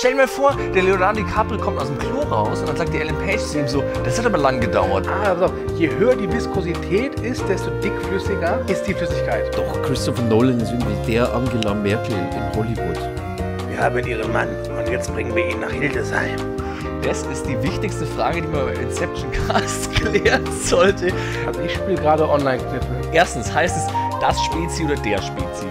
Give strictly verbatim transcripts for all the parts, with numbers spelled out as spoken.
Stell dir mal vor, der Leonardo DiCaprio kommt aus dem Klo raus und dann sagt die Ellen Page zu ihm so, das hat aber lang gedauert. Ah, also, je höher die Viskosität ist, desto dickflüssiger ist die Flüssigkeit. Doch, Christopher Nolan ist irgendwie der Angela Merkel in Hollywood. Wir haben ihren Mann und jetzt bringen wir ihn nach Hildesheim. Das ist die wichtigste Frage, die man beim Inception Cast klären sollte. Also ich spiele gerade Online-Kniffe. Erstens, heißt es das Spezi oder der Spezi?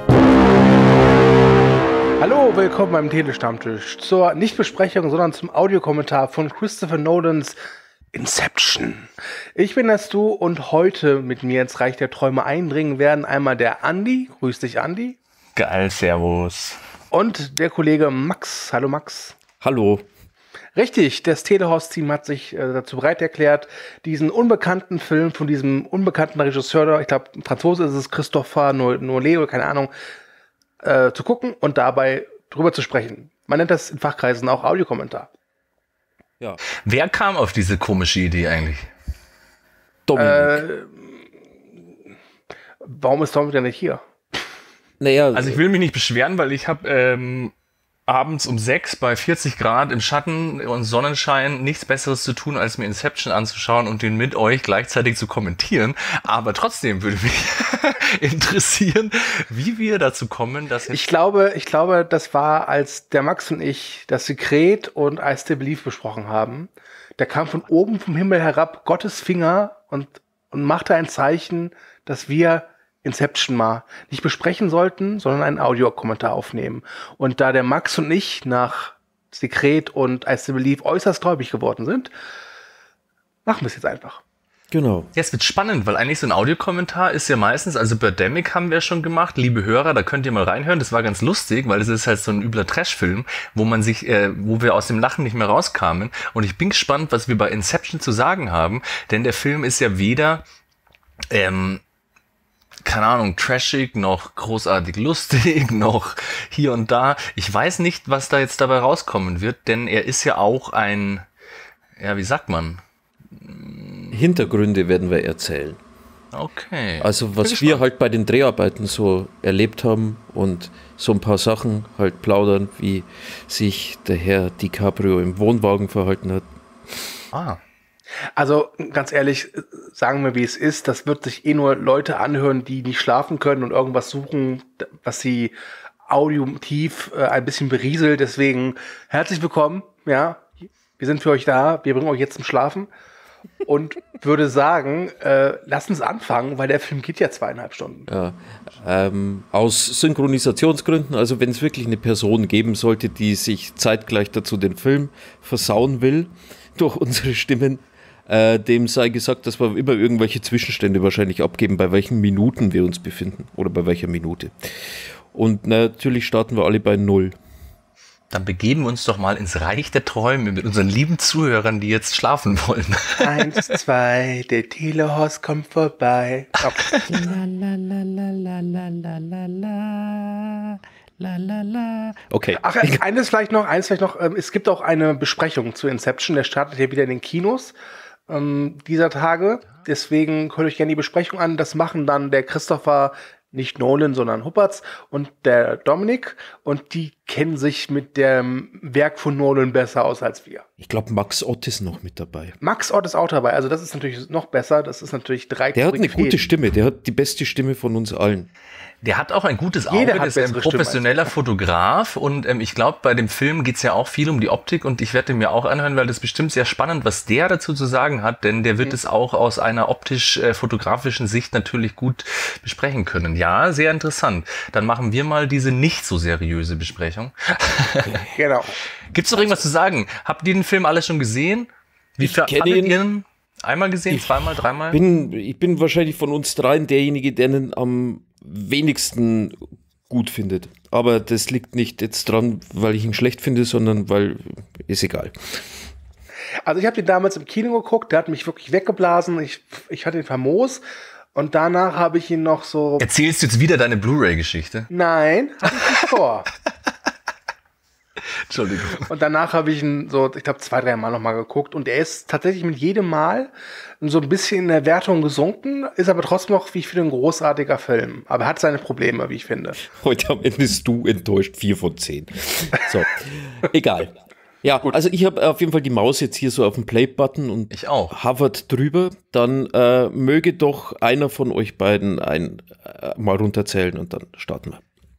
Hallo, willkommen beim Telestammtisch zur Nicht-Besprechung, sondern zum Audiokommentar von Christopher Nolans Inception. Ich bin das Du und heute mit mir ins Reich der Träume eindringen werden einmal der Andi. Grüß dich, Andi. Geil, servus. Und der Kollege Max. Hallo, Max. Hallo. Richtig, das Telehost-Team hat sich äh, dazu bereit erklärt, diesen unbekannten Film von diesem unbekannten Regisseur, ich glaube, Franzose ist es, Christopher Nolet oder keine Ahnung, äh, zu gucken und dabei drüber zu sprechen. Man nennt das in Fachkreisen auch Audiokommentar. Ja. Wer kam auf diese komische Idee eigentlich? Dominik. Äh, warum ist Dominik denn nicht hier? Naja, Also ich will mich nicht beschweren, weil ich habe ähm, abends um sechs bei vierzig Grad im Schatten und Sonnenschein nichts Besseres zu tun, als mir Inception anzuschauen und den mit euch gleichzeitig zu kommentieren. Aber trotzdem würde mich interessieren, wie wir dazu kommen, dass jetzt... Ich glaube, ich glaube, das war, als der Max und ich das Sekret und I Still Believe besprochen haben. Da kam von oben vom Himmel herab Gottes Finger und, und machte ein Zeichen, dass wir Inception mal nicht besprechen sollten, sondern einen Audiokommentar aufnehmen. Und da der Max und ich nach Sekret und I Still Believe äußerst gläubig geworden sind, machen wir es jetzt einfach. Genau. Jetzt wird spannend, weil eigentlich so ein Audiokommentar ist ja meistens, also Birdemic haben wir schon gemacht, liebe Hörer, da könnt ihr mal reinhören, das war ganz lustig, weil es ist halt so ein übler Trash-Film, wo man sich, äh, wo wir aus dem Lachen nicht mehr rauskamen. Und ich bin gespannt, was wir bei Inception zu sagen haben, denn der Film ist ja weder, ähm, keine Ahnung, trashig, noch großartig lustig, noch hier und da. Ich weiß nicht, was da jetzt dabei rauskommen wird, denn er ist ja auch ein, ja, wie sagt man? Hintergründe werden wir erzählen. Okay. Also was wir halt bei den Dreharbeiten so erlebt haben und so ein paar Sachen halt plaudern, wie sich der Herr DiCaprio im Wohnwagen verhalten hat. Ah. Also ganz ehrlich, sagen wir, wie es ist, das wird sich eh nur Leute anhören, die nicht schlafen können und irgendwas suchen, was sie audiotief äh, ein bisschen berieselt. Deswegen herzlich willkommen, ja, wir sind für euch da, wir bringen euch jetzt zum Schlafen und würde sagen, äh, lasst uns anfangen, weil der Film geht ja zweieinhalb Stunden. Ja, ähm, aus Synchronisationsgründen, also wenn es wirklich eine Person geben sollte, die sich zeitgleich dazu den Film versauen will, durch unsere Stimmen, Äh, dem sei gesagt, dass wir immer irgendwelche Zwischenstände wahrscheinlich abgeben, bei welchen Minuten wir uns befinden oder bei welcher Minute. Und natürlich starten wir alle bei Null. Dann begeben wir uns doch mal ins Reich der Träume mit unseren lieben Zuhörern, die jetzt schlafen wollen. Eins, zwei, der Telehost kommt vorbei. Okay. La, la, la, la, la, la, la, la. La, la, la. Okay. Ach, eines vielleicht noch, eines vielleicht noch, ähm, es gibt auch eine Besprechung zu Inception, der startet ja wieder in den Kinos ähm, dieser Tage. Deswegen hört euch gerne die Besprechung an. Das machen dann der Christopher, nicht Nolan, sondern Huppertz und der Dominik. Und die kennen sich mit dem Werk von Nolan besser aus als wir. Ich glaube, Max Ott ist noch mit dabei. Max Ott ist auch dabei. Also das ist natürlich noch besser. Das ist natürlich drei. Der hat eine gute Stimme. Der hat die beste Stimme von uns allen. Der hat auch ein gutes Auge, Jeder der hat ist ein bessere professioneller Stimme Fotograf und ähm, ich glaube, bei dem Film geht's ja auch viel um die Optik und ich werde den mir auch anhören, weil das ist bestimmt sehr spannend, was der dazu zu sagen hat, denn der wird mhm. es auch aus einer optisch-fotografischen Sicht natürlich gut besprechen können. Ja, sehr interessant. Dann machen wir mal diese nicht so seriöse Besprechung. Genau. Gibt's noch irgendwas zu sagen? Habt ihr den Film alle schon gesehen? Wie Ich kenne fandet ihn. ihr ihn? Einmal gesehen, Ich zweimal, dreimal? Bin, ich bin wahrscheinlich von uns dreien derjenige, der ihn am wenigsten gut findet. Aber das liegt nicht jetzt dran, weil ich ihn schlecht finde, sondern weil, ist egal. Also ich habe den damals im Kino geguckt, der hat mich wirklich weggeblasen. Ich, ich hatte ihn famos und danach habe ich ihn noch so... Erzählst du jetzt wieder deine Blu-ray-Geschichte? Nein, hatte ich nicht vor. Entschuldigung. Und danach habe ich ihn so, ich glaube, zwei, drei Mal nochmal geguckt. Und er ist tatsächlich mit jedem Mal so ein bisschen in der Wertung gesunken, ist aber trotzdem noch, wie ich finde, ein großartiger Film. Aber hat seine Probleme, wie ich finde. Heute am Ende bist du enttäuscht, vier von zehn. So, egal. Ja, gut. Also ich habe auf jeden Fall die Maus jetzt hier so auf dem Play-Button und ich auch. Hovert drüber. Dann äh, möge doch einer von euch beiden ein äh, mal runterzählen und dann starten wir.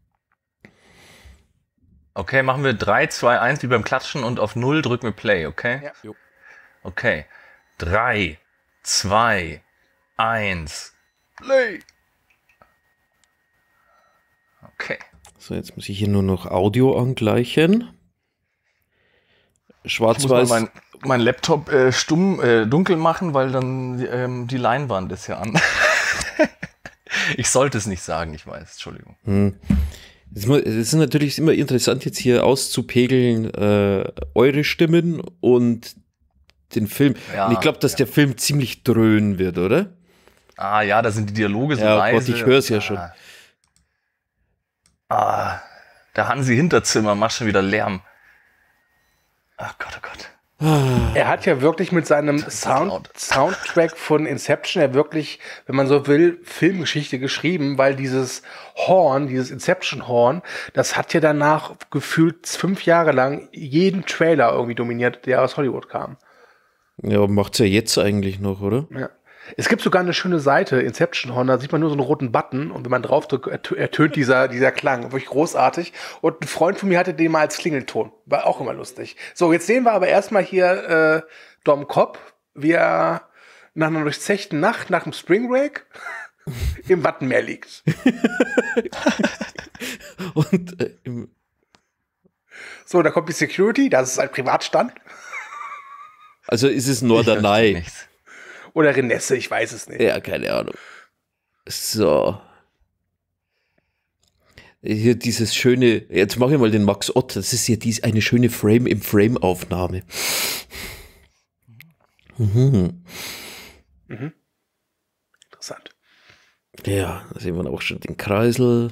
Okay, machen wir drei, zwei, eins wie beim Klatschen und auf null drücken wir Play, okay? Ja. Jo. Okay. drei, zwei, eins, Play. Okay. So, jetzt muss ich hier nur noch Audio angleichen. Schwarz-Weiß. Ich muss mal mein, mein Laptop äh, stumm, äh, dunkel machen, weil dann ähm, die Leinwand ist ja an. Ich sollte es nicht sagen, ich weiß, Entschuldigung. Hm. Es ist natürlich immer interessant, jetzt hier auszupegeln, äh, eure Stimmen und den Film. Ja, und ich glaube, dass ja. der Film ziemlich dröhn wird, oder? Ah ja, da sind die Dialoge so ja, leise. Gott, ich höre es ja ah. schon. Ah, der Hansi Hinterzimmer macht schon wieder Lärm. Ach Gott, oh Gott. Er hat ja wirklich mit seinem Sound, Soundtrack von Inception ja wirklich, wenn man so will, Filmgeschichte geschrieben, weil dieses Horn, dieses Inception-Horn, das hat ja danach gefühlt fünf Jahre lang jeden Trailer irgendwie dominiert, der aus Hollywood kam. Ja, macht's ja jetzt eigentlich noch, oder? Ja. Es gibt sogar eine schöne Seite, Inception Horn, da sieht man nur so einen roten Button und wenn man drauf drückt, ertönt dieser, dieser Klang. Wirklich großartig. Und ein Freund von mir hatte den mal als Klingelton. War auch immer lustig. So, jetzt sehen wir aber erstmal hier äh, Dom Cobb, wie er nach einer durchzechten Nacht, nach dem Spring Break, im Wattenmeer liegt. Und äh, im So, da kommt die Security, das ist ein Privatstand. Also ist es Norderney. Oder Renesse, ich weiß es nicht. Ja, keine Ahnung. So. Hier dieses schöne, jetzt mache ich mal den Max Ott, das ist ja dies eine schöne Frame-im-Frame-Aufnahme. Mhm. Mhm. Interessant. Ja, da sehen wir auch schon den Kreisel.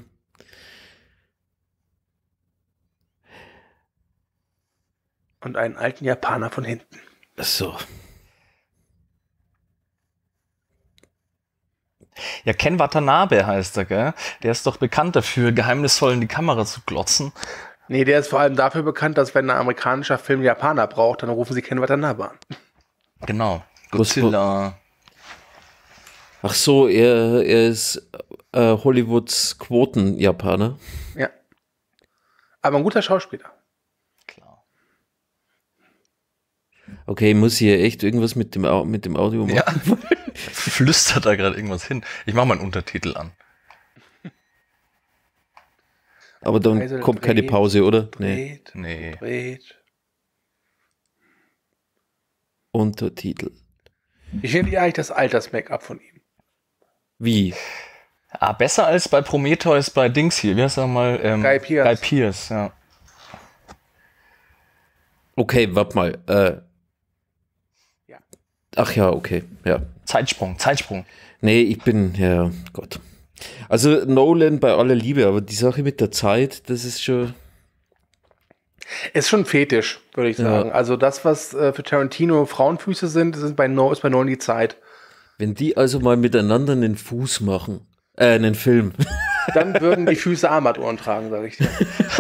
Und einen alten Japaner von hinten. So. Ja, Ken Watanabe heißt er, gell? Der ist doch bekannt dafür, geheimnisvoll in die Kamera zu glotzen. Nee, der ist vor allem dafür bekannt, dass wenn ein amerikanischer Film Japaner braucht, dann rufen sie Ken Watanabe an. Genau. Godzilla. Ach so, er, er ist äh, Hollywoods Quoten-Japaner. Ja. Aber ein guter Schauspieler. Klar. Okay, muss hier echt irgendwas mit dem, Au- mit dem Audio machen? Ja. Flüstert da gerade irgendwas hin. Ich mache mal einen Untertitel an. Aber dann Also, kommt dreht, keine Pause, oder? Nee. Dreht, Nee. dreht. Untertitel. Ich finde eigentlich das Alters-Make-up von ihm. Wie? Ah, besser als bei Prometheus bei Dings hier. Wie heißt er mal? Ähm, Guy Pearce. Guy Pearce, ja. Okay, warte mal. Äh. Ja. Ach ja, okay. Ja. Zeitsprung, Zeitsprung. Nee, ich bin, ja, Gott. Also Nolan bei aller Liebe, aber die Sache mit der Zeit, das ist schon... Ist schon Fetisch, würde ich sagen. Ja. Also das, was äh, für Tarantino Frauenfüße sind, sind bei no, ist bei Nolan die Zeit. Wenn die also mal miteinander einen Fuß machen, äh, einen Film. Dann würden die Füße Armbanduhren tragen, sage ich dir.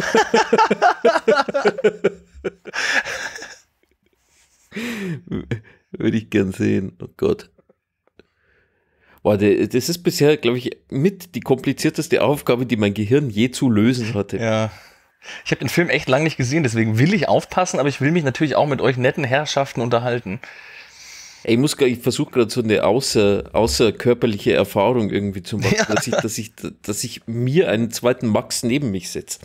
Würde ich gern sehen. Oh Gott. Boah, de- das ist bisher, glaube ich, mit die komplizierteste Aufgabe, die mein Gehirn je zu lösen hatte. Ja. Ich habe den Film echt lange nicht gesehen, deswegen will ich aufpassen, aber ich will mich natürlich auch mit euch netten Herrschaften unterhalten. Ey, ich muss gar, ich versuche gerade so eine außer, außerkörperliche Erfahrung irgendwie zu machen, Ja. dass ich, dass ich, dass ich mir einen zweiten Max neben mich setze.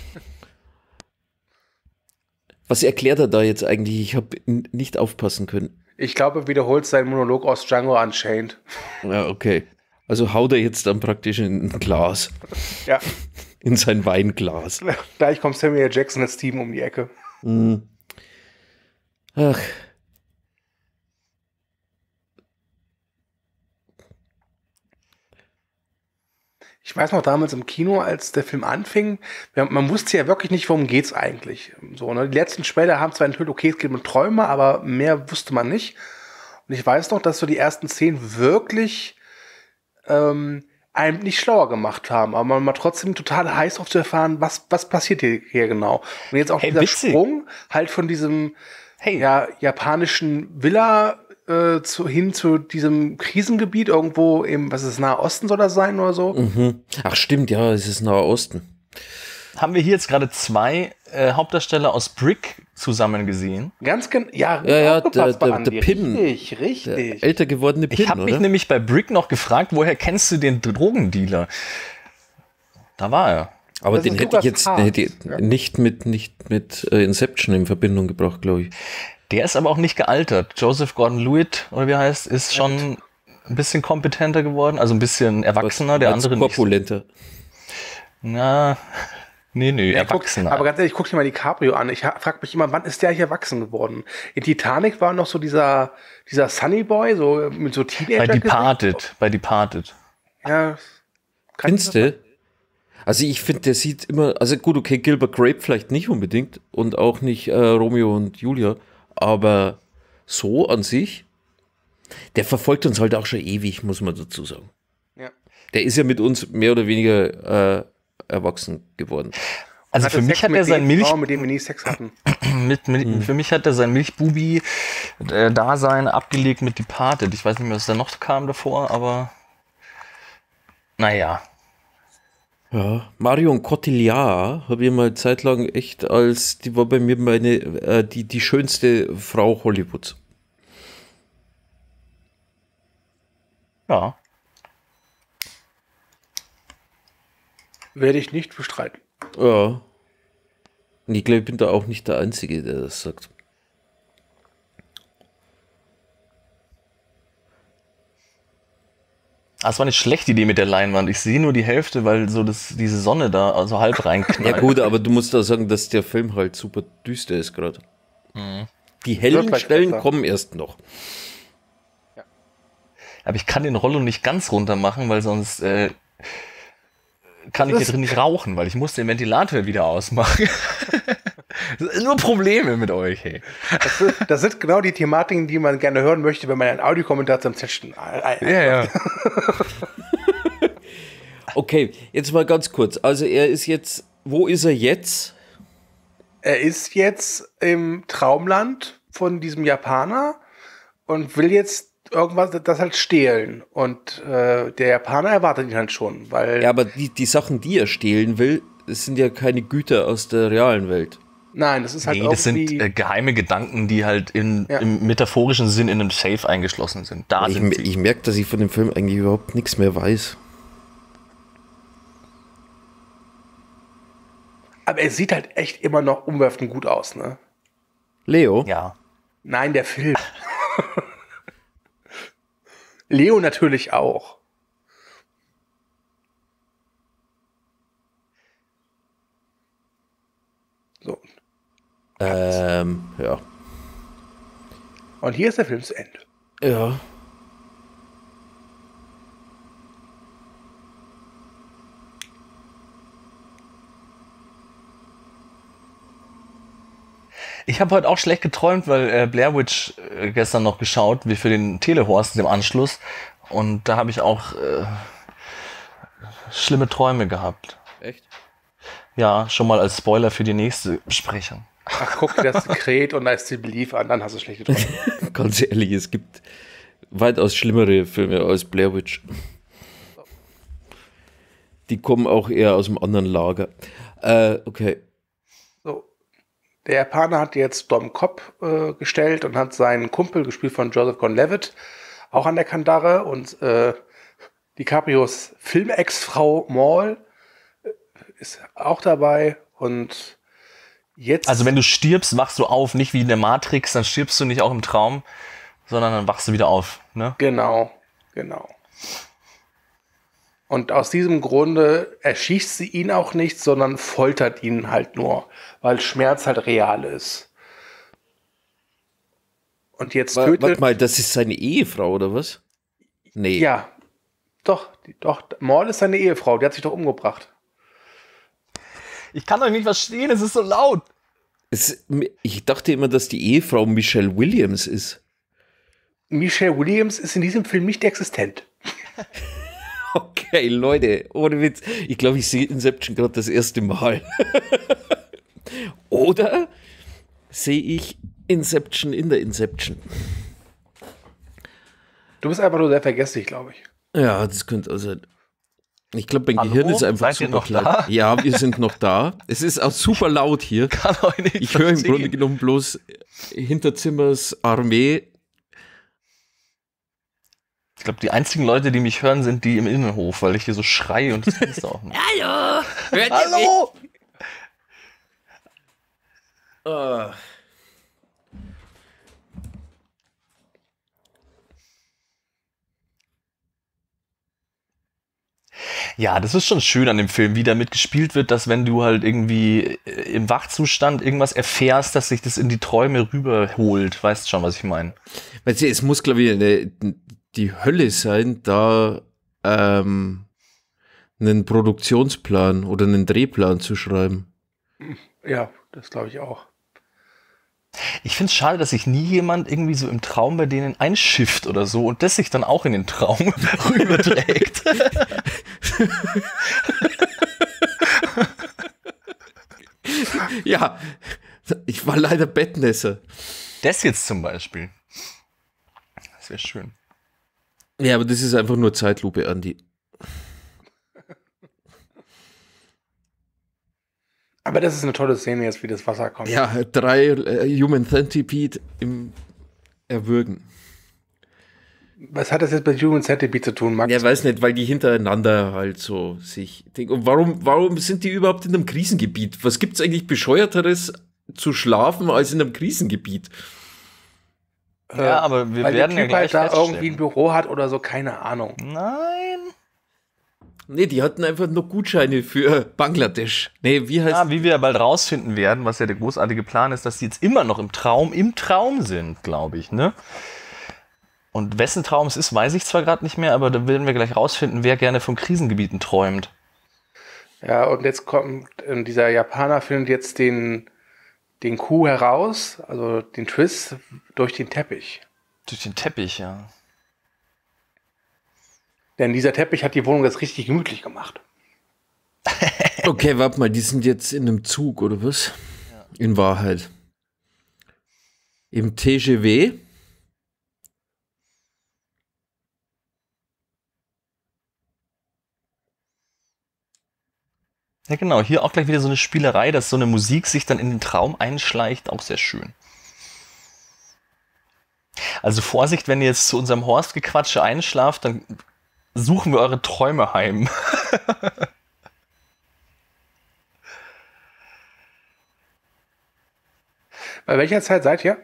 Was erklärt er da jetzt eigentlich? Ich habe nicht aufpassen können. Ich glaube, er wiederholt seinen Monolog aus Django Unchained. Ja, okay. Also haut er jetzt dann praktisch in ein Glas, Ja, in sein Weinglas. gleich kommt Samuel L. Jackson als Team um die Ecke. Hm. Ach. Ich Ich weiß noch damals im Kino, als der Film anfing, wir, man wusste ja wirklich nicht, worum geht's eigentlich. So, ne? Die letzten Später haben zwar enthüllt, okay, es geht um Träume, aber mehr wusste man nicht. Und ich weiß noch, dass so die ersten Szenen wirklich ähm, einem nicht schlauer gemacht haben, aber man war trotzdem total heiß auf zu erfahren, was, was passiert hier, hier genau. Und jetzt auch Hey, dieser witzig. Sprung halt von diesem Hey. ja, japanischen Villa äh, zu, hin zu diesem Krisengebiet irgendwo im, was ist, Nahe Osten soll das sein oder so? Mhm. Ach stimmt, ja, es ist Nahe Osten. Haben wir hier jetzt gerade zwei äh, Hauptdarsteller aus Brick zusammen gesehen? Ganz genau. Ja, Ja, ja, aufgepasst, der- der- Andi. der Pin. Richtig, Der richtig. älter gewordene Pin, Ich habe mich oder? nämlich bei Brick noch gefragt, woher kennst du den Drogendealer? Da war er. Aber Das den ist hätte ich Lukas jetzt Hart, hätte ich ja. nicht mit, nicht mit äh, Inception in Verbindung gebracht, glaube ich. Der ist aber auch nicht gealtert. Joseph Gordon-Levitt, oder wie er heißt, ist schon ein bisschen kompetenter geworden, also ein bisschen erwachsener, der Als andere nicht. korpulenter. Na, nee, nee, Ja, guck, erwachsener. aber ganz ehrlich, guck dir mal DiCaprio an. Ich frage mich immer, wann ist der hier erwachsen geworden? In Titanic war noch so dieser, dieser Sunny Boy, so mit so Teenager. bei Departed, bei Departed. Ja. Kann Findest ich du? Also ich finde, der sieht immer, also gut, okay, Gilbert Grape vielleicht nicht unbedingt und auch nicht äh, Romeo und Julia, aber so an sich, der verfolgt uns halt auch schon ewig, muss man dazu sagen. Ja. Der ist ja mit uns mehr oder weniger äh, erwachsen geworden. Also Hatte für mich Sex hat mit er sein den Milch, Frauen, mit denen wir nie Sex hatten. mit, mit, für mich hat er sein Milchbubi-Dasein abgelegt mit Departed. Ich weiß nicht mehr, was da noch kam davor, aber naja. Ja, Marion Cotillard habe ich mal zeitlang echt als, die war bei mir meine, äh, die, die schönste Frau Hollywoods. Ja. Werde ich nicht bestreiten. Ja. Und ich glaube, ich bin da auch nicht der Einzige, der das sagt. Das war eine schlechte Idee mit der Leinwand. Ich sehe nur die Hälfte, weil so das, diese Sonne da also halb reinknallt. Ja gut, aber du musst da sagen, dass der Film halt super düster ist gerade. Die hellen Wird gleich Stellen besser. kommen erst noch. Aber ich kann den Rollo nicht ganz runter machen, weil sonst äh, kann ich hier ist- drin nicht rauchen, weil ich muss den Ventilator wieder ausmachen. Nur Probleme mit euch, hey. Das sind, das sind genau die Thematiken, die man gerne hören möchte, wenn man einen Audiokommentar zum Testen. Ja, ja. Okay, jetzt mal ganz kurz. Also er ist jetzt, wo ist er jetzt? Er ist jetzt im Traumland von diesem Japaner und will jetzt irgendwas, das halt stehlen. Und äh, der Japaner erwartet ihn halt schon, weil, Ja, aber die, die Sachen, die er stehlen will, das sind ja keine Güter aus der realen Welt. nein, das ist halt Nee, das sind irgendwie, äh, geheime Gedanken, die halt in, Ja. im metaphorischen Sinn in einem Safe eingeschlossen sind. Da Ich, sind sie. ich merke, dass ich von dem Film eigentlich überhaupt nichts mehr weiß. aber er sieht halt echt immer noch umwerfend gut aus, ne? Leo? Ja. Nein, der Film. Leo natürlich auch. So. Ähm, ja. Und hier ist der Film zu Ende. Ja. Ich habe heute auch schlecht geträumt, weil äh, Blair Witch äh, gestern noch geschaut, wie für den Telehorst im Anschluss. Und da habe ich auch äh, schlimme Träume gehabt. Echt? Ja, schon mal als Spoiler für die nächste Besprechung. Ach, guck dir das Sekret und I Still Believe an, dann hast du schlechte Träume. Ganz ehrlich, es gibt weitaus schlimmere Filme als Blair Witch. Die kommen auch eher aus dem anderen Lager. Äh, okay. So. Der Japaner hat jetzt Dom Cobb äh, gestellt und hat seinen Kumpel, gespielt von Joseph Gordon-Levitt, auch an der Kandare. Und äh, DiCaprios Filmex-Frau Maul äh, ist auch dabei. Und jetzt... Also wenn du stirbst, wachst du auf, nicht wie in der Matrix, dann stirbst du nicht auch im Traum, sondern dann wachst du wieder auf. Ne? Genau, genau. Und aus diesem Grunde erschießt sie ihn auch nicht, sondern foltert ihn halt nur, weil Schmerz halt real ist. Und jetzt Wa- tötet... Warte mal, das ist seine Ehefrau, oder was? Nee. Ja, Doch, die, doch, Maul ist seine Ehefrau, die hat sich doch umgebracht. Ich kann euch nicht verstehen, es ist so laut. Es, ich dachte immer, dass die Ehefrau Michelle Williams ist. Michelle Williams ist in diesem Film nicht existent. Okay, Leute, ohne Witz. Ich glaube, ich sehe Inception gerade das erste Mal. Oder sehe ich Inception in der Inception? Du bist einfach nur sehr vergesslich, glaube ich. Ja, das könnte also. Ich glaube, mein Hallo? Gehirn ist einfach Seid ihr super noch klein. da? Ja, wir sind noch da. Es ist auch super laut hier. Kann euch nicht Ich höre im verstehen. Grunde genommen bloß Hinterzimmers Armee. Ich glaube, die einzigen Leute, die mich hören, sind die im Innenhof, weil ich hier so schreie und das Fenster aufmache. Hallo! Hört Hallo! Oh. Ja, das ist schon schön an dem Film, wie damit gespielt wird, dass wenn du halt irgendwie im Wachzustand irgendwas erfährst, dass sich das in die Träume rüberholt. Weißt schon, was ich meine? Weißt du, es muss, glaube ich, eine, die Hölle sein, da ähm, einen Produktionsplan oder einen Drehplan zu schreiben. Ja, das glaube ich auch. Ich finde es schade, dass sich nie jemand irgendwie so im Traum bei denen einschifft oder so und das sich dann auch in den Traum rüberträgt. Ja, ich war leider Bettnässer. Das jetzt zum Beispiel. Das wäre schön. Ja, aber das ist einfach nur Zeitlupe, Andi. Aber das ist eine tolle Szene jetzt, wie das Wasser kommt. Ja, drei äh, Human Centipede im Erwürgen. Was hat das jetzt mit Human Centipede zu tun, Max? Ja, weiß nicht, weil die hintereinander halt so sich denken. Und warum, warum sind die überhaupt in einem Krisengebiet? Was gibt's eigentlich Bescheuerteres zu schlafen als in einem Krisengebiet? Ja, aber wir Weil werden der ja Typ halt gleich da feststellen. irgendwie ein Büro hat oder so, keine Ahnung. Nein. Nee, die hatten einfach nur Gutscheine für Bangladesch. Nee, wie heißt Ja, wie wir bald rausfinden werden, was ja der großartige Plan ist, dass die jetzt immer noch im Traum, im Traum sind, glaube ich, ne? Und wessen Traum es ist, weiß ich zwar gerade nicht mehr, aber da werden wir gleich rausfinden, wer gerne von Krisengebieten träumt. Ja, und jetzt kommt ähm, dieser Japaner findet jetzt den, den Coup heraus, also den Twist, durch den Teppich. Durch den Teppich, ja. Denn dieser Teppich hat die Wohnung jetzt richtig gemütlich gemacht. Okay, warte mal, die sind jetzt in einem Zug, oder was? Ja. In Wahrheit. Im T G W. Ja, genau. Hier auch gleich wieder so eine Spielerei, dass so eine Musik sich dann in den Traum einschleicht. Auch sehr schön. Also Vorsicht, wenn ihr jetzt zu unserem Horstgequatsche einschlaft, dann suchen wir eure Träume heim. Bei welcher Zeit seid ihr?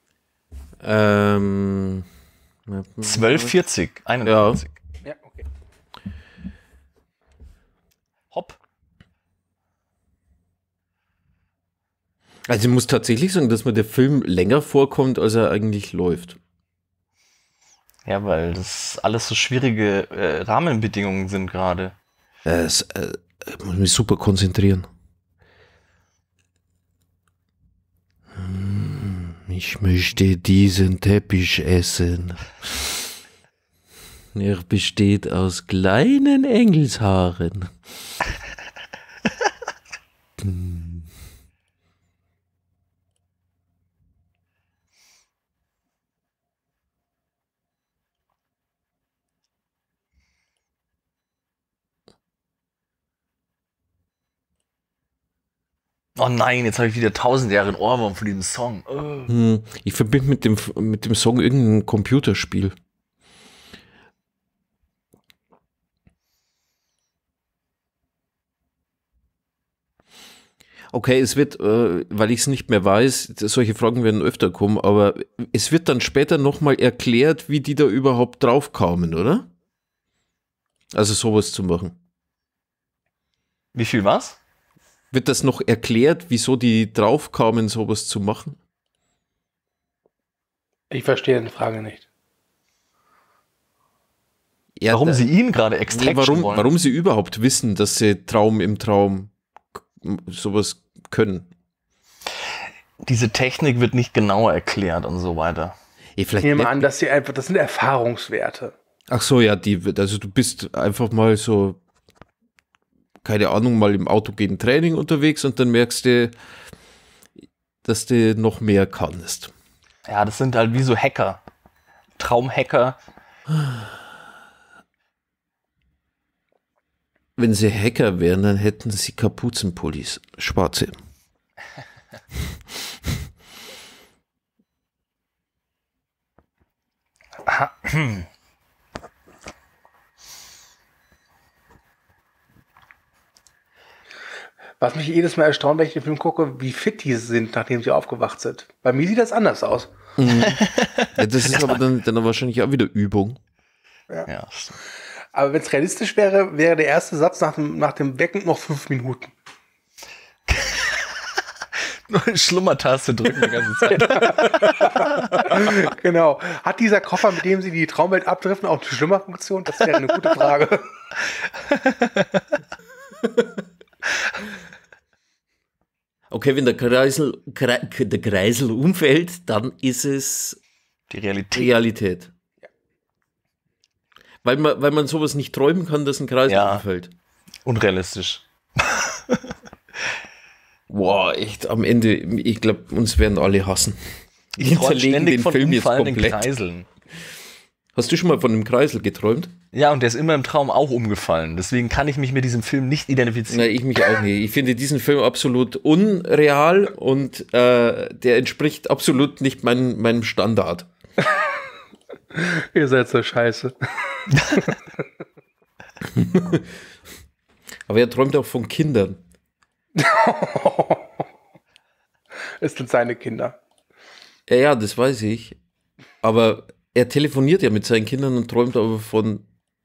Ähm. zwölf vierzig, einundvierzig. Ja, okay. Hopp. Also ich muss tatsächlich sagen, dass mir der Film länger vorkommt, als er eigentlich läuft. Ja, weil das alles so schwierige äh, Rahmenbedingungen sind gerade. Äh, es, äh, ich muss mich super konzentrieren. Hm, Ich möchte diesen Teppich essen. Er besteht aus kleinen Engelshaaren. Hm. Oh nein, jetzt habe ich wieder tausend Jahre in Ohrwurm von diesem Song. Oh. Hm, Ich verbinde mit dem, mit dem Song irgendein Computerspiel. Okay, es wird, äh, weil ich es nicht mehr weiß, solche Fragen werden öfter kommen, aber es wird dann später nochmal erklärt, wie die da überhaupt drauf kamen, oder? Also sowas zu machen. Wie viel war's? Wird das noch erklärt, wieso die drauf kamen, sowas zu machen? Ich verstehe die Frage nicht. Ja, warum da, sie ihn gerade Extraction nee, warum, wollen. warum sie überhaupt wissen, dass sie Traum im Traum sowas können. Diese Technik wird nicht genauer erklärt und so weiter. Ja, vielleicht Ich nehme an, dass sie einfach, das sind Erfahrungswerte. Ach so, ja, die, also du bist einfach mal so, keine Ahnung, mal im autogenen Training unterwegs und dann merkst du, dass du noch mehr kannst. Ja, das sind halt wie so Hacker. Traumhacker. Wenn sie Hacker wären, dann hätten sie Kapuzenpullis, schwarze. Was mich jedes Mal erstaunt, wenn ich den Film gucke, wie fit die sind, nachdem sie aufgewacht sind. Bei mir sieht das anders aus. Mhm. Ja, das ist aber dann, dann wahrscheinlich auch wieder Übung. Ja. Ja, stimmt. Aber wenn es realistisch wäre, wäre der erste Satz nach dem, nach dem Wecken noch fünf Minuten. Nur eine Schlummertaste drücken die ganze Zeit. Genau. Hat dieser Koffer, mit dem sie die Traumwelt abdriften, auch eine Schlummerfunktion? Das wäre eine gute Frage. Okay, wenn der Kreisel, Kre der Kreisel umfällt, dann ist es Die Realität. Realität. Ja. Weil man, weil man sowas nicht träumen kann, dass ein Kreisel Ja. umfällt. Unrealistisch. Boah, echt, am Ende, ich glaube, uns werden alle hassen. Ich träume zerlegen ständig den von Film jetzt umfallenden komplett. Kreiseln. Hast du schon mal von einem Kreisel geträumt? Ja, und der ist immer im Traum auch umgefallen. Deswegen kann ich mich mit diesem Film nicht identifizieren. Na, ich mich auch nicht. Ich finde diesen Film absolut unreal und äh, der entspricht absolut nicht mein, meinem Standard. Ihr seid so scheiße. Aber er träumt auch von Kindern. Es sind seine Kinder. Ja, ja, das weiß ich. Aber er telefoniert ja mit seinen Kindern und träumt aber von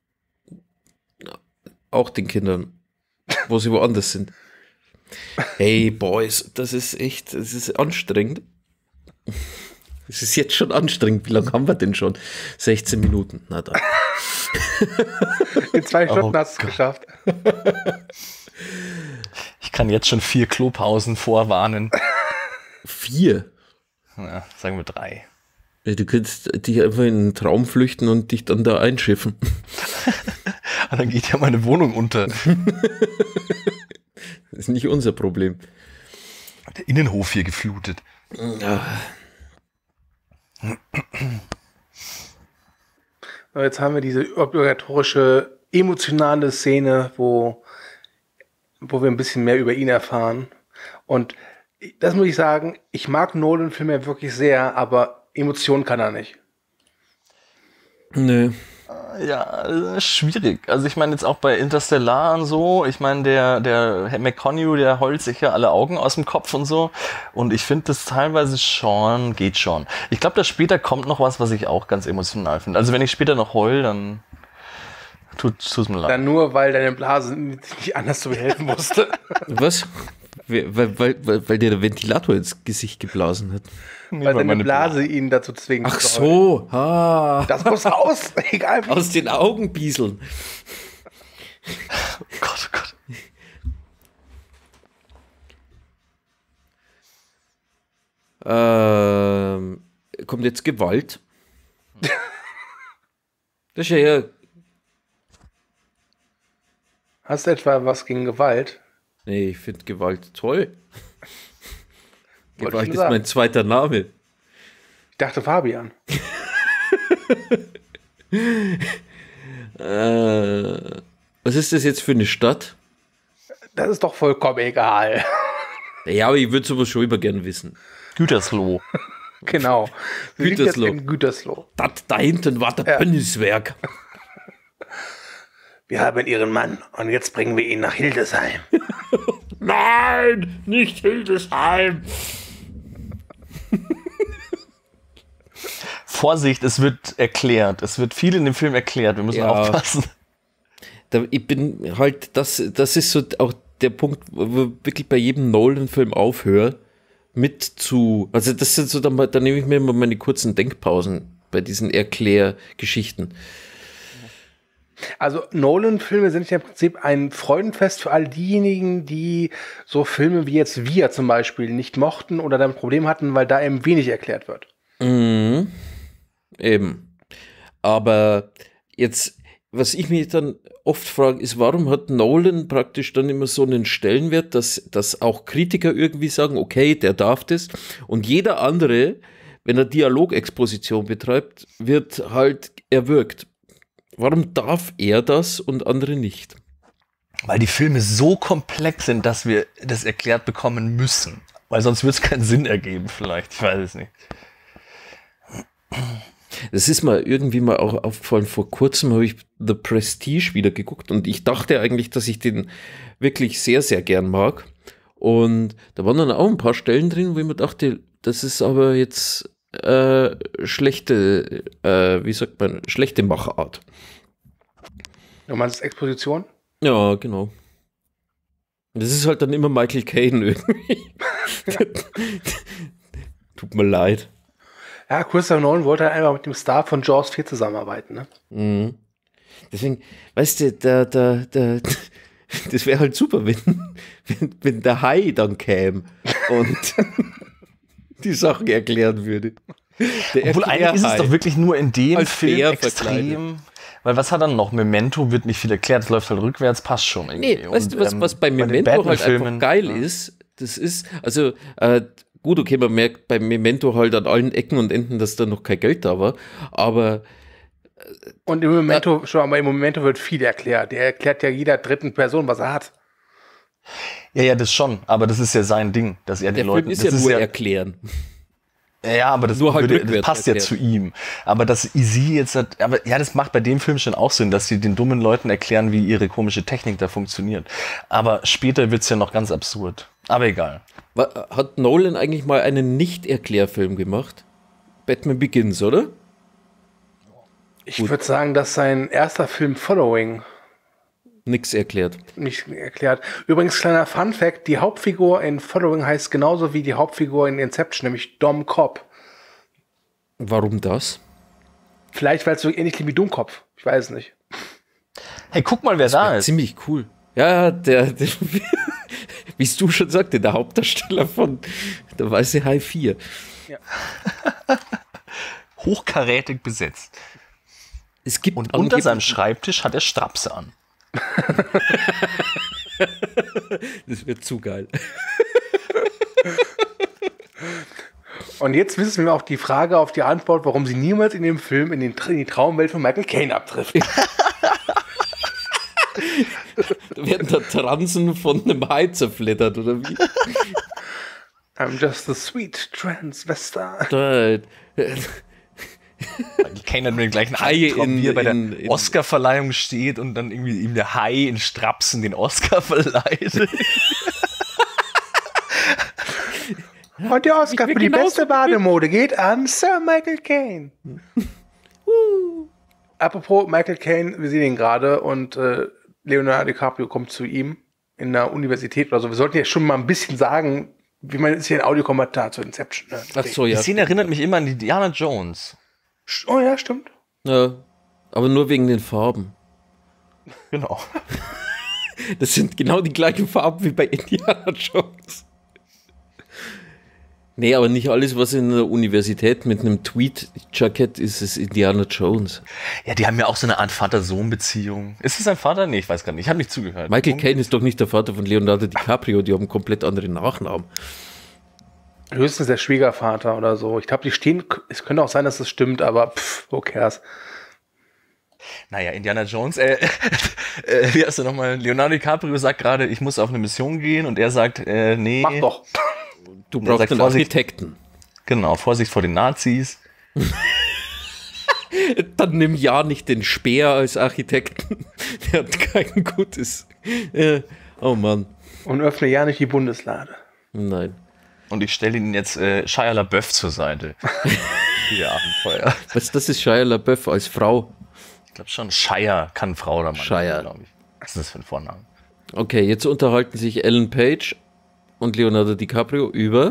auch den Kindern, wo sie woanders sind. Hey, Boys, das ist echt, das ist anstrengend. Es ist jetzt schon anstrengend. Wie lange haben wir denn schon? sechzehn Minuten. Na dann. In zwei Stunden Oh hast du es geschafft. Ich kann jetzt schon vier Klopausen vorwarnen. Vier? Ja, sagen wir drei. Du könntest dich einfach in einen Traum flüchten und dich dann da einschiffen. Aber dann geht ja meine Wohnung unter. Das ist nicht unser Problem. Der Innenhof hier geflutet. Ja. So, jetzt haben wir diese obligatorische emotionale Szene, wo, wo wir ein bisschen mehr über ihn erfahren. Und das muss ich sagen, ich mag Nolan-Filme wirklich sehr, aber Emotionen kann er nicht. Nö. Ja, schwierig. Also ich meine jetzt auch bei Interstellar und so, ich meine der, der McConaughey, der heult sich ja alle Augen aus dem Kopf und so. Und ich finde das teilweise schon, geht schon. Ich glaube, da später kommt noch was, was ich auch ganz emotional finde. Also wenn ich später noch heul, dann tut es mir leid. Dann nur, weil deine Blase nicht anders zu behelfen wusste. Was? Weil, weil, weil, weil dir der Ventilator ins Gesicht geblasen hat. Nee, Weil seine meine Blase ihn dazu zwingt. Ach zu heulen. so. Ah. Das muss raus. Egal wie. Aus den Augen bieseln. Oh Gott, oh Gott. Ähm, kommt jetzt Gewalt? Das ist ja eher. Hast du etwa was gegen Gewalt? Nee, ich finde Gewalt toll. Wollte Gewalt ich ist sagen. mein zweiter Name. Ich dachte Fabian. Äh, was ist das jetzt für eine Stadt? Das ist doch vollkommen egal. Ja, aber ich würde sowas schon immer gern wissen. Gütersloh. Genau. Sie liegt jetzt Gütersloh. in Gütersloh. Das da hinten war der Ja. Pönniswerk. Wir haben ihren Mann und jetzt bringen wir ihn nach Hildesheim. Nein, nicht Hildesheim. Vorsicht, es wird erklärt. Es wird viel in dem Film erklärt. Wir müssen Ja. aufpassen. Da, ich bin halt, das, das ist so auch der Punkt, wo wir wirklich bei jedem Nolan-Film aufhören, mit zu, also das sind so, dann, da nehme ich mir immer meine kurzen Denkpausen bei diesen Erklärgeschichten. Also Nolan-Filme sind ja im Prinzip ein Freudenfest für all diejenigen, die so Filme wie jetzt Wir zum Beispiel nicht mochten oder dann ein Problem hatten, weil da eben wenig erklärt wird. Mhm. Eben. Aber jetzt, was ich mich dann oft frage, ist, warum hat Nolan praktisch dann immer so einen Stellenwert, dass, dass auch Kritiker irgendwie sagen, okay, der darf das, und jeder andere, wenn er Dialogexposition betreibt, wird halt erwürgt. Warum darf er das und andere nicht? Weil die Filme so komplex sind, dass wir das erklärt bekommen müssen. Weil sonst wird es keinen Sinn ergeben vielleicht. Ich weiß es nicht. Das ist mir irgendwie mal auch aufgefallen. Vor kurzem habe ich The Prestige wieder geguckt und ich dachte eigentlich, dass ich den wirklich sehr, sehr gern mag. Und da waren dann auch ein paar Stellen drin, wo ich mir dachte, das ist aber jetzt äh, schlechte, äh, wie sagt man, schlechte Machart. Du meinst Exposition? Ja, genau. Das ist halt dann immer Michael Caine irgendwie. Tut mir leid. Ja, Christopher Nolan wollte halt einfach mit dem Star von Jaws vier zusammenarbeiten, ne? Mhm. Deswegen, weißt du, da, da, da, das wäre halt super, wenn, wenn, wenn der Hai dann käme und die Sachen erklären würde. Der Obwohl eigentlich ist es Erklärhai. doch wirklich nur in dem Als Film Bär extrem. Weil was hat er noch? Memento wird nicht viel erklärt, es läuft halt rückwärts, passt schon irgendwie. Nee, weißt du, was, Und, ähm, was bei den Memento halt einfach Batman-Filmen, geil ja. ist? Das ist, also, äh, gut, okay, man merkt bei Memento halt an allen Ecken und Enden, dass da noch kein Geld da war, aber Und im Momento, schon, aber im Momento wird viel erklärt. Der erklärt ja jeder dritten Person, was er hat. Ja, ja, das schon, aber das ist ja sein Ding, dass er den der Leuten. Film ist das ja nur ja, erklären. ja, aber das, nur halt würde, das rückwärts passt ja erklärt. zu ihm. Aber dass Easy jetzt hat, aber ja, das macht bei dem Film schon auch Sinn, dass sie den dummen Leuten erklären, wie ihre komische Technik da funktioniert. Aber später wird's ja noch ganz absurd. Aber egal. Wa- Hat Nolan eigentlich mal einen Nicht-Erklärfilm gemacht? Batman Begins, oder? Ich würde sagen, dass sein erster Film Following Nix erklärt. nicht erklärt. Übrigens, kleiner Fun-Fact, die Hauptfigur in Following heißt genauso wie die Hauptfigur in Inception, nämlich Dom Cobb. Warum das? Vielleicht, weil es so ähnlich klingt wie Dummkopf. Ich weiß es nicht. Hey, guck mal, wer da Ja, ist. ziemlich cool. Ja, der, der wie es du schon sagte, der Hauptdarsteller von der Weiße Hai vier. Hochkarätig besetzt. Es gibt Und unter angeblich- seinem Schreibtisch hat er Strapse an. Das wird zu geil. Und jetzt wissen wir auch die Frage auf die Antwort, warum sie niemals in dem Film in, den, in die Traumwelt von Michael Caine abtrifft. Da werden da Transen von einem Hai zerfleddert, oder wie? I'm just a sweet transvestite. Nein. Keiner hat mir den gleichen Haie Albtraum, in- wie er bei der in- in- Oscarverleihung steht und dann irgendwie ihm der Hai in Strapsen den Oscar verleiht. Und der Oscar mir für die genauso beste Bademode geht an Sir Michael Caine. Apropos Michael Caine, wir sehen ihn gerade und äh, Leonardo DiCaprio kommt zu ihm in der Universität oder so. Wir sollten ja schon mal ein bisschen sagen, wie man ist hier ein Audiokommentar zu Inception. Ne? Ach so, Die ja. Szene erinnert mich immer an die Indiana Jones. Oh ja, stimmt. ja. Aber nur wegen den Farben. Genau. Das sind genau die gleichen Farben wie bei Indiana Jones. Nee, aber nicht alles, was in der Universität mit einem Tweed-Jackett ist, ist Indiana Jones. Ja, die haben ja auch so eine Art Vater-Sohn-Beziehung. Ist es sein Vater? Nee, ich weiß gar nicht. Ich habe nicht zugehört. Michael Caine ist doch nicht der Vater von Leonardo DiCaprio, die haben komplett andere Nachnamen. Höchstens der Schwiegervater oder so. Ich glaube, die stehen, es könnte auch sein, dass das stimmt, aber pff, who cares. Naja, Indiana Jones, äh, äh, wie heißt er nochmal? Leonardo DiCaprio sagt gerade, ich muss auf eine Mission gehen und er sagt, äh, nee. Mach doch. Du Der brauchst sagt einen Vorsicht. Architekten. Genau, Vorsicht vor den Nazis. Dann nimm ja nicht den Speer als Architekten. Der hat kein gutes. Äh, oh Mann. Und öffne ja nicht die Bundeslade. Nein. Und ich stelle ihnen jetzt äh, Shia LaBeouf zur Seite. Ihr Abenteuer. Was, das ist Shia LaBeouf als Frau. Ich glaube schon, Shia kann Frau oder Mann Shia. glaube ich. Was ist das für ein Vorname? Okay, jetzt unterhalten sich Ellen Page und Leonardo DiCaprio über.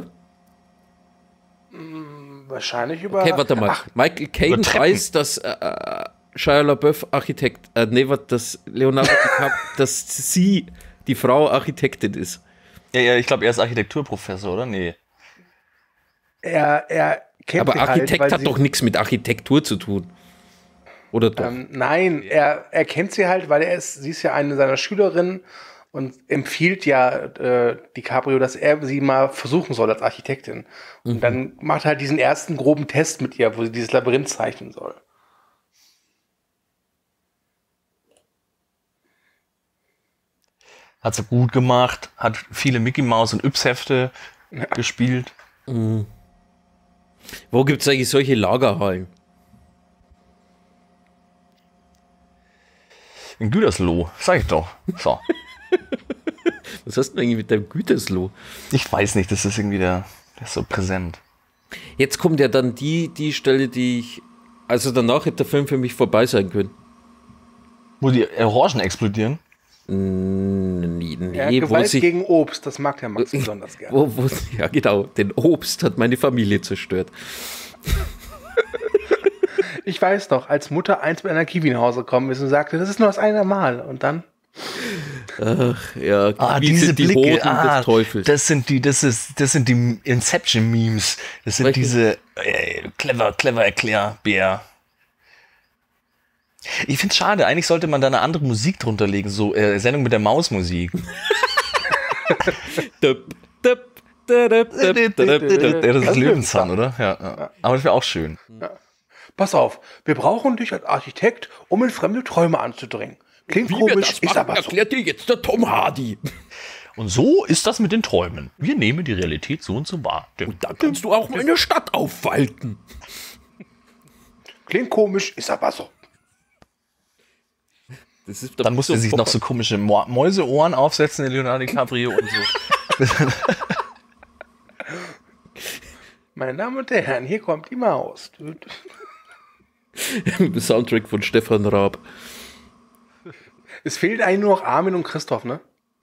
Wahrscheinlich über... Okay, warte mal. Ach, Michael Caine über Treppen. weiß, dass äh, Shia LaBeouf Architekt, äh, nee, was, dass Leonardo DiCaprio, dass sie, die Frau, Architektin ist. Ja, ja, ich glaube, er ist Architekturprofessor, oder? Nee. Er, er kennt Aber sie Architekt halt, weil hat sie, doch nichts mit Architektur zu tun. Oder doch? Ähm, nein, er, er kennt sie halt, weil er ist, sie ist ja eine seiner Schülerinnen und empfiehlt ja äh, DiCaprio, dass er sie mal versuchen soll als Architektin. Und Mhm. dann macht er halt diesen ersten groben Test mit ihr, wo sie dieses Labyrinth zeichnen soll. Hat sie gut gemacht, hat viele Mickey Mouse und Yps-Hefte Ja. gespielt. Wo gibt es eigentlich solche Lagerhallen? In Gütersloh, sag ich doch. So. Was hast du denn eigentlich mit deinem Gütersloh? Ich weiß nicht, das ist irgendwie der, der ist so präsent. Jetzt kommt ja dann die, die Stelle, die ich. Also danach hätte der Film für mich vorbei sein können. Wo die Orangen explodieren. Nee, nee, Ja, wo Gewalt sich, gegen Obst, das mag der Max besonders gerne. wo, wo, ja, genau. Den Obst hat meine Familie zerstört. Ich weiß noch, als Mutter eins mit einer Kiwi nach Hause gekommen ist und sagte, das ist nur das eine Mal. Und dann, Ach, ja, Ah, wie diese sind die Blicke, Hoden ah, des Teufels. das sind die, das ist, das sind die Inception-Memes. Das sind Welche? diese äh, clever, clever Erklärbär. Ich find's schade, eigentlich sollte man da eine andere Musik drunter legen, so äh, Sendung mit der Mausmusik. Dup, dup, dup, dup, dup, dup, dup. Das ist Löwenzahn, oder? Ja, ja. Aber das wäre auch schön. pass auf, wir brauchen dich als Architekt, um in fremde Träume anzudringen. Klingt Wie wir komisch, das ist machen, aber so. erklärt dir jetzt der Tom Hardy. Und so ist das mit den Träumen. Wir nehmen die Realität so und so wahr. Und da kannst du auch mal eine Stadt aufwalten. Klingt komisch, ist aber so. Das ist Dann musste er sich noch so komische Mo- Mäuseohren aufsetzen, Leonardo DiCaprio und so. Meine Damen und Herren, hier kommt die Maus. Soundtrack von Stefan Raab. Es fehlt eigentlich nur noch Armin und Christoph, ne?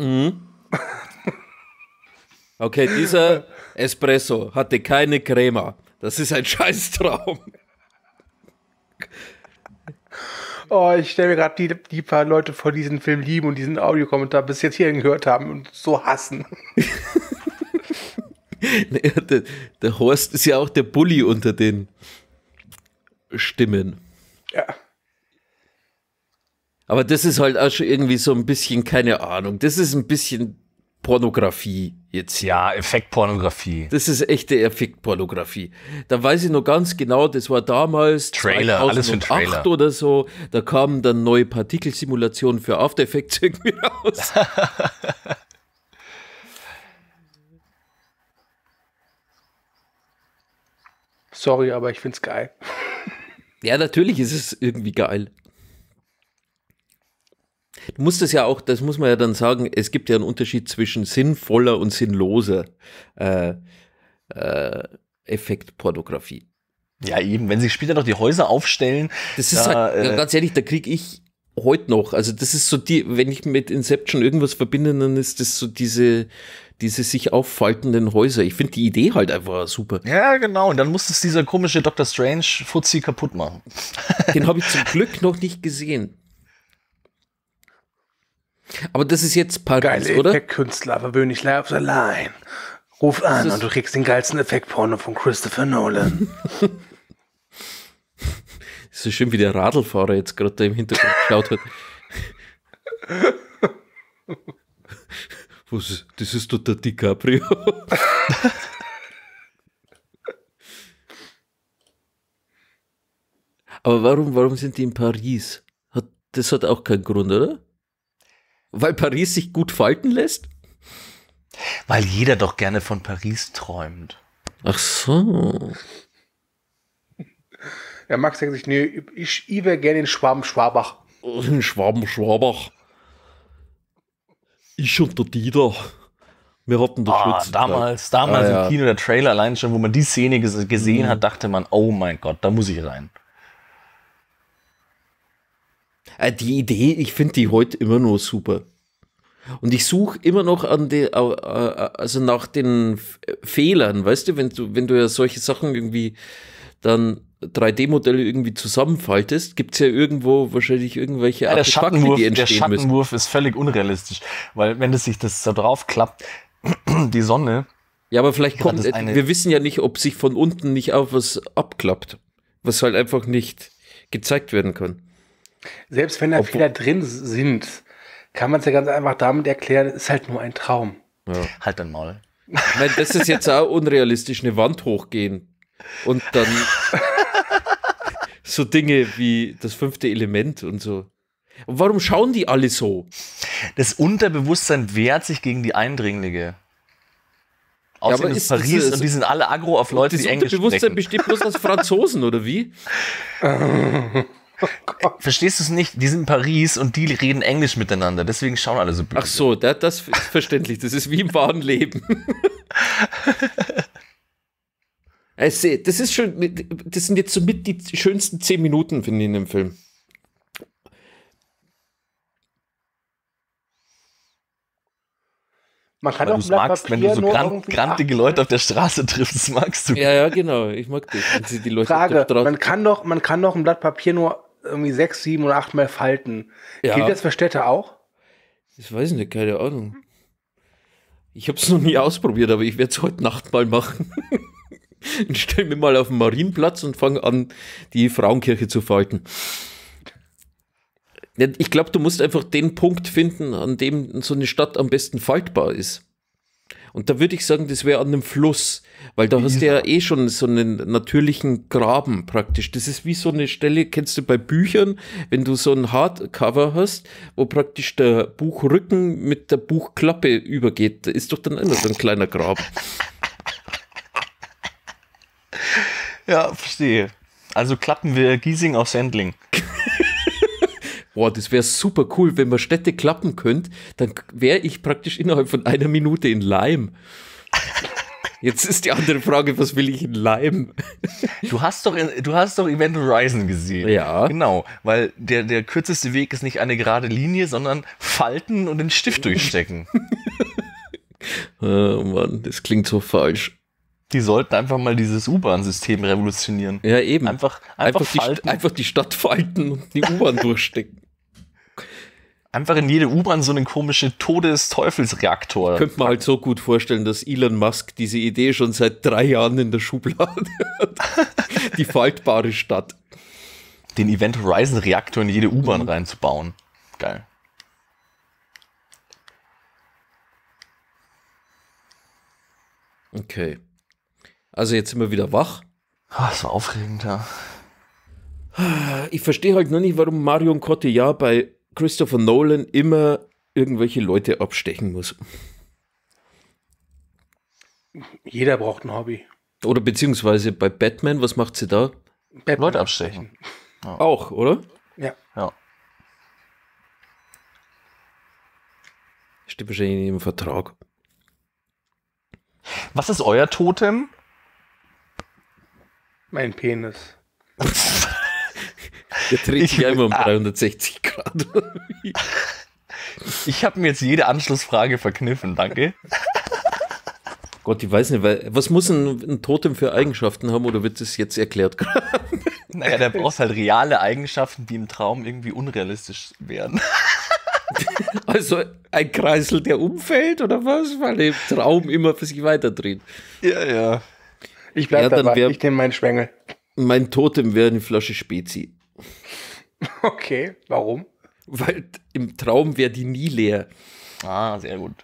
Okay, dieser Espresso hatte keine Crema. Das ist ein Scheißtraum. Oh, ich stelle mir gerade die, die paar Leute vor, die diesen Film lieben und diesen Audiokommentar bis jetzt hierhin gehört haben und so hassen. der, der Horst ist ja auch der Bully unter den Stimmen. Ja. Aber das ist halt auch schon irgendwie so ein bisschen, keine Ahnung, das ist ein bisschen Pornografie jetzt hier. Ja, Effektpornografie. Das ist echte Effektpornografie. Da weiß ich noch ganz genau, das war damals Trailer, alles für einen Trailer. oder so, da kamen dann neue Partikelsimulationen für After Effects irgendwie raus. Sorry, aber ich find's geil. Ja, natürlich ist es irgendwie geil. Du musst es ja auch, das muss man ja dann sagen, es gibt ja einen Unterschied zwischen sinnvoller und sinnloser äh, äh, Effektpornografie. Ja, eben, wenn sie später noch die Häuser aufstellen. Das ist da, halt, ja, äh, ganz ehrlich, da kriege ich heute noch, also das ist so die, wenn ich mit Inception irgendwas verbinde, dann ist das so diese, diese sich auffaltenden Häuser. Ich finde die Idee halt einfach super. Ja, genau. Und dann muss es dieser komische Doctor Strange-Fuzzi kaputt machen. Den habe ich zum Glück noch nicht gesehen. Aber das ist jetzt Paris, Geile oder? Effektkünstler, verwöhne ich live allein. Ruf an ist- und du kriegst den geilsten Effektporno von Christopher Nolan. Ist so schön, wie der Radlfahrer jetzt gerade da im Hintergrund geschaut hat. Was ist, das ist doch der DiCaprio. Aber warum, warum sind die in Paris? Hat, das hat auch keinen Grund, oder? Weil Paris sich gut falten lässt? Weil jeder doch gerne von Paris träumt. Ach so. Ja, Max denkt sich, nee, ich, ich wäre gerne in Schwaben-Schwabach. In Schwaben, Schwabach. Ich und der Dieter. Wir hatten das Ah, letzte damals, damals Ah, ja. im Kino, der Trailer allein schon, wo man die Szene ges- gesehen hat, dachte man, oh mein Gott, da muss ich rein. Äh, Die Idee, ich finde die heute immer noch super. Und ich suche immer noch an die, äh, äh, also nach den F- Fehlern, weißt du, wenn du, wenn du ja solche Sachen irgendwie dann drei D-Modelle irgendwie zusammenfaltest, gibt es ja irgendwo wahrscheinlich irgendwelche ja, der Artefakte, Schattenwurf, die der entstehen müssen. Schattenwurf ist völlig unrealistisch, weil wenn es sich das so drauf klappt, die Sonne. Ja, aber vielleicht Ja, kommt, das eine- wir wissen ja nicht, ob sich von unten nicht auch was abklappt, was halt einfach nicht gezeigt werden kann. Selbst wenn da Obwohl- Fehler drin sind, kann man es ja ganz einfach damit erklären, es ist halt nur ein Traum. Ja. Halt dein Maul. Ich meine, das ist jetzt auch unrealistisch, eine Wand hochgehen und dann so Dinge wie das fünfte Element und so. Und warum schauen die alle so? Das Unterbewusstsein wehrt sich gegen die Eindringlinge. Außerdem aber ist ist Paris das- und die sind alle aggro auf Leute, Das die Englisch Unterbewusstsein sprechen. besteht bloß aus Franzosen, oder wie? Verstehst du es nicht? Die sind in Paris und die reden Englisch miteinander. Deswegen schauen alle so blöd. Ach so, da, das ist verständlich. Das ist wie im wahren Leben. Also, das ist schon, das sind jetzt so mit die schönsten zehn Minuten, finde ich, in dem Film. Man kann Weil auch du ein Blatt magst, wenn Papier du so nur gran irgendwie grantige acht- Leute auf der Straße triffst, das magst du. Ja, ja, genau. Ich mag das. Wenn sie die Leute Frage, auf der Straße- man kann doch, man kann doch ein Blatt Papier nur irgendwie sechs, sieben oder acht Mal falten. Ja. Gilt das für Städte auch? Das weiß ich nicht, keine Ahnung. Ich habe es noch nie ausprobiert, aber ich werde es heute Nacht mal machen. Ich stelle mir mal auf den Marienplatz und fange an, die Frauenkirche zu falten. Ja, ich glaube, du musst einfach den Punkt finden, an dem so eine Stadt am besten faltbar ist. Und da würde ich sagen, das wäre an einem Fluss, weil da hast du ja eh schon so einen natürlichen Graben praktisch. Das ist wie so eine Stelle, kennst du bei Büchern, wenn du so ein Hardcover hast, wo praktisch der Buchrücken mit der Buchklappe übergeht. Da ist doch dann immer so ein kleiner Graben. Ja, verstehe. Also klappen wir Giesing auf Sendling. Boah, das wäre super cool, wenn man Städte klappen könnte, dann wäre ich praktisch innerhalb von einer Minute in Leim. Jetzt ist die andere Frage, was will ich in Leim? Du hast doch, du hast doch Event Horizon gesehen. Ja. Genau, weil der, der kürzeste Weg ist nicht eine gerade Linie, sondern Falten und den Stift durchstecken. Oh Mann, das klingt so falsch. Die sollten einfach mal dieses U-Bahn-System revolutionieren. Ja, eben. Einfach, einfach, Einfach, die, falten. einfach die Stadt falten und die U-Bahn durchstecken. Einfach in jede U-Bahn so einen komischen Todes-Teufelsreaktor. Könnte man halt so gut vorstellen, dass Elon Musk diese Idee schon seit drei Jahren in der Schublade hat. Die faltbare Stadt. Den Event Horizon Reaktor in jede U-Bahn reinzubauen. Geil. Okay. Also jetzt sind wir wieder wach. Ah, das war aufregend, ja. Ich verstehe halt nur nicht, warum Marion Cotillard bei Christopher Nolan immer irgendwelche Leute abstechen muss. Jeder braucht ein Hobby. Oder beziehungsweise bei Batman, was macht sie da? Batman. Leute abstechen. Auch, oder? Ja. Ja. Steht wahrscheinlich in ihrem Vertrag. Was ist euer Totem? Mein Penis. Der dreht sich Ich- einmal um ah. dreihundertsechzig Grad. Ich habe mir jetzt jede Anschlussfrage verkniffen, danke. Gott, ich weiß nicht, weil, was muss ein, ein Totem für Eigenschaften haben, oder wird das jetzt erklärt? Naja, der braucht halt reale Eigenschaften, die im Traum irgendwie unrealistisch werden. Also ein Kreisel, der umfällt, oder was? Weil der im Traum immer für sich weiterdreht. Ja, ja. Ich bleib Ja, dann dabei. wär- Ich nehme meinen Schwengel. Mein Totem wäre eine Flasche Spezi. Okay, warum? Weil im Traum wäre die nie leer. Ah, sehr gut.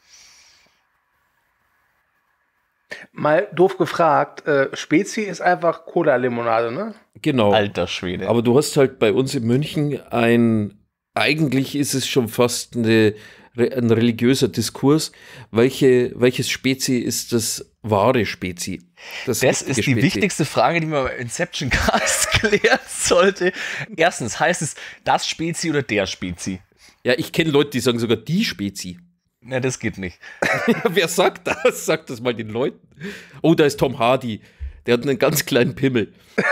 Mal doof gefragt, äh, Spezi ist einfach Cola-Limonade, ne? Genau. Alter Schwede. Aber du hast halt bei uns in München ein, eigentlich ist es schon fast eine, ein religiöser Diskurs. Welche, welches Spezi ist das wahre Spezi? Das richtige ist die Spezi. wichtigste Frage, die man bei Inception Cast klären sollte. Erstens, heißt es das Spezi oder der Spezi? Ja, ich kenne Leute, die sagen sogar die Spezi. Na, das geht nicht. Wer sagt das? Sagt das mal den Leuten. Oh, da ist Tom Hardy. Der hat einen ganz kleinen Pimmel.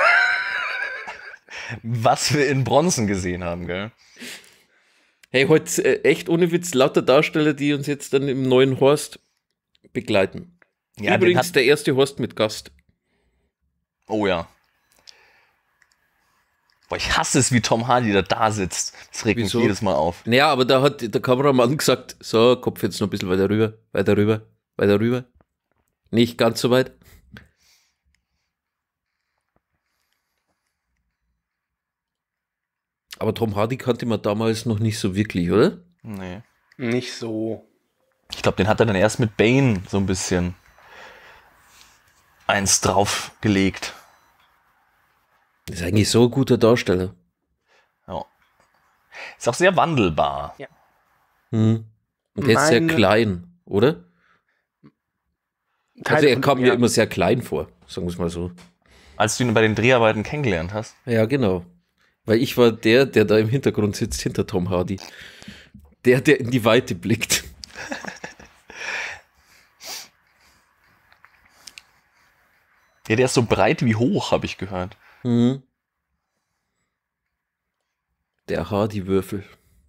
Was wir in Bronson gesehen haben, gell? Hey, heute äh, echt ohne Witz, lauter Darsteller, die uns jetzt dann im neuen Horst begleiten. Ja, den Übrigens hat, der erste Horst mit Gast. oh ja. Boah, ich hasse es, wie Tom Hardy da, da sitzt. Das regt mich Wieso? jedes Mal auf. Naja, aber da hat der Kameramann gesagt, so, Kopf jetzt noch ein bisschen weiter rüber, weiter rüber, weiter rüber. Nicht ganz so weit. Aber Tom Hardy kannte man damals noch nicht so wirklich, oder? Nee. Nicht so. Ich glaube, den hat er dann erst mit Bane so ein bisschen eins draufgelegt. Ist eigentlich so ein guter Darsteller. Ja. Ist auch sehr wandelbar. Ja. Hm. Und der ist sehr Meine- klein, oder? Teil Also er von- kam mir ja. immer sehr klein vor, sagen wir es mal so. Als du ihn bei den Dreharbeiten kennengelernt hast. Ja, genau. Weil ich war der, der da im Hintergrund sitzt, hinter Tom Hardy. Der, der in die Weite blickt. Ja, der ist so breit wie hoch, habe ich gehört. Mhm. Der Hardy-Würfel.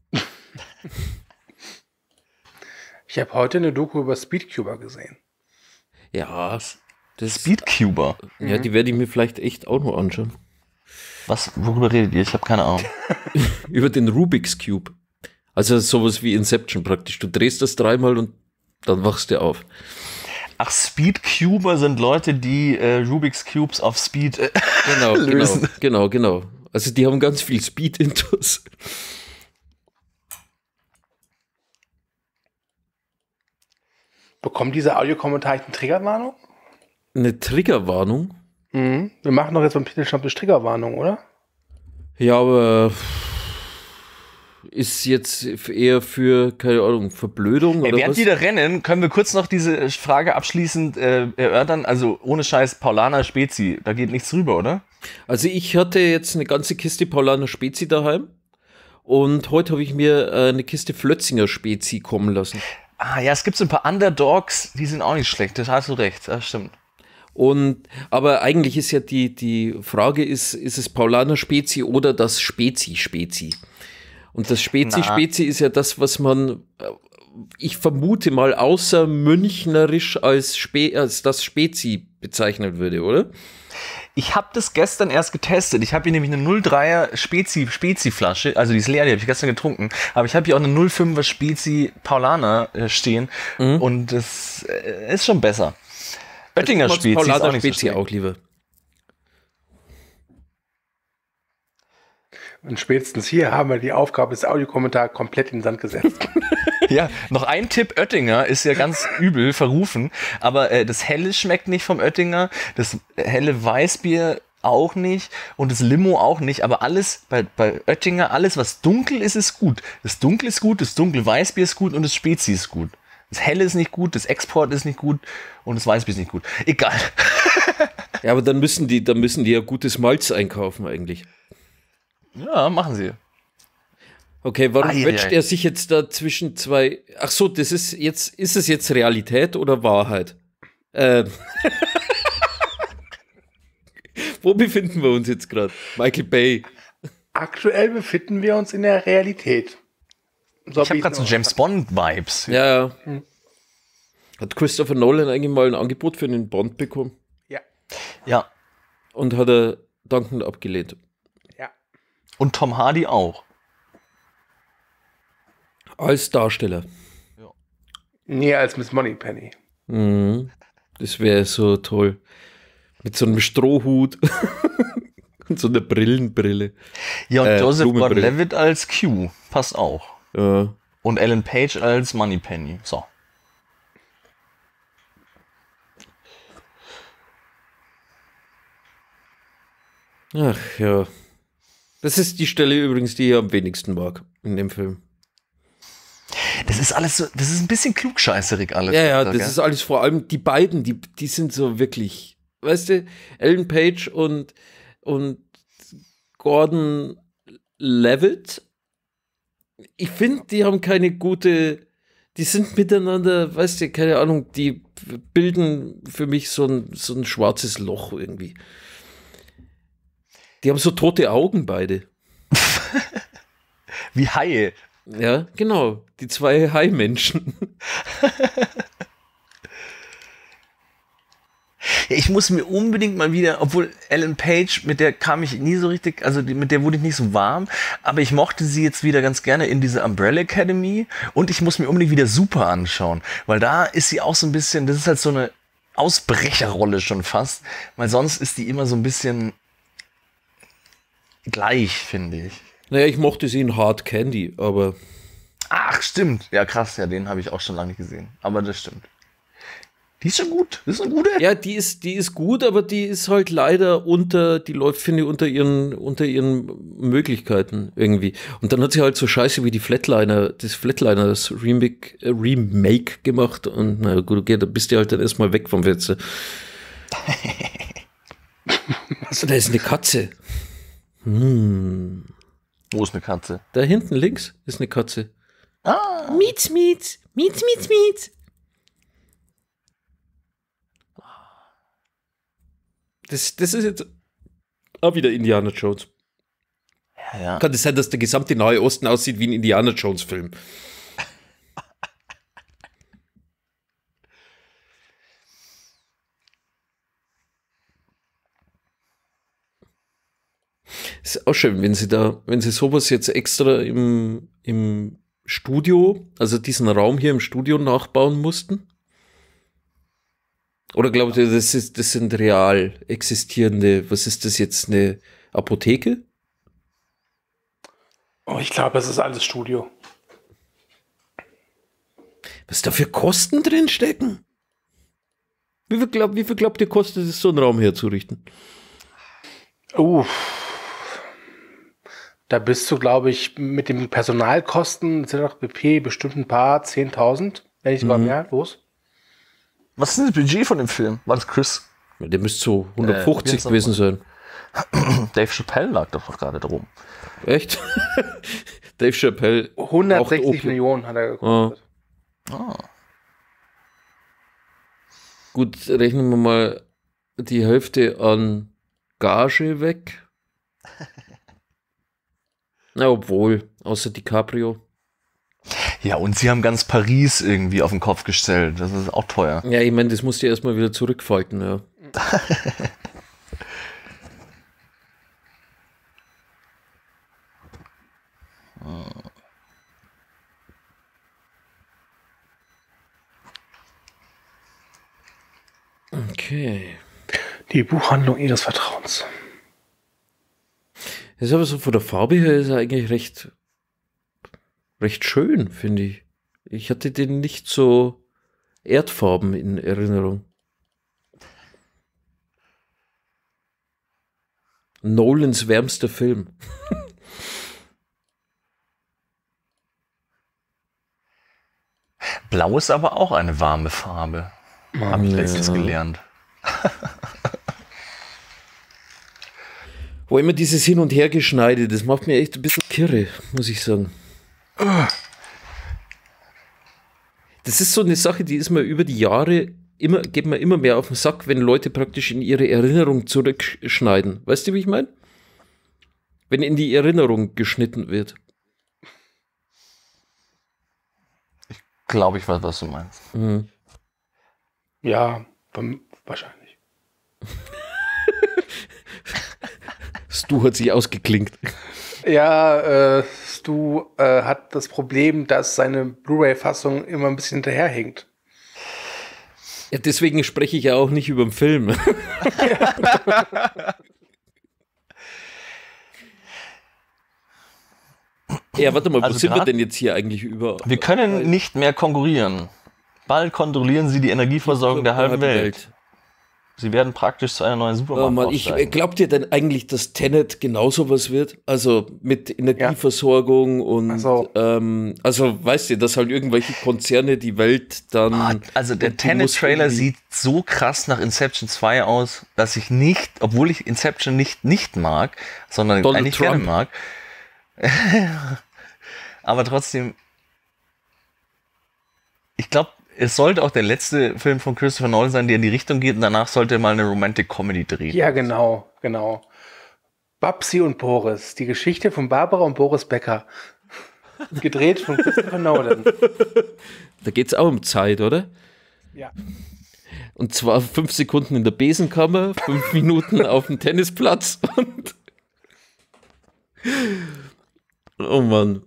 Ich habe heute eine Doku über Speedcuber gesehen. Ja, das Speedcuber. ja, die werde ich mir vielleicht echt auch noch anschauen. Was, worüber redet ihr? Ich habe keine Ahnung. Über den Rubik's Cube. Also sowas wie Inception praktisch. Du drehst das dreimal und dann wachst du auf. Ach, Speedcuber sind Leute, die äh, Rubik's Cubes auf Speed äh, Genau, genau, lösen. genau, genau. Also die haben ganz viel Speed-Intus. Bekommt dieser Audiokommentar eine Triggerwarnung? Eine Triggerwarnung? Mhm. Wir machen doch jetzt beim Titelstammtisch Triggerwarnung, oder? Ja, aber ist jetzt eher für, keine Ahnung, Verblödung Ey, oder während was? die da rennen, können wir kurz noch diese Frage abschließend äh, erörtern. Also ohne Scheiß, Paulaner Spezi, da geht nichts rüber, oder? Also ich hatte jetzt eine ganze Kiste Paulaner Spezi daheim und heute habe ich mir äh, eine Kiste Flötzinger Spezi kommen lassen. Ah ja, es gibt so ein paar Underdogs, die sind auch nicht schlecht, das hast du recht, das stimmt. Und, aber eigentlich ist ja die, die Frage ist, ist es Paulaner Spezi oder das Spezi-Spezi? Und das Spezi-Spezi ist ja das, was man, äh, ich vermute mal, außer münchnerisch als, Spe als das Spezi bezeichnen würde, oder? Ich habe das gestern erst getestet. Ich habe hier nämlich eine null Komma dreier Spezi, Spezi-Flasche, also die ist leer, die habe ich gestern getrunken. Aber ich habe hier auch eine null Komma fünfer Spezi Paulaner äh, stehen Mhm. und das äh, ist schon besser. Oettinger Ich mag's Spezi ist Paulaner auch nicht so Spezi schlecht. auch lieber. Und spätestens hier haben wir die Aufgabe des Audiokommentars komplett in den Sand gesetzt. Ja, noch ein Tipp, Oettinger ist ja ganz übel verrufen, aber äh, das Helle schmeckt nicht vom Oettinger, das helle Weißbier auch nicht und das Limo auch nicht, aber alles bei, bei Oettinger, alles was dunkel ist, ist gut. Das Dunkel ist gut, das dunkle Weißbier ist gut und das Spezi ist gut. Das Helle ist nicht gut, das Export ist nicht gut und das Weißbier ist nicht gut. Egal. Ja, aber dann müssen die, dann müssen die ja gutes Malz einkaufen eigentlich. Ja, machen sie. Okay, warum Ei, ei, quetscht ei. er sich jetzt da zwischen zwei? Ach so, das ist jetzt, ist es jetzt Realität oder Wahrheit? Ähm. Wo befinden wir uns jetzt gerade? Michael Bay. Aktuell befinden wir uns in der Realität. So Ich habe gerade so James Bond-Vibes. Ja, ja. Hat Christopher Nolan eigentlich mal ein Angebot für einen Bond bekommen Ja, Ja. und hat er dankend abgelehnt. ja. Und Tom Hardy auch. Als Darsteller. Nee, als Miss Moneypenny. Mhm. Das wäre so toll. Mit so einem Strohhut und so einer Brillenbrille. Ja, und Äh, Joseph Blumenbrille. Gordon-Levitt als Q. Passt auch. Ja. Und Ellen Page als Moneypenny. So. Ach ja. Das ist die Stelle übrigens, die ich am wenigsten mag in dem Film. Das ist alles so, das ist ein bisschen klugscheißerig alles. Ja, ja, da, das gell? ist alles vor allem, die beiden, die, die sind so wirklich, weißt du, Ellen Page und, und Gordon Levitt, ich finde, die haben keine gute, die sind miteinander, weißt du, keine Ahnung, die bilden für mich so ein, so ein schwarzes Loch irgendwie. Die haben so tote Augen beide. Wie Haie. Ja, genau, die zwei Hai-Menschen. Ich muss mir unbedingt mal wieder, obwohl Ellen Page, mit der kam ich nie so richtig, also die, mit der wurde ich nicht so warm, aber ich mochte sie jetzt wieder ganz gerne in dieser Umbrella Academy und ich muss mir unbedingt wieder Super anschauen, weil da ist sie auch so ein bisschen, das ist halt so eine Ausbrecherrolle schon fast, weil sonst ist die immer so ein bisschen gleich, finde ich. Naja, ich mochte sie in Hard Candy, aber... Ach, stimmt. Ja, krass, ja, den habe ich auch schon lange nicht gesehen. Aber das stimmt. Die ist schon gut. Das ist eine gute. Ja, die ist, die ist gut, aber die ist halt leider unter, die läuft, finde ich, unter ihren, unter ihren Möglichkeiten irgendwie. Und dann hat sie halt so Scheiße wie die Flatliner, das Flatliner, das Remake, äh, Remake gemacht. Und na gut, okay, da bist du halt dann erstmal weg vom Fenster. Also, da ist eine Katze. Hm. Wo ist eine Katze? Da hinten links ist eine Katze. Ah. Mietz, Mietz, Mietz, Mietz, Mietz. Das, das ist jetzt auch wieder Indiana Jones. Ja, ja. Kann es sein, dass der gesamte Nahe Osten aussieht wie ein Indiana Jones Film? Ist auch schön, wenn sie da, wenn sie sowas jetzt extra im, im Studio, also diesen Raum hier im Studio nachbauen mussten. Oder glaubt ihr, das ist, das sind real existierende, was ist das jetzt, eine Apotheke? Oh, ich glaube, es ist alles Studio. Was da für Kosten drin stecken? Wie viel, glaub, wie viel glaubt ihr, kostet es, so einen Raum herzurichten? Uh, da bist du, glaube ich, mit den Personalkosten et cetera pp. Bestimmt ein paar zehntausend, wenn nicht sogar Mhm. mehr, los. Was ist denn das Budget von dem Film? War das Chris? Der müsste so hundertfünfzig Äh, gewesen sein. Dave Chappelle lag doch noch gerade drum. Echt? Dave Chappelle. hundertsechzig braucht Opium. Millionen hat er gekostet. Ah. Gut, rechnen wir mal die Hälfte an Gage weg. Na, obwohl, außer DiCaprio. Ja, und sie haben ganz Paris irgendwie auf den Kopf gestellt. Das ist auch teuer. Ja, ich meine, das musst du erstmal wieder zurückfalten, ja. Okay. Die Buchhandlung ihres Vertrauens. Das ist aber so von der Farbe her ist er eigentlich recht, recht schön, finde ich. Ich hatte den nicht so erdfarben in Erinnerung. Nolans wärmster Film. Blau ist aber auch eine warme Farbe. Habe ich Ja. letztens gelernt. Wo immer dieses Hin- und Hergeschneide, das macht mir echt ein bisschen kirre, muss ich sagen. Das ist so eine Sache, die ist mir über die Jahre immer, geht mir immer mehr auf den Sack, wenn Leute praktisch in ihre Erinnerung zurückschneiden. Weißt du, wie ich meine? Wenn in die Erinnerung geschnitten wird. Glaube ich, weiß, was du meinst. Mhm. Ja, beim- wahrscheinlich. Stu hat sich ausgeklinkt. Ja, äh, Stu äh, hat das Problem, dass seine Blu-ray-Fassung immer ein bisschen hinterherhinkt. Ja, deswegen spreche ich ja auch nicht über den Film. Ja, warte mal, wo Also sind wir grad- denn jetzt hier eigentlich über? Wir können nicht mehr konkurrieren. Bald kontrollieren sie die Energieversorgung der halben Welt. Sie werden praktisch zu einer neuen Oh Supermacht Mann, ich, aufsteigen. glaubt ihr denn eigentlich, dass Tenet genauso was wird? Also mit Energieversorgung und Ach so. ähm, also weißt du, dass halt irgendwelche Konzerne die Welt dann. Ah, also der und die muss Tenet-Trailer irgendwie- sieht so krass nach Inception zwei aus, dass ich nicht, obwohl ich Inception nicht nicht mag, sondern Donald eigentlich Trump. gerne mag, aber trotzdem, ich glaube, es sollte auch der letzte Film von Christopher Nolan sein, der in die Richtung geht, und danach sollte er mal eine Romantic Comedy drehen. Ja, genau, genau. Babsi und Boris, die Geschichte von Barbara und Boris Becker. Gedreht von Christopher Nolan. Da geht es auch um Zeit, oder? Ja. Und zwar fünf Sekunden in der Besenkammer, fünf Minuten auf dem Tennisplatz und oh Mann.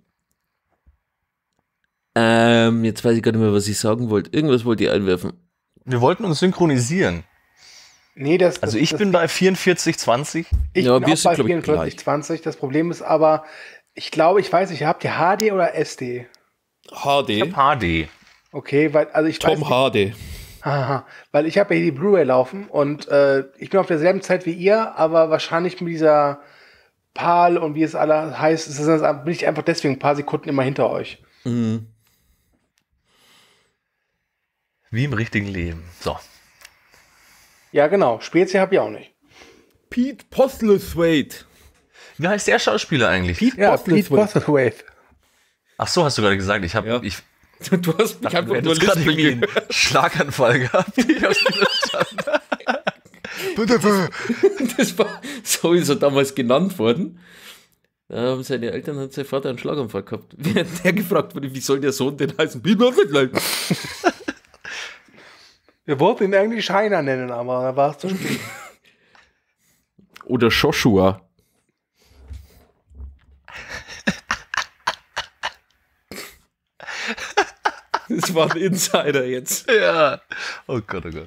Ähm, jetzt weiß ich gar nicht mehr, was ich sagen wollte. Irgendwas wollte ich einwerfen. Wir wollten uns synchronisieren. Nee, das, das Also ich das, bin bei vierundvierzig zwanzig. Ich Ja, bin wir auch sind, bei glaub ich, vierundvierzig gleich. zwanzig. Das Problem ist aber, ich glaube, ich weiß nicht, habt ihr H D oder S D? H D. Ich hab H D. Okay, weil, also ich weiß Tom nicht, Hardy. aha, weil ich habe ja hier die Blu-ray laufen und äh, ich bin auf derselben Zeit wie ihr, aber wahrscheinlich mit dieser PAL und wie es alle heißt, ist das, bin ich einfach deswegen ein paar Sekunden immer hinter euch. Mhm. Wie im richtigen Leben. So. Ja, genau. Spezi habe ich auch nicht. Pete Postlethwaite. Wie heißt der Schauspieler eigentlich? Pete Ja, Pete Postlethwaite. Postlethwaite. Ach so, hast du gerade gesagt. Ich habe Ja. ich Du hast mich dachte, einfach du nur hättest gerade lispeln irgendwie einen Schlaganfall gehabt. Ich hab's nicht verstanden. Bitte. Das war, so ist er damals genannt worden. Da haben seine Eltern und sein Vater einen Schlaganfall gehabt. Während der gefragt wurde, wie soll der Sohn denn heißen? Wir wollten ihn eigentlich Scheiner nennen, aber da war es zu spät. Oder Joshua. Das war ein Insider jetzt. Ja. Oh Gott, oh Gott.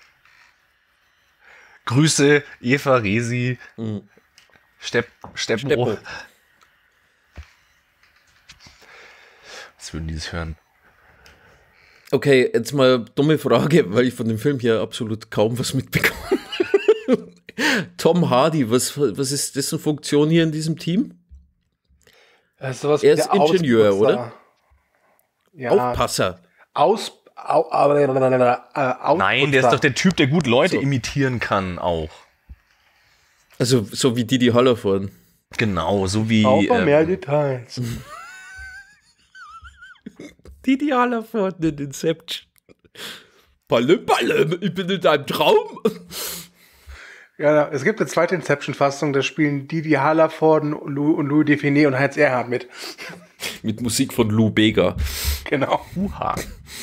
Grüße, Eva, Resi, Mhm. Stepp, Steppenbruch. Steppo. Was würden die das hören? Okay, jetzt mal dumme Frage, weil ich von dem Film hier absolut kaum was mitbekomme. Tom Hardy, was, was ist dessen Funktion hier in diesem Team? Das ist sowas Er wie ist der Ingenieur, Ausputzer. oder? Ja, Aufpasser. Aus, au, au, äh, Ausputzer. Nein, der ist doch der Typ, der gut Leute So. imitieren kann auch. Also so wie Didi Hallervorden. Genau, so wie Brauchen ähm, mehr Details. Didi Hallervorden in Inception. Palle, Palle, ich bin in deinem Traum. Ja, es gibt eine zweite Inception-Fassung, da spielen Didi Hallervorden und Lou- und Louis Define und Heinz Erhardt mit. Mit Musik von Lou Bega. Genau. Uha.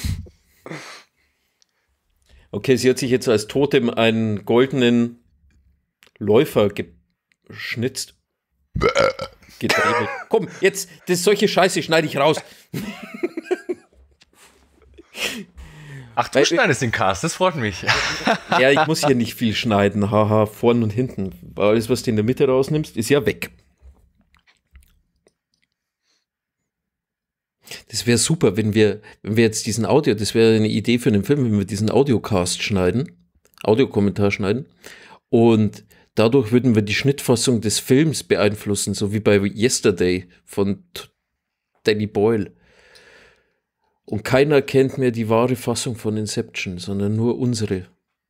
Okay, sie hat sich jetzt als Totem einen goldenen Läufer geschnitzt. Gedreht. Komm, jetzt, das solche Scheiße schneide ich raus. Ach, du Weil- schneidest den Cast, das freut mich. Ja, ich muss hier nicht viel schneiden. Haha, vorn und hinten. Alles, was du in der Mitte rausnimmst, ist ja weg. Das wäre super, wenn wir, wenn wir jetzt diesen Audio, das wäre eine Idee für einen Film, wenn wir diesen Audiocast schneiden, Audiokommentar schneiden und dadurch würden wir die Schnittfassung des Films beeinflussen, so wie bei Yesterday von T- Danny Boyle. Und keiner kennt mehr die wahre Fassung von Inception, sondern nur unsere.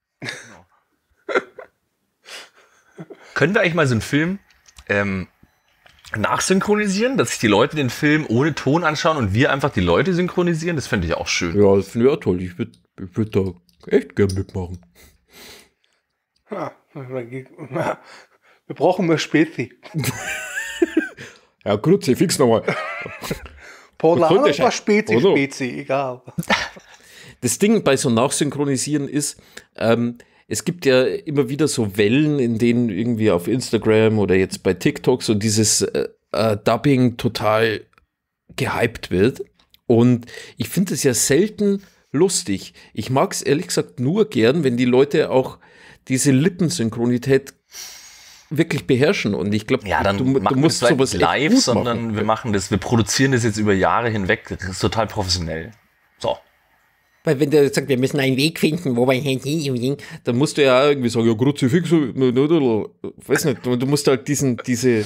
Können wir eigentlich mal so einen Film ähm, nachsynchronisieren, dass sich die Leute den Film ohne Ton anschauen und wir einfach die Leute synchronisieren? Das fände ich auch schön. Ja, das finde ich auch toll. Ich würde ich würd da echt gern mitmachen. Ja, wir brauchen mehr Spezi. Ja, Grütze, fix nochmal. Polano Kunde- oder Spezi, Oder? Spezi, egal. Das Ding bei so Nachsynchronisieren ist, ähm, es gibt ja immer wieder so Wellen, in denen irgendwie auf Instagram oder jetzt bei TikTok so dieses äh, äh, Dubbing total gehypt wird. Und ich finde es ja selten lustig. Ich mag es ehrlich gesagt nur gern, wenn die Leute auch diese Lippensynchronität wirklich beherrschen. Und ich glaube, Ja, dann du, machen du musst wir das sowas nicht echt live, gut sondern machen. wir machen das, wir produzieren das jetzt über Jahre hinweg. Das ist total professionell. So. Weil wenn der sagt, wir müssen einen Weg finden, wo wir dann musst du ja irgendwie sagen, ja, Kruzifix, weiß nicht, du musst halt diesen, diese,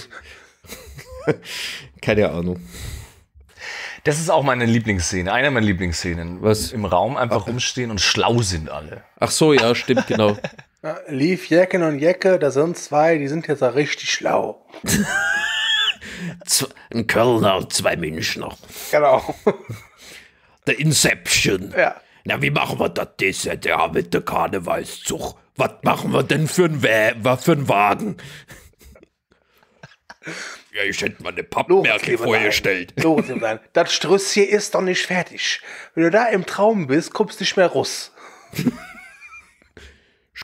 keine Ahnung. Das ist auch meine Lieblingsszene, eine meiner Lieblingsszenen. Was? Im Raum einfach rumstehen und schlau sind alle. Ach so, ja, stimmt, genau. Ja, Lief, Jecken und Jecke, da sind zwei, die sind jetzt auch richtig schlau. Z- Ein Kölner, zwei Münchner. Genau. Der Inception. Ja. Na, wie machen wir das dieses Jahr mit der Karnevalszug? Was machen wir denn für einen Wa- für einen Wagen? Ja, ich hätte mal eine Pappmärkte vorgestellt. Lorenz, Lieberlein, das Strüss hier ist doch nicht fertig. Wenn du da im Traum bist, kommst du nicht mehr raus.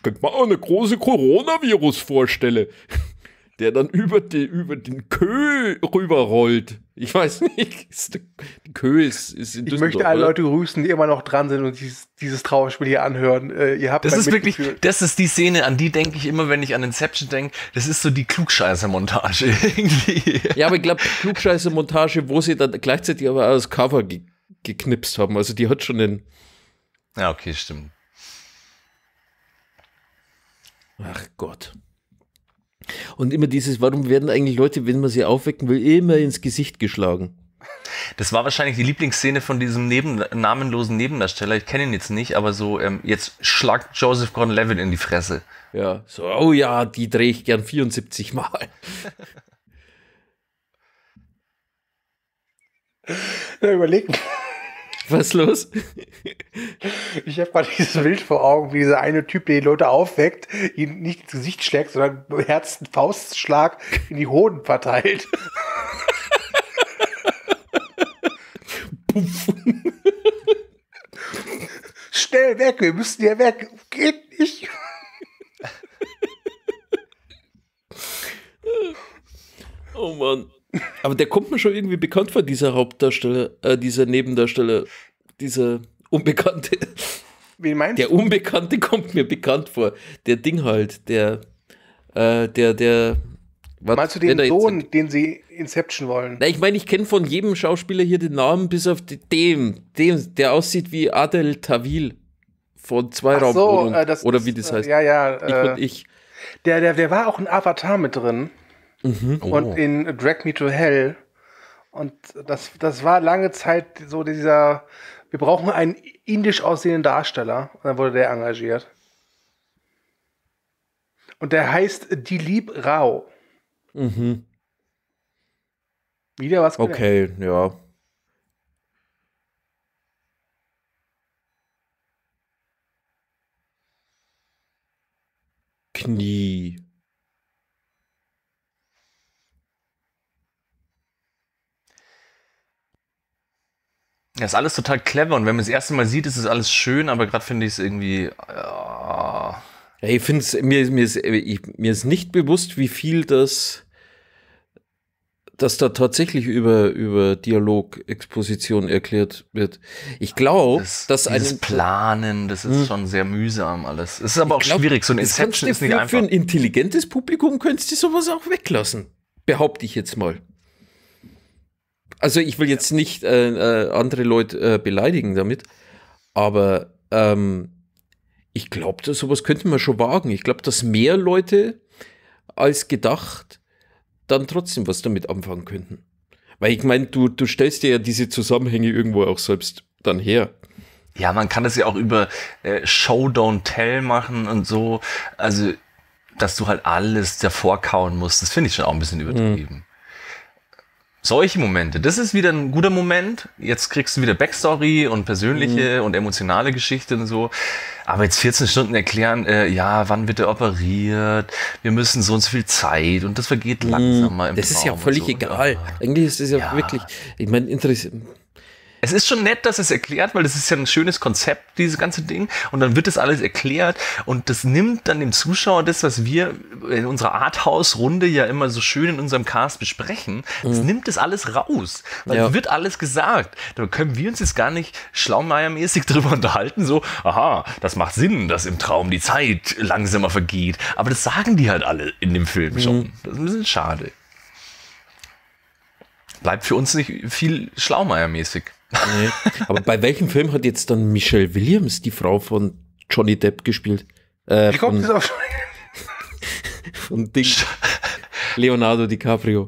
ich könnte mir auch eine große Coronavirus vorstellen, der dann über, die, über den Kö rüberrollt. Ich weiß nicht, die Kö ist, ist in Ich möchte alle oder? Leute grüßen, die immer noch dran sind und dieses, dieses Trauerspiel hier anhören. Äh, ihr habt Das mein ist wirklich, Mitgefühl. das ist die Szene, an die denke ich immer, wenn ich an Inception denke. Das ist so die Klugscheißer-Montage irgendwie. Ja, aber ich glaube, Klugscheißer-Montage, wo sie dann gleichzeitig aber auch das Cover ge geknipst haben. Also die hat schon den... Ja, okay, stimmt. Ach Gott. Und immer dieses, warum werden eigentlich Leute, wenn man sie aufwecken will, immer ins Gesicht geschlagen? Das war wahrscheinlich die Lieblingsszene von diesem neben, namenlosen Nebendarsteller. Ich kenne ihn jetzt nicht, aber so, ähm, jetzt schlagt Joseph Gordon-Levitt in die Fresse. Ja, so, oh ja, die drehe ich gern vierundsiebzig Mal. Ja, überleg. Was ist los? Ich habe gerade dieses Bild vor Augen, wie dieser eine Typ, der die Leute aufweckt, ihn nicht ins Gesicht schlägt, sondern beherzten Faustschlag in die Hoden verteilt. Schnell weg, wir müssen hier weg. Geht nicht. Oh Mann. Aber der kommt mir schon irgendwie bekannt vor, dieser Hauptdarsteller, äh, dieser Nebendarsteller, dieser Unbekannte. Wen meinst Der du? Unbekannte kommt mir bekannt vor. Der Ding halt, der, äh, der, der. Was, Meinst du wer den da jetzt- Sohn, den sie Inception wollen? Na, ich meine, ich kenne von jedem Schauspieler hier den Namen, bis auf die- dem, dem, der aussieht wie Adel Tawil von Zwei Ach so, Raumwohnung. äh, das oder ist, wie das äh, heißt. Ja, ja. Ich Äh, und ich. der, der, der war auch in Avatar mit drin. Oh. Und in Drag Me to Hell. Und das, das war lange Zeit so dieser, wir brauchen einen indisch aussehenden Darsteller. Und dann wurde der engagiert. Und der heißt Dilip Rao. Mhm. Wieder was gelernt. Okay, ja. Knie. Das ist alles total clever und wenn man das erste Mal sieht, ist es alles schön, aber gerade finde ich es irgendwie. Ja. Ja, ich finde es, mir, mir, ist, ich, mir ist nicht bewusst, wie viel das, dass da tatsächlich über, über Dialogexposition erklärt wird. Ich glaube, Das, dass dieses ein Planen, das ist Hm. schon sehr mühsam alles. Es ist aber auch glaub, schwierig, so ein das kannst Inception du ist nicht für, einfach. für ein intelligentes Publikum könntest du sowas auch weglassen. Behaupte ich jetzt mal. Also ich will jetzt nicht äh, äh, andere Leute äh, beleidigen damit, aber ähm, ich glaube, sowas könnte man schon wagen. Ich glaube, dass mehr Leute als gedacht dann trotzdem was damit anfangen könnten. Weil ich meine, du, du stellst dir ja diese Zusammenhänge irgendwo auch selbst dann her. Ja, man kann das ja auch über äh, Show Don't Tell machen und so. Also, dass du halt alles davor kauen musst, das finde ich schon auch ein bisschen übertrieben. Mhm. Solche Momente, das ist wieder ein guter Moment. Jetzt kriegst du wieder Backstory und persönliche mhm. und emotionale Geschichte und so. Aber jetzt vierzehn Stunden erklären, äh, ja, wann wird er operiert? Wir müssen so und so viel Zeit und das vergeht langsamer im Das ist ja Traum völlig und so. egal. Eigentlich ist das ja, Ja. wirklich, ich meine, interessant. Es ist schon nett, dass es erklärt, weil das ist ja ein schönes Konzept, dieses ganze Ding. Und dann wird das alles erklärt und das nimmt dann dem Zuschauer das, was wir in unserer Arthouse-Runde ja immer so schön in unserem Cast besprechen, das mhm. nimmt das alles raus. Weil Ja. es wird alles gesagt. Da können wir uns jetzt gar nicht schlaumeiermäßig drüber unterhalten, so, aha, das macht Sinn, dass im Traum die Zeit langsamer vergeht. Aber das sagen die halt alle in dem Film schon. Mhm. Das ist ein bisschen schade. Bleibt für uns nicht viel schlaumeiermäßig. Nee. Aber bei welchem Film hat jetzt dann Michelle Williams, die Frau von Johnny Depp, gespielt? Äh, Wie kommt von, das auf? von Ding. Leonardo DiCaprio.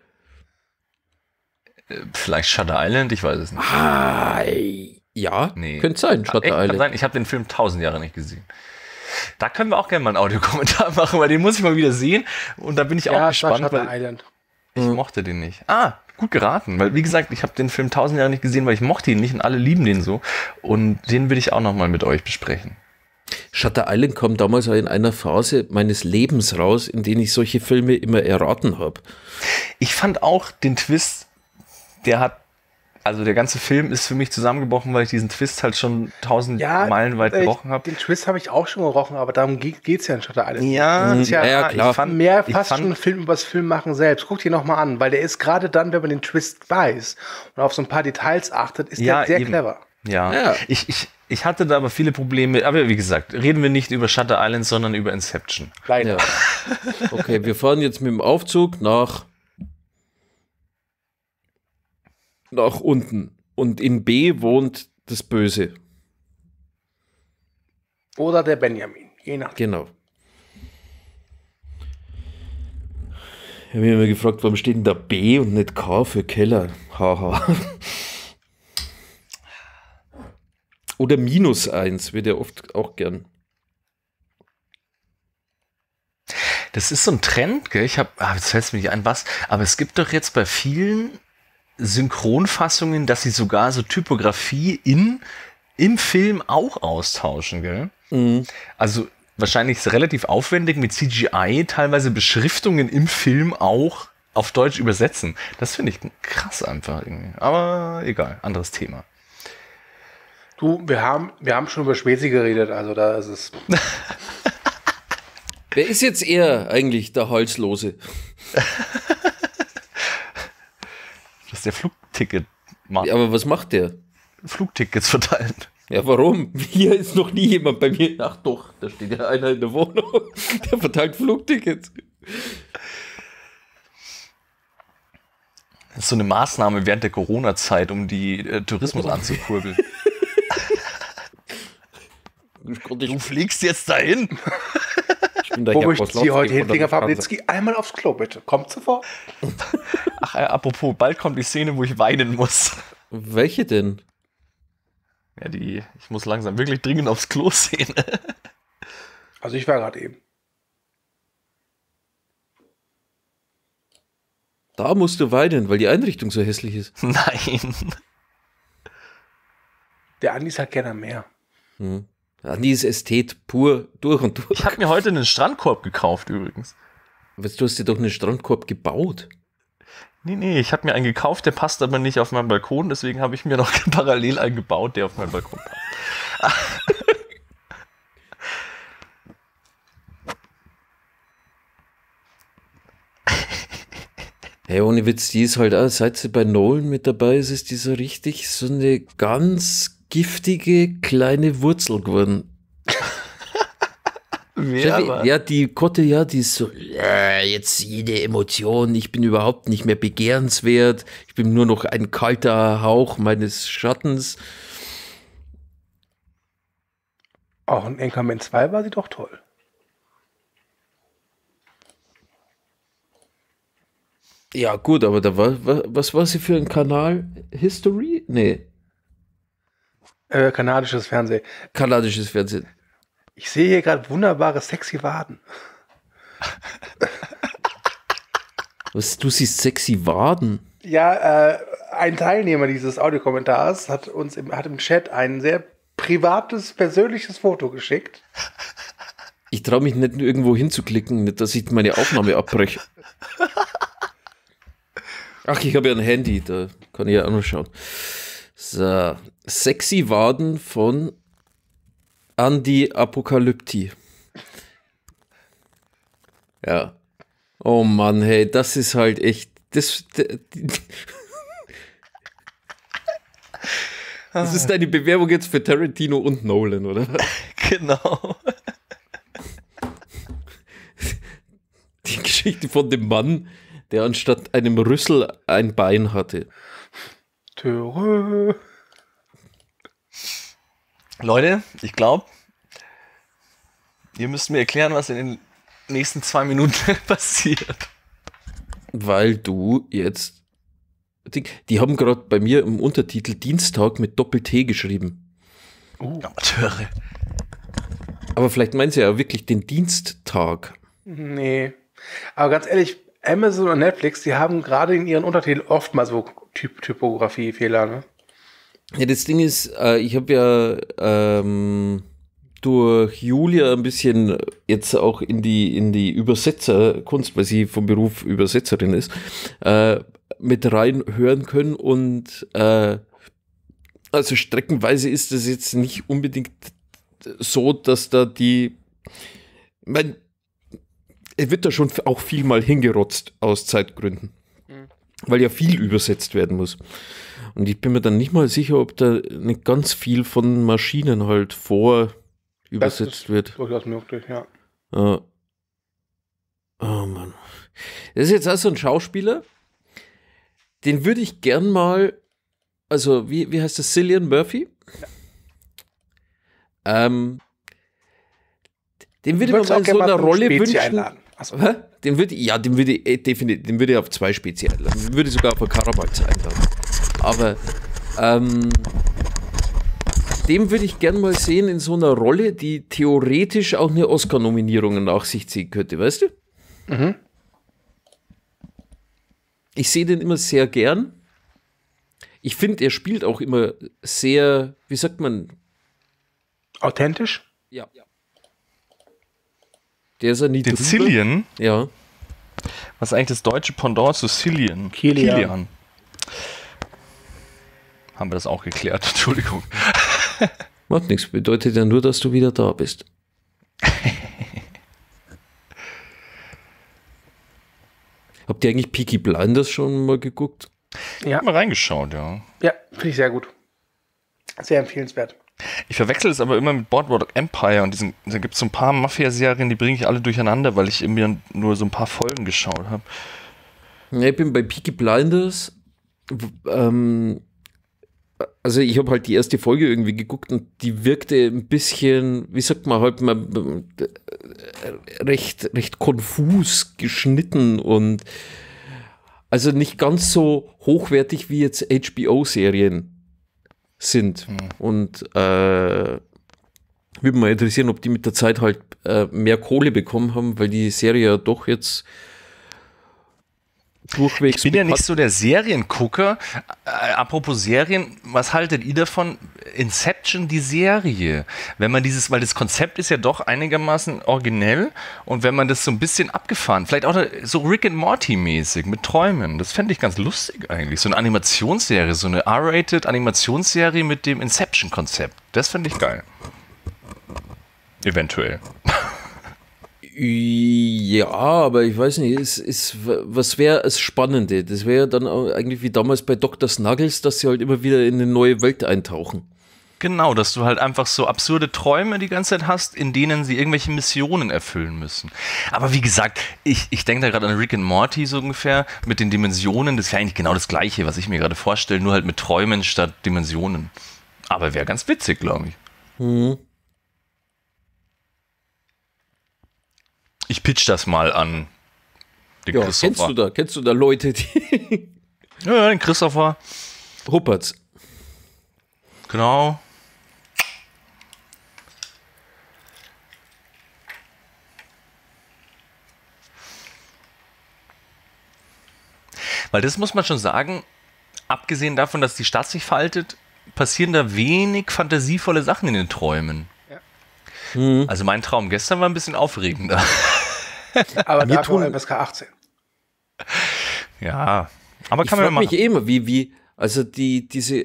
Vielleicht Shutter Island, ich weiß es nicht. Ah, ja, Nee. könnte sein, Shutter Echt, kann Island. sein. Ich habe den Film tausend Jahre nicht gesehen. Da können wir auch gerne mal einen Audiokommentar machen, weil den muss ich mal wieder sehen. Und da bin ich auch Ja, es war gespannt, Shutter weil Island. ich mochte den nicht. Ah, gut geraten. Weil, wie gesagt, ich habe den Film tausend Jahre nicht gesehen, weil ich mochte ihn nicht und alle lieben den so. Und den will ich auch noch mal mit euch besprechen. Shutter Island kam damals auch in einer Phase meines Lebens raus, in denen ich solche Filme immer erraten habe. Ich fand auch den Twist, der hat Also der ganze Film ist für mich zusammengebrochen, weil ich diesen Twist halt schon tausend ja, Meilen weit gerochen habe. Den Twist habe ich auch schon gerochen, aber darum geht es ja in Shutter Island. Ja, das ist ja, ja klar. Ich fand mehr fast fand, schon ein Film über das Filmmachen selbst. Guck dir nochmal an, weil der ist gerade dann, wenn man den Twist weiß und auf so ein paar Details achtet, ist ja, der sehr eben. clever. Ja, ja. Ich, ich, ich hatte da aber viele Probleme. Aber wie gesagt, reden wir nicht über Shutter Island, sondern über Inception. Leider. Ja. Okay, wir fahren jetzt mit dem Aufzug nach nach unten. Und in B wohnt das Böse. Oder der Benjamin, je nachdem. Genau. Ich habe mich immer gefragt, warum steht denn da B und nicht K für Keller? Haha. Oder minus eins, wird ja oft auch gern. Das ist so ein Trend, gell? Ich habe, ah, jetzt fällt es mir nicht ein, was, aber es gibt doch jetzt bei vielen Synchronfassungen, dass sie sogar so Typografie in, im Film auch austauschen, gell? Mhm. Also wahrscheinlich ist es relativ aufwendig mit C G I, teilweise Beschriftungen im Film auch auf Deutsch übersetzen. Das finde ich krass einfach irgendwie. Aber egal, anderes Thema. Du, wir haben, wir haben schon über Schwesi geredet, also da ist es. Wer ist jetzt eher eigentlich der Halslose? Das ist der Flugticket macht. Ja, aber was macht der? Flugtickets verteilen. Ja, warum? Hier ist noch nie jemand bei mir. Ach doch, da steht ja einer in der Wohnung, der verteilt Flugtickets. Das ist so eine Maßnahme während der Corona-Zeit, um die äh, Tourismus anzukurbeln. Du fliegst jetzt dahin. Wo möchten Sie heute hinfliegen, Herr Pawlitzki? Einmal aufs Klo, bitte. Kommt sofort. Ach, äh, apropos, bald kommt die Szene, wo ich weinen muss. Welche denn? Ja, die, ich muss langsam wirklich dringend aufs Klo sehen. Also ich war gerade eben. Da musst du weinen, weil die Einrichtung so hässlich ist. Nein. Der Andi ist halt gerne mehr. Hm. Andi ist Ästhet pur durch und durch. Ich habe mir heute einen Strandkorb gekauft übrigens. Aber du hast dir doch einen Strandkorb gebaut. Nee, nee, ich habe mir einen gekauft, der passt aber nicht auf meinen Balkon, deswegen habe ich mir noch parallel einen gebaut, der auf meinen Balkon passt. Hey, ohne Witz, die ist halt auch, seit sie bei Nolan mit dabei ist, ist die so richtig so eine ganz giftige kleine Wurzel geworden. Wer, ja, die Kotte, ja, die ist so, äh, jetzt jede Emotion, ich bin überhaupt nicht mehr begehrenswert, ich bin nur noch ein kalter Hauch meines Schattens. Auch in Anchorman zwei war sie doch toll. Ja, gut, aber da war, was war sie für ein Kanal? History? Nee. Äh, kanadisches Fernsehen. Kanadisches Fernsehen. Ich sehe hier gerade wunderbare, sexy Waden. Was, du siehst sexy Waden? Ja, äh, ein Teilnehmer dieses Audiokommentars hat uns im, hat im Chat ein sehr privates, persönliches Foto geschickt. Ich traue mich nicht irgendwo hinzuklicken, nicht, dass ich meine Aufnahme abbreche. Ach, ich habe ja ein Handy, da kann ich ja auch noch schauen. So, sexy Waden von Andi Apokalypti. Ja. Oh Mann, hey, das ist halt echt. Das, das ist deine Bewerbung jetzt für Tarantino und Nolan, oder? Genau. Die Geschichte von dem Mann, der anstatt einem Rüssel ein Bein hatte. Törö. Leute, ich glaube, ihr müsst mir erklären, was in den nächsten zwei Minuten passiert. Weil du jetzt... Die, die haben gerade bei mir im Untertitel Dienstag mit Doppel-T geschrieben. Uh, Amateure. Aber vielleicht meinen sie ja wirklich den Diensttag. Nee. Aber ganz ehrlich, Amazon und Netflix, die haben gerade in ihren Untertiteln oft mal so Typ Typografie-Fehler, ne? Ja, das Ding ist, äh, ich habe ja ähm, durch Julia ein bisschen jetzt auch in die, in die Übersetzerkunst, weil sie vom Beruf Übersetzerin ist, äh, mit reinhören können und äh, also streckenweise ist es jetzt nicht unbedingt so, dass da die, ich mein, es wird da schon auch viel mal hingerotzt aus Zeitgründen, mhm. weil ja viel übersetzt werden muss. Und ich bin mir dann nicht mal sicher, ob da nicht ganz viel von Maschinen halt vor übersetzt wird. Durchaus möglich, ja. Uh, oh Mann. Das ist jetzt also ein Schauspieler, den würde ich gern mal, also wie, wie heißt das, Cillian Murphy? Ja. Ähm, den würde ich mir mal in so einer Rolle wünschen. Also. Den würde ich, ja, den würde ich äh, definitiv, den würde ich auf zwei Spezi einladen. Den würde ich sogar auf eine Karabalz einladen. Aber ähm, den würde ich gern mal sehen in so einer Rolle, die theoretisch auch eine Oscar-Nominierung nach sich ziehen könnte, weißt du? Mhm. Ich sehe den immer sehr gern. Ich finde, er spielt auch immer sehr, wie sagt man? Authentisch? Ja. Der ist ja nie Den Cillian? Ja. Was ist eigentlich das deutsche Pendant zu Cillian? Kilian. Kilian. Haben wir das auch geklärt? Entschuldigung. Macht nichts, bedeutet ja nur, dass du wieder da bist. Habt ihr eigentlich Peaky Blinders schon mal geguckt? Ja. Hab mal reingeschaut, ja. Ja, finde ich sehr gut. Sehr empfehlenswert. Ich verwechsel es aber immer mit Boardwalk Empire und diesen, da gibt es so ein paar Mafia-Serien, die bringe ich alle durcheinander, weil ich irgendwie nur so ein paar Folgen geschaut habe. Ja, ich bin bei Peaky Blinders. Ähm, also ich habe halt die erste Folge irgendwie geguckt und die wirkte ein bisschen, wie sagt man halt mal, recht, recht konfus geschnitten und also nicht ganz so hochwertig wie jetzt H B O-Serien sind. Mhm. Und äh, würde mich mal interessieren, ob die mit der Zeit halt äh, mehr Kohle bekommen haben, weil die Serie ja doch jetzt durchwegs... Ich bin ja nicht so der Seriengucker. Äh, apropos Serien, was haltet ihr davon? Inception, die Serie. Wenn man dieses, weil das Konzept ist ja doch einigermaßen originell und wenn man das so ein bisschen abgefahren, vielleicht auch so Rick and Morty mäßig mit Träumen, das fände ich ganz lustig eigentlich. So eine Animationsserie, so eine R-rated Animationsserie mit dem Inception-Konzept. Das fände ich geil. Eventuell. Ja, aber ich weiß nicht, ist, ist, was wäre das Spannende? Das wäre dann eigentlich wie damals bei Doktor Snuggles, dass sie halt immer wieder in eine neue Welt eintauchen. Genau, dass du halt einfach so absurde Träume die ganze Zeit hast, in denen sie irgendwelche Missionen erfüllen müssen. Aber wie gesagt, ich, ich denke da gerade an Rick and Morty so ungefähr, mit den Dimensionen, das wäre eigentlich genau das Gleiche, was ich mir gerade vorstelle, nur halt mit Träumen statt Dimensionen. Aber wäre ganz witzig, glaube ich. Mhm. Ich pitch das mal an den ja, Christopher. Kennst du da, kennst du da Leute, die... ja, ja, den Christopher. Ruppert's. Genau. Weil das muss man schon sagen, abgesehen davon, dass die Stadt sich faltet, passieren da wenig fantasievolle Sachen in den Träumen. Ja. Mhm. Also mein Traum gestern war ein bisschen aufregender. Aber da tun F S K achtzehn. Ja, aber ich kann man ja machen. Ich frage mich eh immer, wie, wie, also die, diese,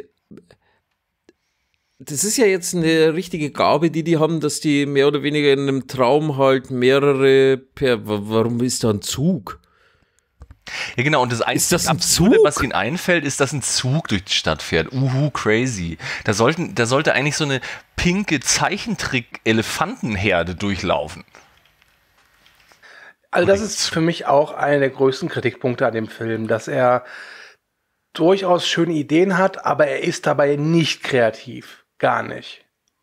das ist ja jetzt eine richtige Gabe, die die haben, dass die mehr oder weniger in einem Traum halt mehrere, per, warum ist da ein Zug? Ja genau, und das einzige Absurde, was ihnen einfällt, ist, dass ein Zug durch die Stadt fährt. Uhu, crazy. Da, sollten, da sollte eigentlich so eine pinke Zeichentrick-Elefantenherde durchlaufen. Also das ist für mich auch einer der größten Kritikpunkte an dem Film, dass er durchaus schöne Ideen hat, aber er ist dabei nicht kreativ. Gar nicht.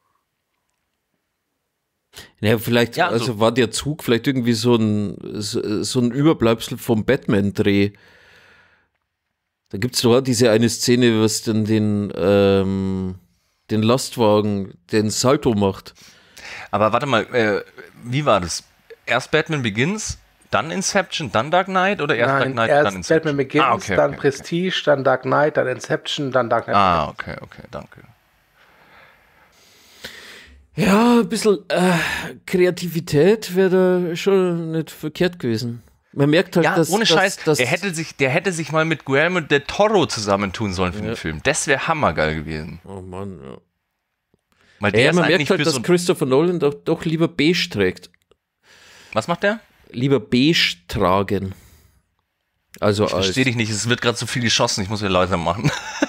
Ja, vielleicht, ja, also, also war der Zug vielleicht irgendwie so ein, so, so ein Überbleibsel vom Batman-Dreh. Da gibt es doch diese eine Szene, was dann den, ähm, den Lastwagen, den Salto macht. Aber warte mal, äh, wie war das? Erst Batman Begins, dann Inception, dann Dark Knight oder erst Nein, Dark Knight, erst dann Inception? Batman Begins, ah, okay, dann okay, Prestige, okay. dann Dark Knight, dann Inception, dann Dark Knight. Ah, okay, okay, danke. Ja, ein bisschen äh, Kreativität wäre da schon nicht verkehrt gewesen. Man merkt halt, Ja, dass... ohne dass, Scheiß, dass, der, hätte sich, der hätte sich mal mit Guillermo del Toro zusammentun sollen für Ja. den Film. Das wäre hammergeil gewesen. Oh Mann, ja. Weil der Ja, ist man merkt eigentlich halt, für dass so, Christopher Nolan doch, doch lieber beige trägt. was macht der? Lieber beige tragen. Also Ich als... verstehe dich nicht, es wird gerade so viel geschossen, ich muss wieder leiser machen.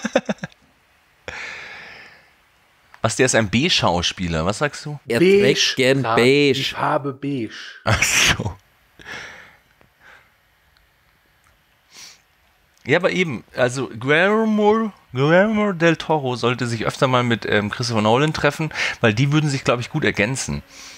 Was, der ist ein B-Schauspieler, was sagst du? Er trägt gern Klar, Die beige. Farbe beige. Ach so. Ja, aber eben, also Guillermo, Guillermo del Toro sollte sich öfter mal mit ähm, Christopher Nolan treffen, weil die würden sich, glaube ich, gut ergänzen.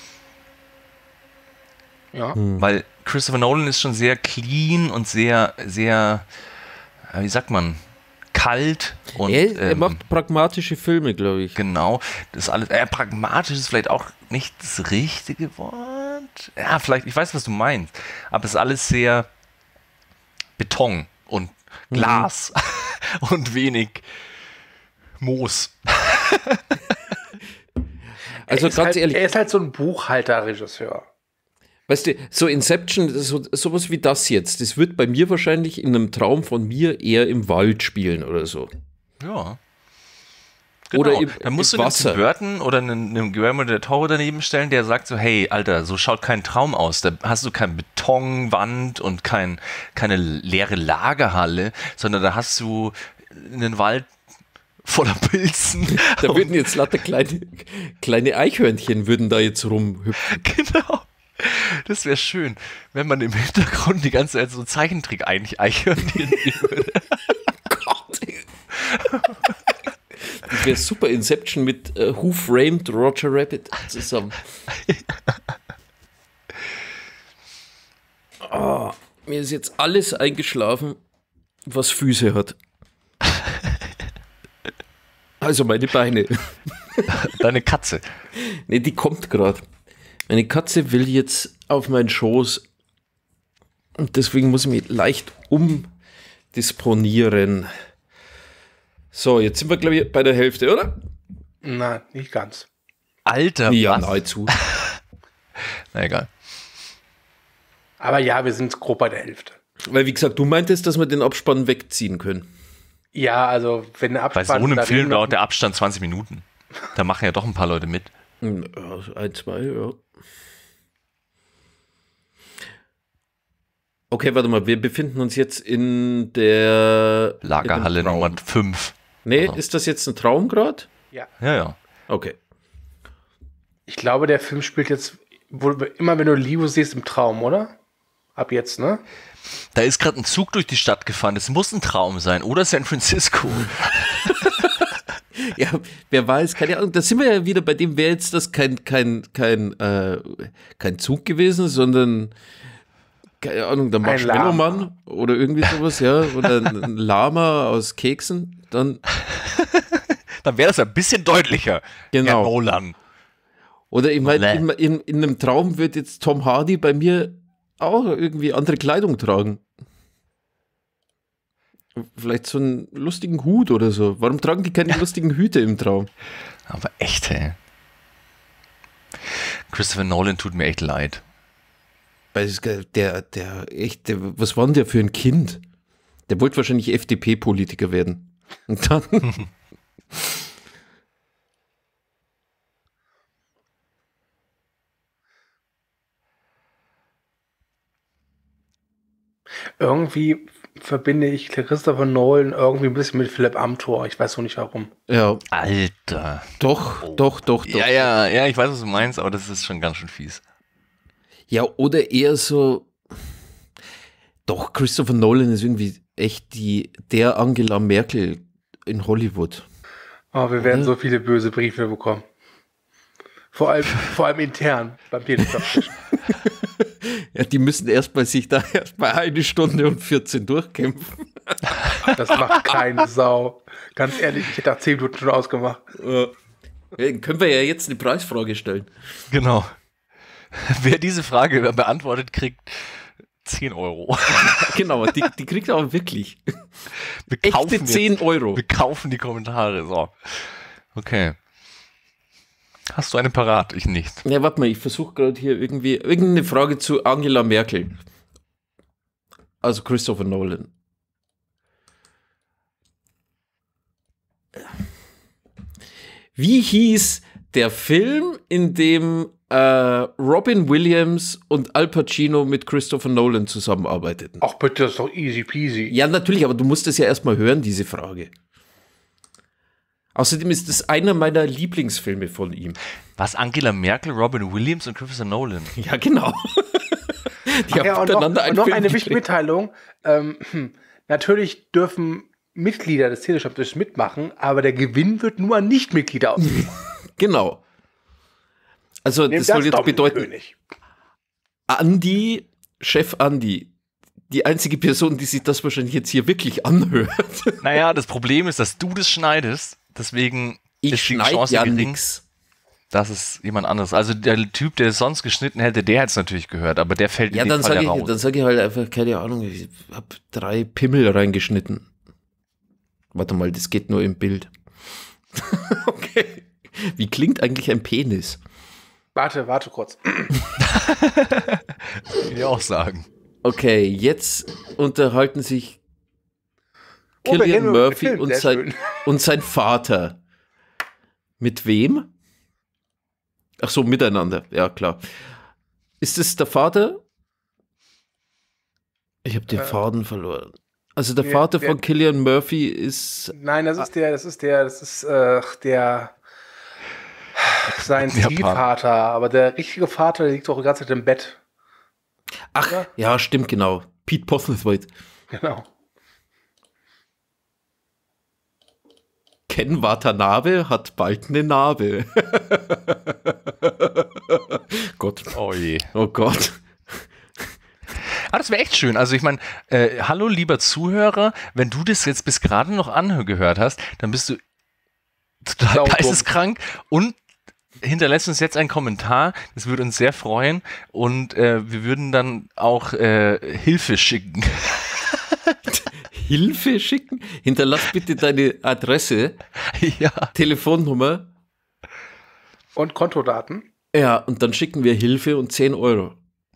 Ja. Weil Christopher Nolan ist schon sehr clean und sehr, sehr, äh, wie sagt man, kalt und er, er ähm, macht pragmatische Filme, glaube ich. genau, das ist alles, äh, pragmatisch ist vielleicht auch nicht das richtige Wort. Ja, vielleicht, ich weiß, was du meinst, aber es ist alles sehr Beton und Glas und wenig Moos. Also er ist ganz halt, ehrlich, Er ist halt so ein Buchhalter-Regisseur. weißt du, so Inception, so, sowas wie das jetzt, das wird bei mir wahrscheinlich in einem Traum von mir eher im Wald spielen oder so. Ja. Genau. Oder im- Dann musst im du den Wasser. Tim Burton oder einen, einen Guillermo del Toro daneben stellen, der sagt so, hey, Alter, so schaut kein Traum aus. Da hast du keine Betonwand und kein, keine leere Lagerhalle, sondern da hast du einen Wald voller Pilzen. Da würden jetzt lauter kleine, kleine Eichhörnchen würden da jetzt rumhüpfen. Genau. Das wäre schön, wenn man im Hintergrund die ganze Zeit so Zeichentrick eigentlich Eichhörnchen sehen würde. Gott. Das wäre super Inception mit äh, Who Framed Roger Rabbit zusammen. Oh, mir ist jetzt alles eingeschlafen, was Füße hat. Also meine Beine. Deine Katze. Ne, die kommt gerade. Meine Katze will jetzt auf meinen Schoß. Und deswegen muss ich mich leicht umdisponieren. So, jetzt sind wir, glaube ich, bei der Hälfte, oder? Nein, nicht ganz. Alter, Ja, was? nahezu. Na egal. Aber ja, wir sind grob bei der Hälfte. Weil, wie gesagt, du meintest, dass wir den Abspann wegziehen können. Ja, also wenn der Bei Abspann... so einem da Film reden wir- dauert der Abstand zwanzig Minuten. Da machen ja doch ein paar Leute mit. Hm, ja, ein, zwei, ja. Okay, warte mal, wir befinden uns jetzt in der... Lagerhalle in dem Traum. Nummer fünf. Nee, Also. ist das jetzt ein Traum gerade? Ja, Ja, ja. Okay. ich glaube, der Film spielt jetzt wohl immer, wenn du Leo siehst, im Traum, oder? Ab jetzt, ne? Da ist gerade ein Zug durch die Stadt gefahren. Das muss ein Traum sein. Oder San Francisco. Ja, wer weiß, keine Ahnung. Da sind wir ja wieder bei dem, wäre jetzt das kein, kein, kein, äh, kein Zug gewesen, sondern, keine Ahnung, der Marshmallow-Mann oder irgendwie sowas, ja. Oder ein Lama aus Keksen. Dann, Dann wäre das ein bisschen deutlicher. Genau. Herr Nolan. oder ich meine, Bäh. in, in, in einem Traum wird jetzt Tom Hardy bei mir auch irgendwie andere Kleidung tragen. Vielleicht so einen lustigen Hut oder so. Warum tragen die keine lustigen Hüte im Traum? Aber echt, hey. Christopher Nolan tut mir echt leid. Weil es, der, der, echt, der, was war denn der für ein Kind? Der wollte wahrscheinlich F D P-Politiker werden. Und dann. Irgendwie verbinde ich Christopher Nolan irgendwie ein bisschen mit Philipp Amthor. Ich weiß noch nicht warum. Ja, Alter. doch, doch, doch, doch. Ja, ja, ja, ich weiß, was du meinst, aber das ist schon ganz schön fies. Ja, oder eher so. Doch, Christopher Nolan ist irgendwie echt die, der Angela Merkel in Hollywood. Oh, wir werden Ja. so viele böse Briefe bekommen. Vor allem, vor allem intern beim Peter-Stammtisch. Ja, die müssen erstmal sich da erstmal eine Stunde und vierzehn durchkämpfen. Das macht keine Sau. Ganz ehrlich, ich hätte nach zehn Minuten schon ausgemacht. Ja, können wir ja jetzt eine Preisfrage stellen. Genau. Wer diese Frage beantwortet, kriegt zehn Euro. Genau, die, die kriegt er aber wirklich. Wir Echte kaufen jetzt- zehn Euro. Wir kaufen die Kommentare. So. Okay. Hast du eine parat? Ich nicht. Ja, warte mal, ich versuche gerade hier irgendwie irgendeine Frage zu Angela Merkel. Also Christopher Nolan. Wie hieß der Film, in dem äh, Robin Williams und Al Pacino mit Christopher Nolan zusammenarbeiteten? Ach bitte, das ist doch easy peasy. Ja, natürlich, aber du musst es ja erstmal hören, diese Frage. Außerdem ist es einer meiner Lieblingsfilme von ihm. Was, Angela Merkel, Robin Williams und Christopher Nolan? Ja, genau. Die Ach ja, und noch, und noch eine wichtige Mitteilung. Ähm, hm, natürlich dürfen Mitglieder des Telestammtisches mitmachen, aber der Gewinn wird nur an Nichtmitglieder ausgegeben. Genau. Also das, das soll jetzt bedeuten, König. Andi, Chef Andi, die einzige Person, die sich das wahrscheinlich jetzt hier wirklich anhört. Naja, das Problem ist, dass du das schneidest, deswegen ich ist die Chance ja gering, nix. dass es jemand anderes. Also der Typ, der es sonst geschnitten hätte, der hätte es natürlich gehört, aber der fällt ja, in dem Fall ich, raus. Dann sage ich halt einfach, keine Ahnung, ich habe drei Pimmel reingeschnitten. Warte mal, das geht nur im Bild. Okay. Wie klingt eigentlich ein Penis? Warte, warte kurz. Das will ich auch sagen. Okay, jetzt unterhalten sich Cillian oh, Murphy und sein, und sein Vater. Mit wem? Ach so, miteinander. Ja, klar. Ist es der Vater? Ich habe den äh, Faden verloren. Also der, der Vater der, von Cillian Murphy ist... Nein, das ist der, das ist der, das ist äh, der... sein Ziehvater, aber der richtige Vater, der liegt doch die ganze Zeit im Bett. Ach, ja, ja stimmt, genau. Pete Postlethwaite. Genau. Ken Watanabe hat bald eine Narbe. Gott. Oh je. Oh Gott. Ah, das wäre echt schön. Also ich meine, äh, hallo lieber Zuhörer, wenn du das jetzt bis gerade noch angehört hast, dann bist du total geisteskrank und hinterlässt uns jetzt einen Kommentar, das würde uns sehr freuen und äh, wir würden dann auch äh, Hilfe schicken. Hilfe schicken? Hinterlass bitte deine Adresse, ja. Telefonnummer und Kontodaten. Ja, und dann schicken wir Hilfe und zehn Euro.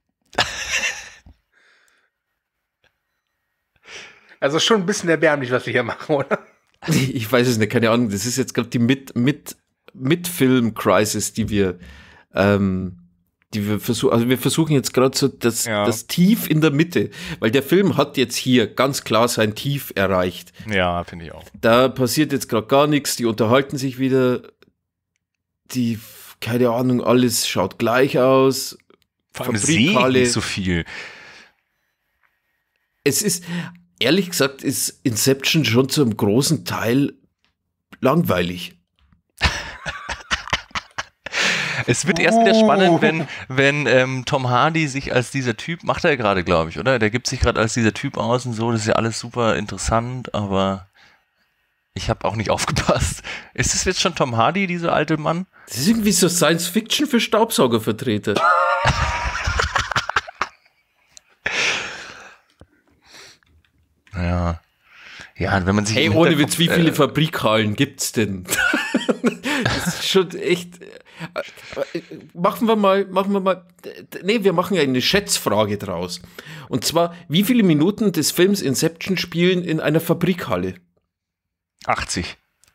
Also schon ein bisschen erbärmlich, was wir hier machen, oder? Ich weiß es nicht, keine Ahnung. Das ist jetzt gerade die mit mit mit Film-Crisis, die wir ähm, die wir versuchen. Also wir versuchen jetzt gerade so das ja. das Tief in der Mitte, weil der Film hat jetzt hier ganz klar sein Tief erreicht. Ja, finde ich auch. Da passiert jetzt gerade gar nichts. Die unterhalten sich wieder. Die keine Ahnung, alles schaut gleich aus. Vor allem sehe ich nicht so viel. Es ist ehrlich gesagt, ist Inception schon zu einem großen Teil langweilig. Es wird erst wieder spannend, wenn, wenn ähm, Tom Hardy sich als dieser Typ, macht er gerade, glaube ich, oder? Der gibt sich gerade als dieser Typ aus und so, das ist ja alles super interessant, aber ich habe auch nicht aufgepasst. Ist es jetzt schon Tom Hardy, dieser alte Mann? Das ist irgendwie so Science-Fiction für Staubsaugervertreter. Ja. Ja, wenn man sich. Hey, ohne Witz, wie viele äh, Fabrikhallen gibt's denn? Das ist schon echt. Machen wir mal, machen wir mal. Nee, wir machen ja eine Schätzfrage draus. Und zwar, wie viele Minuten des Films Inception spielen in einer Fabrikhalle? achtzig.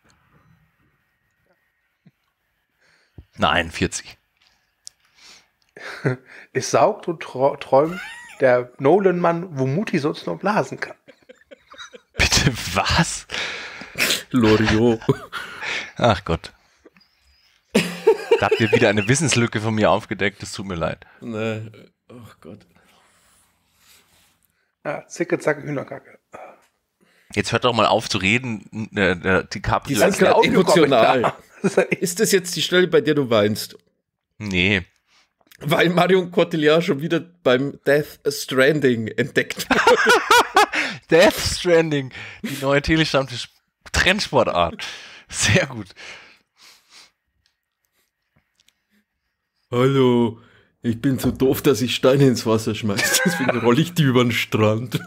Nein, vierzig. Es saugt und träumt der Nolan-Mann, wo Mutti sonst noch blasen kann. Bitte was? Loriot. Ach Gott. Da habt ihr wieder eine Wissenslücke von mir aufgedeckt, es tut mir leid. Nee. Oh Gott. Ja, zicke, zacke, Hühnerkacke. Jetzt hört doch mal auf zu reden. Der, der, die Kap- die ist emotional. Ist das jetzt die Stelle, bei der du weinst? Nee. Weil Marion Cotillard schon wieder beim Death Stranding entdeckt wurde. Death Stranding, die neue Telestammtisch-Trendsportart. Sehr gut. Hallo, ich bin so doof, dass ich Steine ins Wasser schmeiße. Deswegen rolle ich die über den Strand.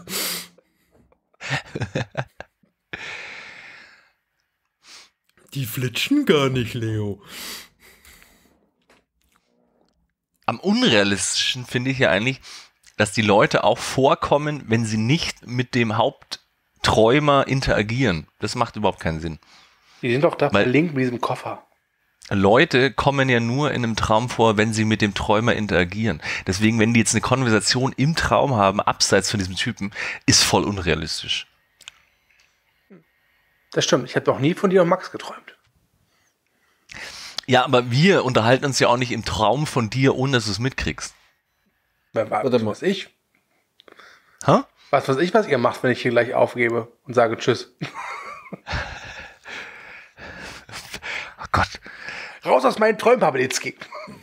Die flitschen gar nicht, Leo. Am unrealistischen finde ich ja eigentlich, dass die Leute auch vorkommen, wenn sie nicht mit dem Hauptträumer interagieren. Das macht überhaupt keinen Sinn. Die sind doch da Weil- verlinkt mit diesem Koffer. Leute kommen ja nur in einem Traum vor, wenn sie mit dem Träumer interagieren. Deswegen, wenn die jetzt eine Konversation im Traum haben, abseits von diesem Typen, ist voll unrealistisch. Das stimmt. Ich habe noch nie von dir und Max geträumt. Ja, aber wir unterhalten uns ja auch nicht im Traum von dir, ohne dass du es mitkriegst. Was Warte mal. weiß ich? Hä? Was weiß ich, was ihr macht, wenn ich hier gleich aufgebe und sage Tschüss. Oh Gott. Raus aus meinen Träumen, Pawlitzki.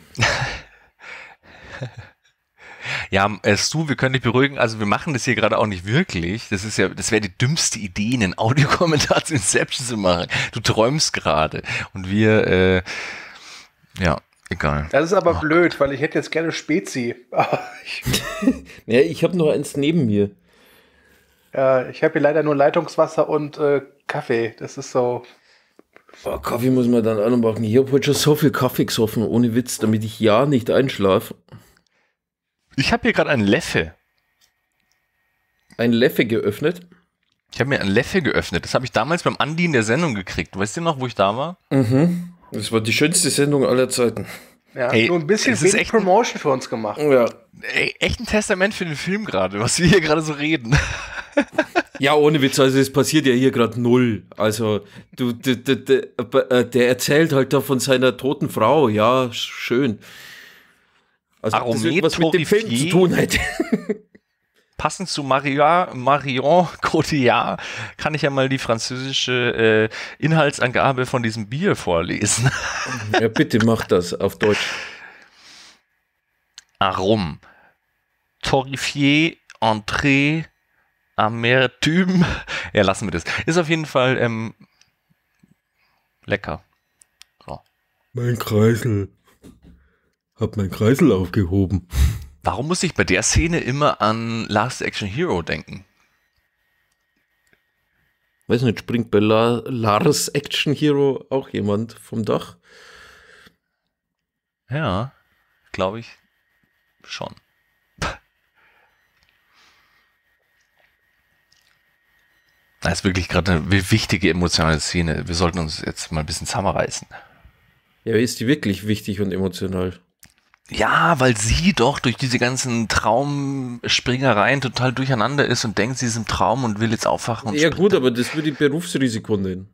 Ja, äh, Stu, wir können dich beruhigen, also wir machen das hier gerade auch nicht wirklich. Das ist ja, das wäre die dümmste Idee, einen Audiokommentar zu Inception zu machen. Du träumst gerade. Und wir, äh, ja, egal. Das ist aber blöd, weil ich hätte jetzt gerne Spezi. Aber ich Ja, ich habe nur eins neben mir. äh, ich habe hier leider nur Leitungswasser und äh, Kaffee. Das ist so. Oh, Kaffee muss man dann auch noch machen. Ich habe heute schon so viel Kaffee gesoffen, ohne Witz, damit ich ja nicht einschlafe. Ich habe hier gerade einen Leffe. Ein Leffe geöffnet. Ich habe mir einen Leffe geöffnet. Das habe ich damals beim Andi in der Sendung gekriegt. Weißt du noch, wo ich da war? Mhm. Das war die schönste Sendung aller Zeiten. Ja, Hey, nur ein bisschen es ist wenig echt ein- Promotion für uns gemacht. Ja. Ey, echt ein Testament für den Film gerade, was wir hier gerade so reden. Ja, ohne Witz, also es passiert ja hier gerade null. Also, du, du, du, du, äh, der erzählt halt da von seiner toten Frau, ja, schön. Also, ob das Aromé irgendwas mit dem Film zu Torrifier. tun hätte. Passend zu Maria, Marion Cotillard kann ich ja mal die französische äh, Inhaltsangabe von diesem Bier vorlesen. Ja, bitte mach das auf Deutsch. Arom. Torrifier, Entrée, Amertume. Ja, lassen wir das. Ist auf jeden Fall ähm, lecker. So. Mein Kreisel. Hab mein Kreisel aufgehoben. Warum muss ich bei der Szene immer an Last Action Hero denken? Weiß nicht, springt bei La Lars Action Hero auch jemand vom Dach? Ja, glaube ich schon. Das ist wirklich gerade eine wichtige emotionale Szene. Wir sollten uns jetzt mal ein bisschen zusammenreißen. Ja, ist die wirklich wichtig und emotional? Ja, weil sie doch durch diese ganzen Traumspringereien total durcheinander ist und denkt, sie ist im Traum und will jetzt aufwachen. Und Ja springt. gut, aber das würde ich Berufsrisiko nennen.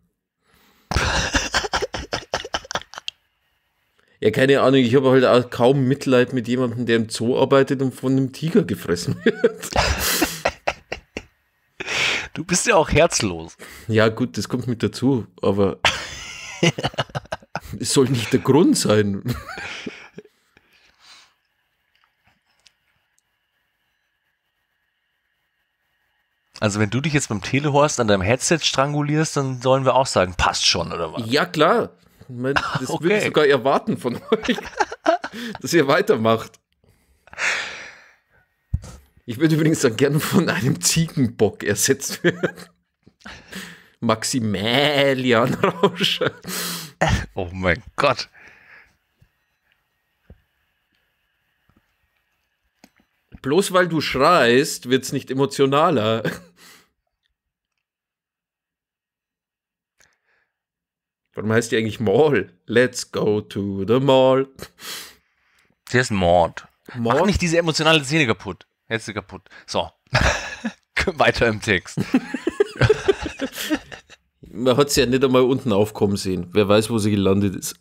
Ja, keine Ahnung, ich habe halt auch kaum Mitleid mit jemandem, der im Zoo arbeitet und von einem Tiger gefressen wird. Du bist ja auch herzlos. Ja gut, das kommt mit dazu, aber es soll nicht der Grund sein. Also wenn du dich jetzt beim Telehorst an deinem Headset strangulierst, dann sollen wir auch sagen, passt schon, oder was? Ja klar, ich mein, das Okay. würde ich sogar erwarten von euch, dass ihr weitermacht. Ich würde übrigens dann gerne von einem Ziegenbock ersetzt werden. Maximilian Rauscher. Oh mein Gott. Bloß weil du schreist, wird's nicht emotionaler. Warum heißt die eigentlich Mall? Let's go to the mall. Der ist Mord. Mord? Mach nicht diese emotionale Szene kaputt. Jetzt ist sie kaputt. So. Weiter im Text. Man hat sie ja nicht einmal unten aufkommen sehen. Wer weiß, wo sie gelandet ist.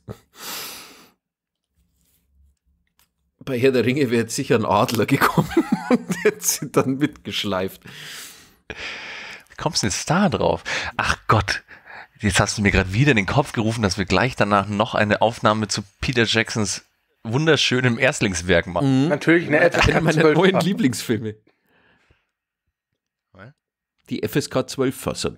Bei Herr der Ringe wäre jetzt sicher ein Adler gekommen und hätte sie dann mitgeschleift. Wie kommst du denn jetzt da drauf? Ach Gott. Jetzt hast du mir gerade wieder in den Kopf gerufen, dass wir gleich danach noch eine Aufnahme zu Peter Jacksons wunderschönem Erstlingswerk machen. Natürlich eine F S Einer K meiner zwölf. neuen Lieblingsfilme. Was? Die F S K zwölf Fassung.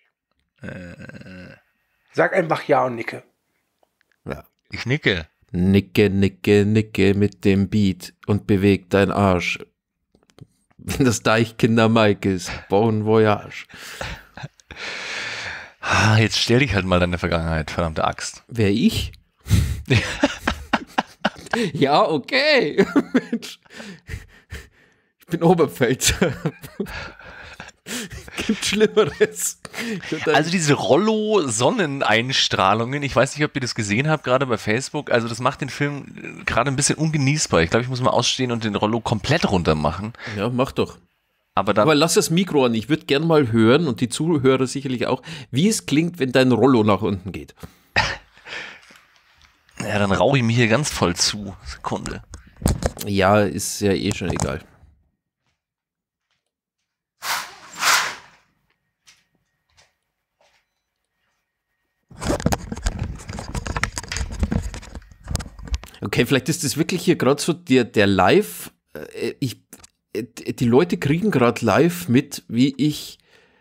Sag einfach ja und nicke. Ja. Ich nicke. Nicke, nicke, nicke mit dem Beat und beweg dein Arsch. Wenn das Deichkinder Mike ist, Bon Voyage. Ah, jetzt stell dich halt mal deine Vergangenheit, verdammte Axt. Wer ich? Ja, okay. Mensch. Ich bin Oberpfälzer. Gibt Schlimmeres. Also diese Rollo-Sonneneinstrahlungen, ich weiß nicht, ob ihr das gesehen habt, gerade bei Facebook, also das macht den Film gerade ein bisschen ungenießbar. Ich glaube, ich muss mal ausstehen und den Rollo komplett runter machen. Ja, mach doch. Aber, dann, Aber lass das Mikro an. Ich würde gern mal hören und die Zuhörer sicherlich auch, wie es klingt, wenn dein Rollo nach unten geht. Ja, dann rauche ich mich hier ganz voll zu. Sekunde. Ja, ist ja eh schon egal. Okay, vielleicht ist das wirklich hier gerade so der, der Live, äh, ich, äh, die Leute kriegen gerade live mit, wie ich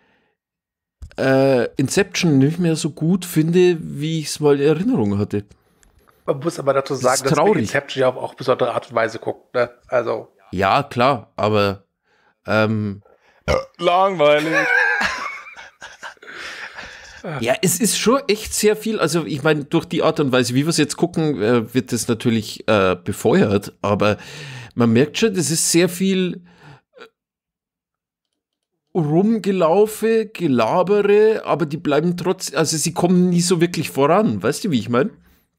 äh, Inception nicht mehr so gut finde, wie ich es mal in Erinnerung hatte. Man muss aber dazu sagen, das dass man Inception ja auf auch besondere Art und Weise guckt. Ne? Also. Ja, klar, aber ähm, langweilig. Ja, es ist schon echt sehr viel, also ich meine, durch die Art und Weise, wie wir es jetzt gucken, äh, wird das natürlich äh, befeuert, aber man merkt schon, das ist sehr viel äh, Rumgelaufe, Gelabere, aber die bleiben trotzdem, also sie kommen nie so wirklich voran, weißt du, wie ich meine?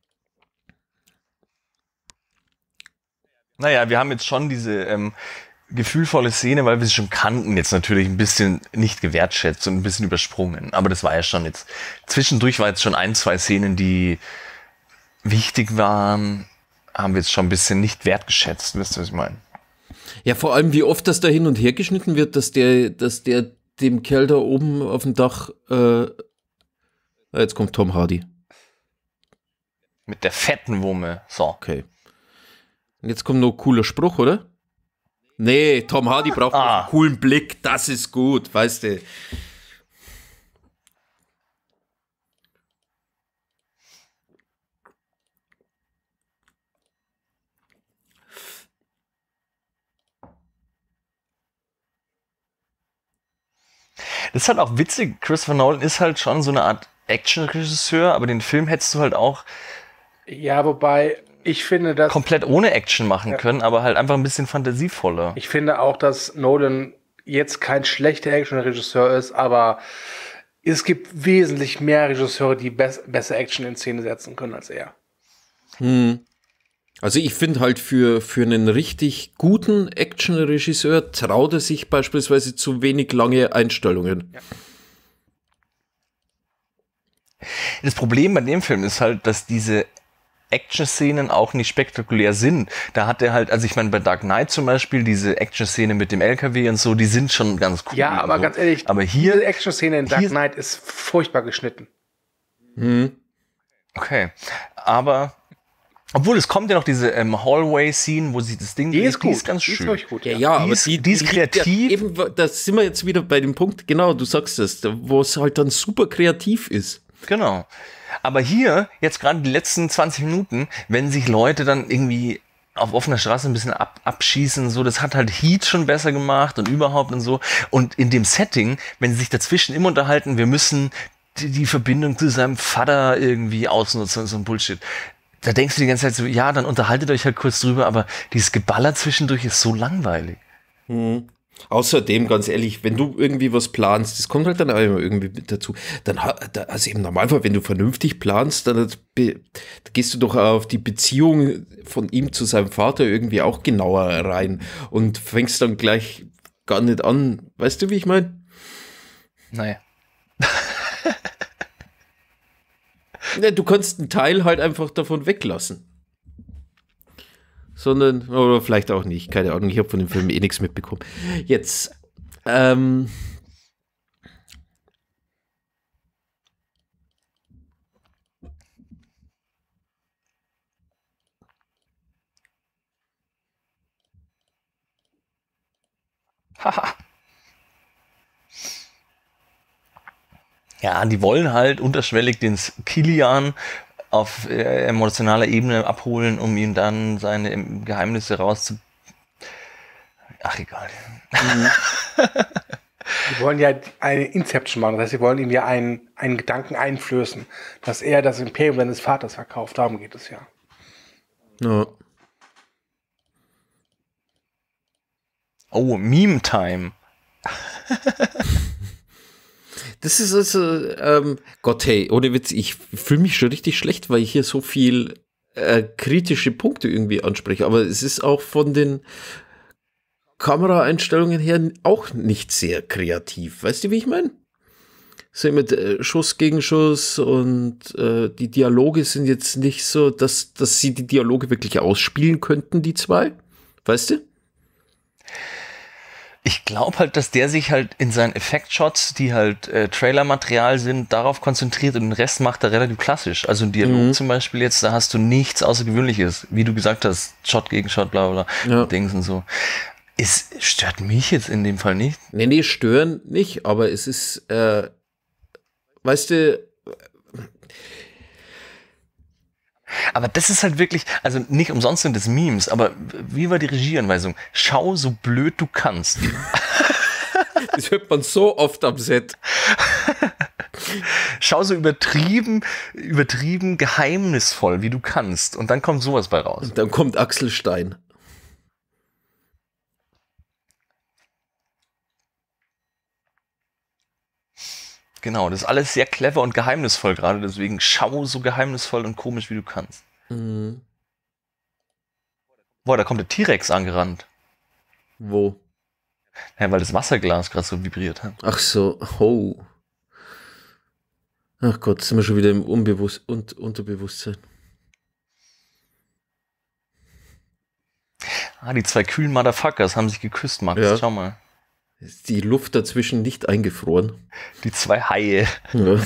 Naja, wir haben jetzt schon diese ähm, gefühlvolle Szene, weil wir sie schon kannten, jetzt natürlich ein bisschen nicht gewertschätzt und ein bisschen übersprungen. Aber das war ja schon jetzt, zwischendurch war jetzt schon ein, zwei Szenen, die wichtig waren, haben wir jetzt schon ein bisschen nicht wertgeschätzt, wisst ihr, was ich meine? Ja, vor allem, wie oft das da hin und her geschnitten wird, dass der, dass der dem Kerl da oben auf dem Dach, äh, jetzt kommt Tom Hardy. Mit der fetten Wumme, so. Okay. Und jetzt kommt noch ein cooler Spruch, oder? Nee, Tom Hardy braucht ah. einen coolen Blick, das ist gut, weißt du. Das ist halt auch witzig, Christopher Nolan ist halt schon so eine Art Action-Regisseur, aber den Film hättest du halt auch ja, wobei ich finde, dass komplett ohne Action machen ja. können, aber halt einfach ein bisschen fantasievoller. Ich finde auch, dass Nolan jetzt kein schlechter Action-Regisseur ist, aber es gibt wesentlich mehr Regisseure, die be- besser Action in Szene setzen können als er. Hm. Also ich finde halt für, für einen richtig guten Action-Regisseur traut er sich beispielsweise zu wenig lange Einstellungen. Ja. Das Problem bei dem Film ist halt, dass diese Action-Szenen auch nicht spektakulär sind. Da hat er halt, also ich meine, bei Dark Knight zum Beispiel, diese Action-Szene mit dem L K W und so, die sind schon ganz cool. Ja, aber so. ganz ehrlich, aber hier, diese Action-Szene in Dark hier, Knight ist furchtbar geschnitten. Hm. Okay, aber obwohl, es kommt ja noch diese ähm, Hallway-Scene, wo sie das Ding... Die ist die gut, ist ganz die schön. ist wirklich gut. Ja, Ja, ja, Die aber ist- die, die ist kreativ. Ja, eben, da sind wir jetzt wieder bei dem Punkt, genau, du sagst es, wo es halt dann super kreativ ist. Genau. Aber hier, jetzt gerade die letzten zwanzig Minuten, wenn sich Leute dann irgendwie auf offener Straße ein bisschen ab, abschießen, so, das hat halt Heat schon besser gemacht und überhaupt und so. Und in dem Setting, wenn sie sich dazwischen immer unterhalten, wir müssen die, die Verbindung zu seinem Vater irgendwie ausnutzen, so ein Bullshit. Da denkst du die ganze Zeit so, ja, dann unterhaltet euch halt kurz drüber, aber dieses Geballer zwischendurch ist so langweilig. Hm. Außerdem, ganz ehrlich, wenn du irgendwie was planst, das kommt halt dann auch immer irgendwie mit dazu, dann, ha- da- also im Normalfall, wenn du vernünftig planst, dann be- da gehst du doch auf die Beziehung von ihm zu seinem Vater irgendwie auch genauer rein und fängst dann gleich gar nicht an. Weißt du, wie ich meine? Naja. Ja, du kannst einen Teil halt einfach davon weglassen. Sondern, oder vielleicht auch nicht, keine Ahnung, ich habe von dem Film eh nichts mitbekommen. Jetzt, ähm, Ja, die wollen halt unterschwellig den Kilian auf äh, emotionaler Ebene abholen, um ihm dann seine ähm, Geheimnisse rauszu... Ach, egal. die wollen ja eine Inception machen, das heißt, sie wollen ihm ja einen, einen Gedanken einflößen, dass er das Imperium seines Vaters verkauft. Darum geht es ja. ja. Oh, Meme-Time. Das ist also, ähm, Gott, hey, ohne Witz, ich fühle mich schon richtig schlecht, weil ich hier so viel äh, kritische Punkte irgendwie anspreche. Aber es ist auch von den Kameraeinstellungen her auch nicht sehr kreativ. Weißt du, wie ich meine? So mit äh, Schuss gegen Schuss und äh, die Dialoge sind jetzt nicht so, dass, dass sie die Dialoge wirklich ausspielen könnten, die zwei. Weißt du? Ich glaube halt, dass der sich halt in seinen Effektshots, die halt äh, Trailermaterial sind, darauf konzentriert und den Rest macht er relativ klassisch. Also ein Dialog mhm. zum Beispiel jetzt, da hast du nichts Außergewöhnliches. Wie du gesagt hast, Shot gegen Shot, bla bla, ja. Dings und so. Es stört mich jetzt in dem Fall nicht. Nee, nee, stören nicht, aber es ist, äh, weißt du, aber das ist halt wirklich, also nicht umsonst sind das Memes, aber wie war die Regieanweisung? Schau so blöd du kannst. Das hört man so oft am Set. Schau so übertrieben, übertrieben geheimnisvoll, wie du kannst. Und dann kommt sowas bei raus. Und dann kommt Axel Stein. Genau, das ist alles sehr clever und geheimnisvoll gerade, deswegen schau so geheimnisvoll und komisch, wie du kannst. Mhm. Boah, da kommt der T-Rex angerannt. Wo? Ja, weil das Wasserglas gerade so vibriert hat. Ach so, oh. Ach Gott, sind wir schon wieder im Unbewusst- und Unterbewusstsein. Ah, die zwei kühlen Motherfuckers haben sich geküsst, Max. Ja. Schau mal. Ist die Luft dazwischen nicht eingefroren? Die zwei Haie. Ja.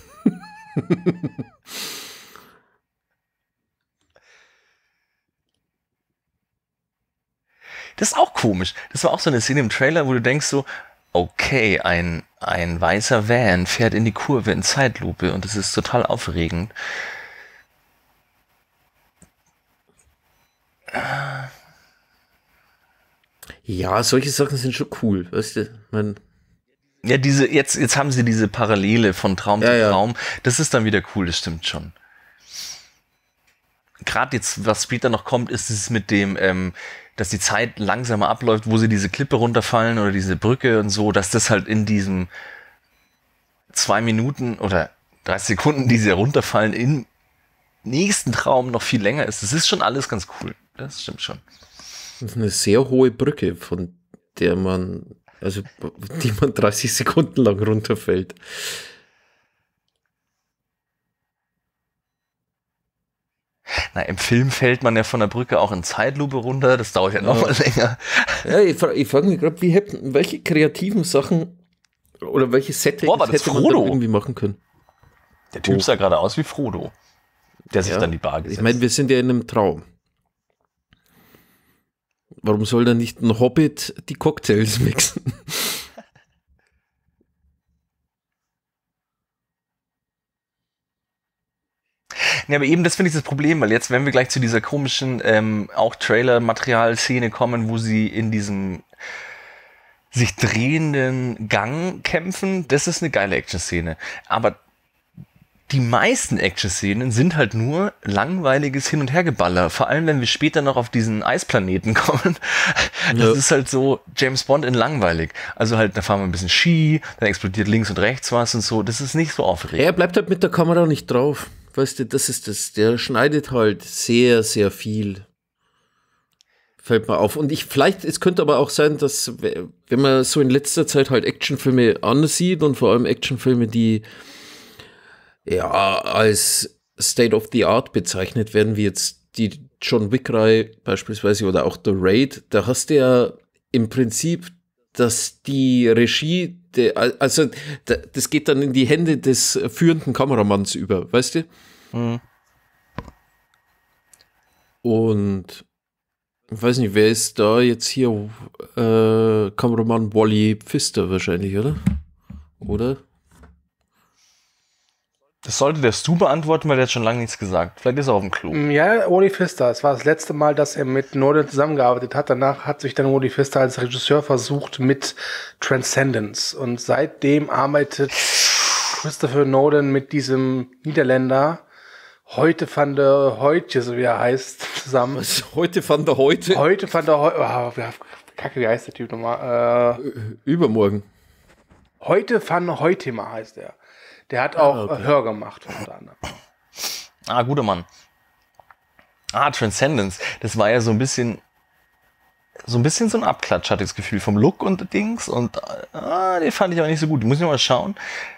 Das ist auch komisch. Das war auch so eine Szene im Trailer, wo du denkst so, okay, ein, ein weißer Van fährt in die Kurve in Zeitlupe und das ist total aufregend. Ja, solche Sachen sind schon cool, weißt du, man. Ja, diese, jetzt, jetzt haben sie diese Parallele von Traum ja, zu Traum. Ja. Das ist dann wieder cool, das stimmt schon. Gerade jetzt, was später noch kommt, ist es mit dem, ähm, dass die Zeit langsamer abläuft, wo sie diese Klippe runterfallen oder diese Brücke und so, dass das halt in diesem zwei Minuten oder dreißig Sekunden, die sie runterfallen, im nächsten Traum noch viel länger ist. Das ist schon alles ganz cool. Das stimmt schon. Das ist eine sehr hohe Brücke, von der man, also die man dreißig Sekunden lang runterfällt. Na, im Film fällt man ja von der Brücke auch in Zeitlupe runter, das dauert ja, ja. noch mal länger. Ja, ich frage frag mich gerade, wie hätten, welche kreativen Sachen oder welche Settings Boah, hätte man da irgendwie machen können? Der Typ oh. sah gerade aus wie Frodo, der sich ja. dann die Bar gesetzt. Ich meine, wir sind ja in einem Traum. Warum soll dann nicht ein Hobbit die Cocktails mixen? Ja, aber eben das finde ich das Problem, weil jetzt, wenn wir gleich zu dieser komischen, ähm, auch Trailer-Material-Szene kommen, wo sie in diesem sich drehenden Gang kämpfen, das ist eine geile Action-Szene. Aber die meisten Action-Szenen sind halt nur langweiliges Hin- und Hergeballer. Vor allem, wenn wir später noch auf diesen Eisplaneten kommen. Das ja. ist halt so James Bond in langweilig. Also halt, da fahren wir ein bisschen Ski, dann explodiert links und rechts was und so. Das ist nicht so aufregend. Er bleibt halt mit der Kamera nicht drauf. Weißt du, das ist das. Der schneidet halt sehr, sehr viel. Fällt mir auf. Und ich, vielleicht, es könnte aber auch sein, dass, wenn man so in letzter Zeit halt Actionfilme ansieht und vor allem Actionfilme, die ja als State of the Art bezeichnet werden, wie jetzt die John Wick-Reihe beispielsweise oder auch The Raid, da hast du ja im Prinzip, dass die Regie, de, also das geht dann in die Hände des führenden Kameramanns über, weißt du? Mhm. Und ich weiß nicht, wer ist da jetzt hier? Äh, Kameramann Wally Pfister wahrscheinlich, oder? Oder? Das sollte der Stu beantworten, weil der hat schon lange nichts gesagt. Vielleicht ist er auf dem Klo. Ja, Wally Pfister. Es war das letzte Mal, dass er mit Nolan zusammengearbeitet hat. Danach hat sich dann Wally Pfister als Regisseur versucht mit Transcendence. Und seitdem arbeitet Christopher Nolan mit diesem Niederländer Heute van der Hoytje, so wie er heißt, zusammen. Was? Heute van der Hoytje? Heute van der Hoytje. Oh, Kacke, wie heißt der Typ nochmal? Äh, Übermorgen. Heute van Hoytema heißt er. Der hat auch Ah, okay. äh, Hör gemacht, unter anderem. Ah, guter Mann. Ah, Transcendence. Das war ja so ein bisschen, so ein bisschen so ein Abklatsch, hatte ich das Gefühl, vom Look und Dings. Und ah, den fand ich aber nicht so gut. Muss ich mal schauen.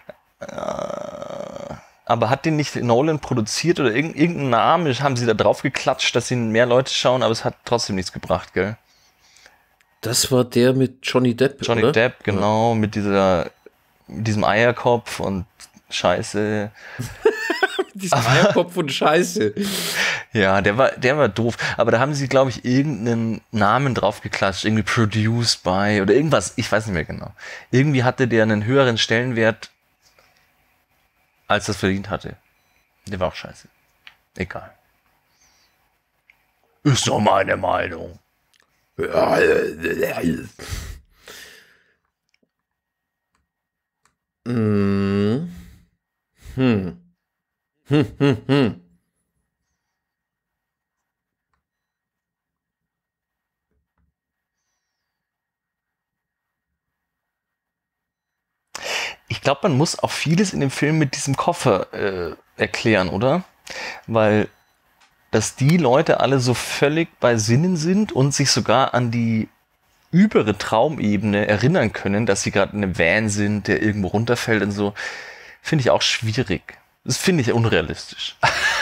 Äh, aber hat den nicht Nolan produziert oder irg- irgendeinen Namen? Haben sie da drauf geklatscht, dass ihn mehr Leute schauen, aber es hat trotzdem nichts gebracht, gell? Das war der mit Johnny Depp, Johnny oder? Depp, genau, mit dieser, mit diesem Eierkopf und Scheiße. Dieser Eierkopf und Scheiße. Ja, der war, der war doof. Aber da haben sie, glaube ich, irgendeinen Namen drauf geklatscht. Irgendwie produced by oder irgendwas. Ich weiß nicht mehr genau. Irgendwie hatte der einen höheren Stellenwert, als das verdient hatte. Der war auch scheiße. Egal. Ist doch meine Meinung. Mm. Hm. Hm, hm, hm. Ich glaube, man muss auch vieles in dem Film mit diesem Koffer äh, erklären, oder? Weil dass die Leute alle so völlig bei Sinnen sind und sich sogar an die übere Traumebene erinnern können, dass sie gerade in einem Van sind, der irgendwo runterfällt und so, finde ich auch schwierig. Das finde ich unrealistisch.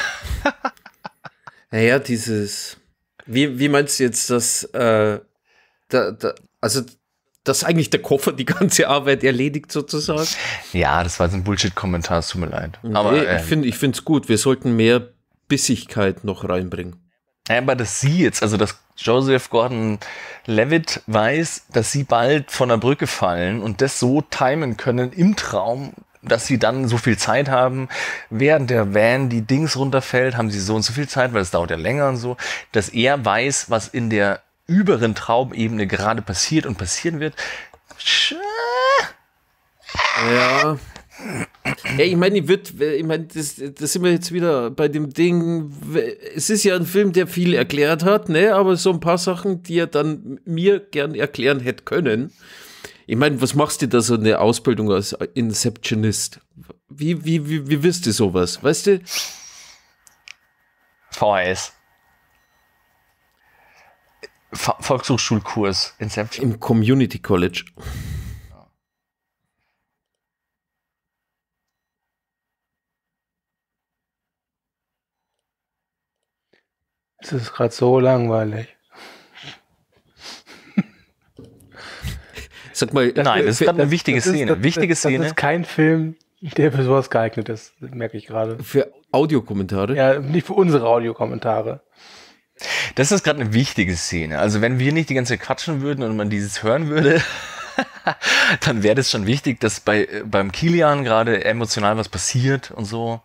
Naja, dieses. Wie, wie meinst du jetzt, dass. Äh, da, da, also, dass eigentlich der Koffer die ganze Arbeit erledigt, sozusagen? Ja, das war so ein Bullshit-Kommentar, es tut mir leid. Aber, Nee, äh, ich finde es gut. Wir sollten mehr Bissigkeit noch reinbringen. Ja, aber dass sie jetzt, also dass Joseph Gordon-Levitt weiß, dass sie bald von der Brücke fallen und das so timen können im Traum, dass sie dann so viel Zeit haben, während der Van die Dings runterfällt, haben sie so und so viel Zeit, weil es dauert ja länger und so, dass er weiß, was in der überen Traumebene gerade passiert und passieren wird. Sch- Ja. Ja, ich meine, ich würde, ich meine, das, das sind wir jetzt wieder bei dem Ding. Es ist ja ein Film, der viel erklärt hat, ne, aber so ein paar Sachen, die er dann mir gern erklären hätte können. Ich meine, was machst du da so eine Ausbildung als Inceptionist? Wie, wie, wie, wie wirst du sowas? Weißt du? V H S. V- Volkshochschulkurs Inception. Im Community College. Es ist gerade so langweilig. Sag mal, Nein, das ist gerade eine wichtige das ist- Szene. das, Wichtige das, Szene. Das ist kein Film, der für sowas geeignet ist, merke ich gerade. für Audiokommentare. Ja, nicht für unsere Audiokommentare. Das ist gerade eine wichtige Szene. Also wenn wir nicht die ganze Zeit quatschen würden und man dieses hören würde, dann wäre das schon wichtig, dass bei äh, beim Kilian gerade emotional was passiert und so.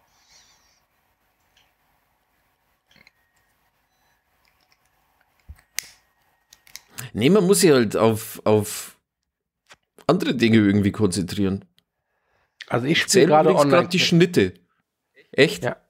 Nee, man muss sich halt auf, auf andere Dinge irgendwie konzentrieren. Also ich spiele Zählen gerade übrigens online. gerade die Schnitte. Echt? Ja.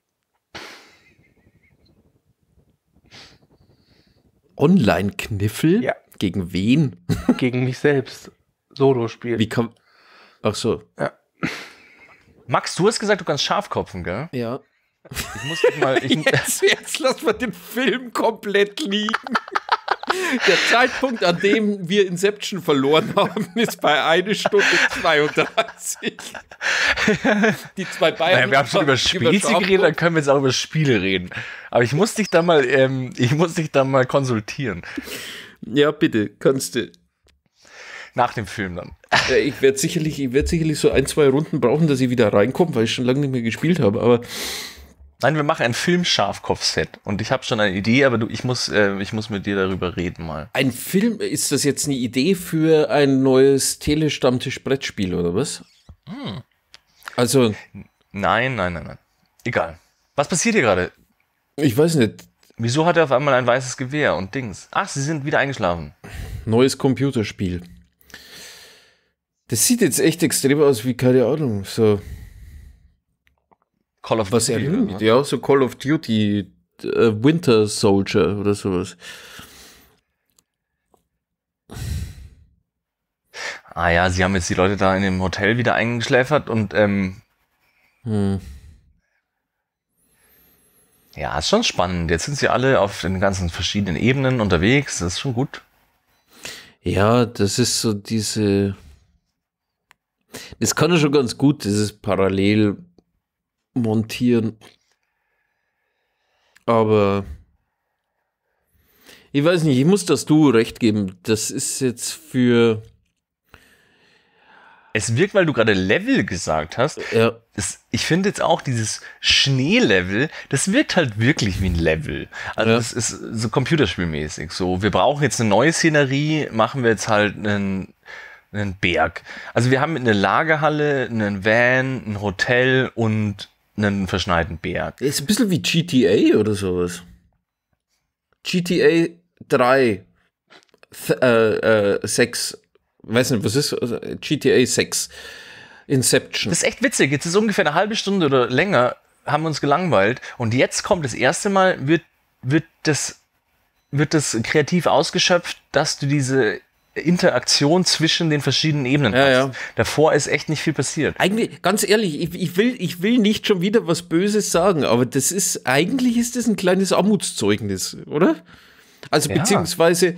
Online-Kniffel? Ja. Gegen wen? Gegen mich selbst Solo spielen. Wie kann. Ach so. Max, du hast gesagt, du kannst Schafkopfen, gell? Ja. Ich muss dich mal. Ich, Jetzt, jetzt lassen wir den Film komplett liegen. Der Zeitpunkt, an dem wir Inception verloren haben, ist bei einer Stunde zweiunddreißig. Die zwei Bayern. naja, wir haben schon über Spezi geredet, dann können wir jetzt auch über Spiele reden. Aber ich muss dich da mal, ähm, ich muss dich da mal konsultieren. Ja, bitte, kannst du. Nach dem Film dann. Äh, Ich werde sicherlich, ich werd sicherlich so ein, zwei Runden brauchen, dass ich wieder reinkomme, weil ich schon lange nicht mehr gespielt habe. Aber Nein, wir machen ein Film-Schafkopf-Set. Und ich habe schon eine Idee, aber du, ich muss, äh, ich muss mit dir darüber reden mal. ein Film, ist das jetzt eine Idee für ein neues Telestammtisch-Brettspiel oder was? Hm. Also, Nein, nein, nein, nein. Egal. Was passiert hier gerade? ich weiß nicht, Wieso hat er auf einmal ein weißes Gewehr und Dings? Ach, sie sind wieder eingeschlafen. neues Computerspiel. Das sieht jetzt echt extrem aus wie, keine Ahnung, so, Call of was Duty, erinnert, oder? ja, so Call of Duty, äh, Winter Soldier oder sowas. Ah ja, sie haben jetzt die Leute da in dem Hotel wieder eingeschläfert und ähm, Hm. ja, ist schon spannend. Jetzt sind sie alle auf den ganzen verschiedenen Ebenen unterwegs. Das ist schon gut. Ja, das ist so diese. Das kann er schon ganz gut, dieses Parallel montieren. Aber ich weiß nicht, ich muss das du recht geben. Das ist jetzt für. Es wirkt, weil du gerade Level gesagt hast. Ja. Das, ich finde jetzt auch dieses Schneelevel, das wirkt halt wirklich wie ein Level. Also Ja. das ist so computerspielmäßig. So, wir brauchen jetzt eine neue Szenerie, machen wir jetzt halt einen, einen Berg. Also wir haben eine Lagerhalle, einen Van, ein Hotel und einen verschneiten Berg. Ist ein bisschen wie G T A oder sowas. G T A drei, th- äh, äh, sechs, weiß nicht, was ist, also G T A sechs, Inception. Das ist echt witzig. Jetzt ist ungefähr eine halbe Stunde oder länger, haben wir uns gelangweilt. Und jetzt kommt das erste Mal, wird, wird, das, wird das kreativ ausgeschöpft, dass du diese Interaktion zwischen den verschiedenen Ebenen Ja, hast. ja. Davor ist echt nicht viel passiert. Eigentlich, ganz ehrlich, ich, ich, will, ich will nicht schon wieder was Böses sagen, aber das ist, eigentlich ist das ein kleines Armutszeugnis, oder? Also, Ja. beziehungsweise,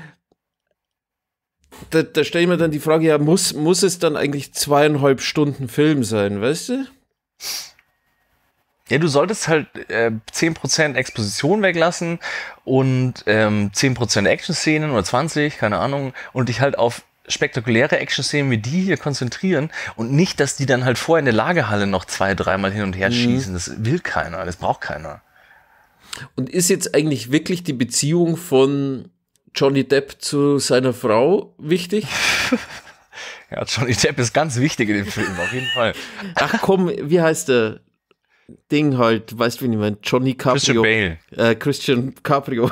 da, da stelle ich mir dann die Frage, ja, muss, muss es dann eigentlich zweieinhalb Stunden Film sein, weißt du? Ja, du solltest halt äh, zehn Prozent Exposition weglassen und ähm, zehn Prozent Action-Szenen oder zwanzig, keine Ahnung, und dich halt auf spektakuläre Action-Szenen wie die hier konzentrieren und nicht, dass die dann halt vorher in der Lagerhalle noch zwei, dreimal hin und her Mhm. schießen. Das will keiner, das braucht keiner. Und ist jetzt eigentlich wirklich die Beziehung von Johnny Depp zu seiner Frau wichtig? Ja, Johnny Depp ist ganz wichtig in dem Film, auf jeden Fall. Ach komm, wie heißt der Ding halt, weißt du, wie ich meine? Johnny Christian Caprio. Bale. Äh, Christian Caprio.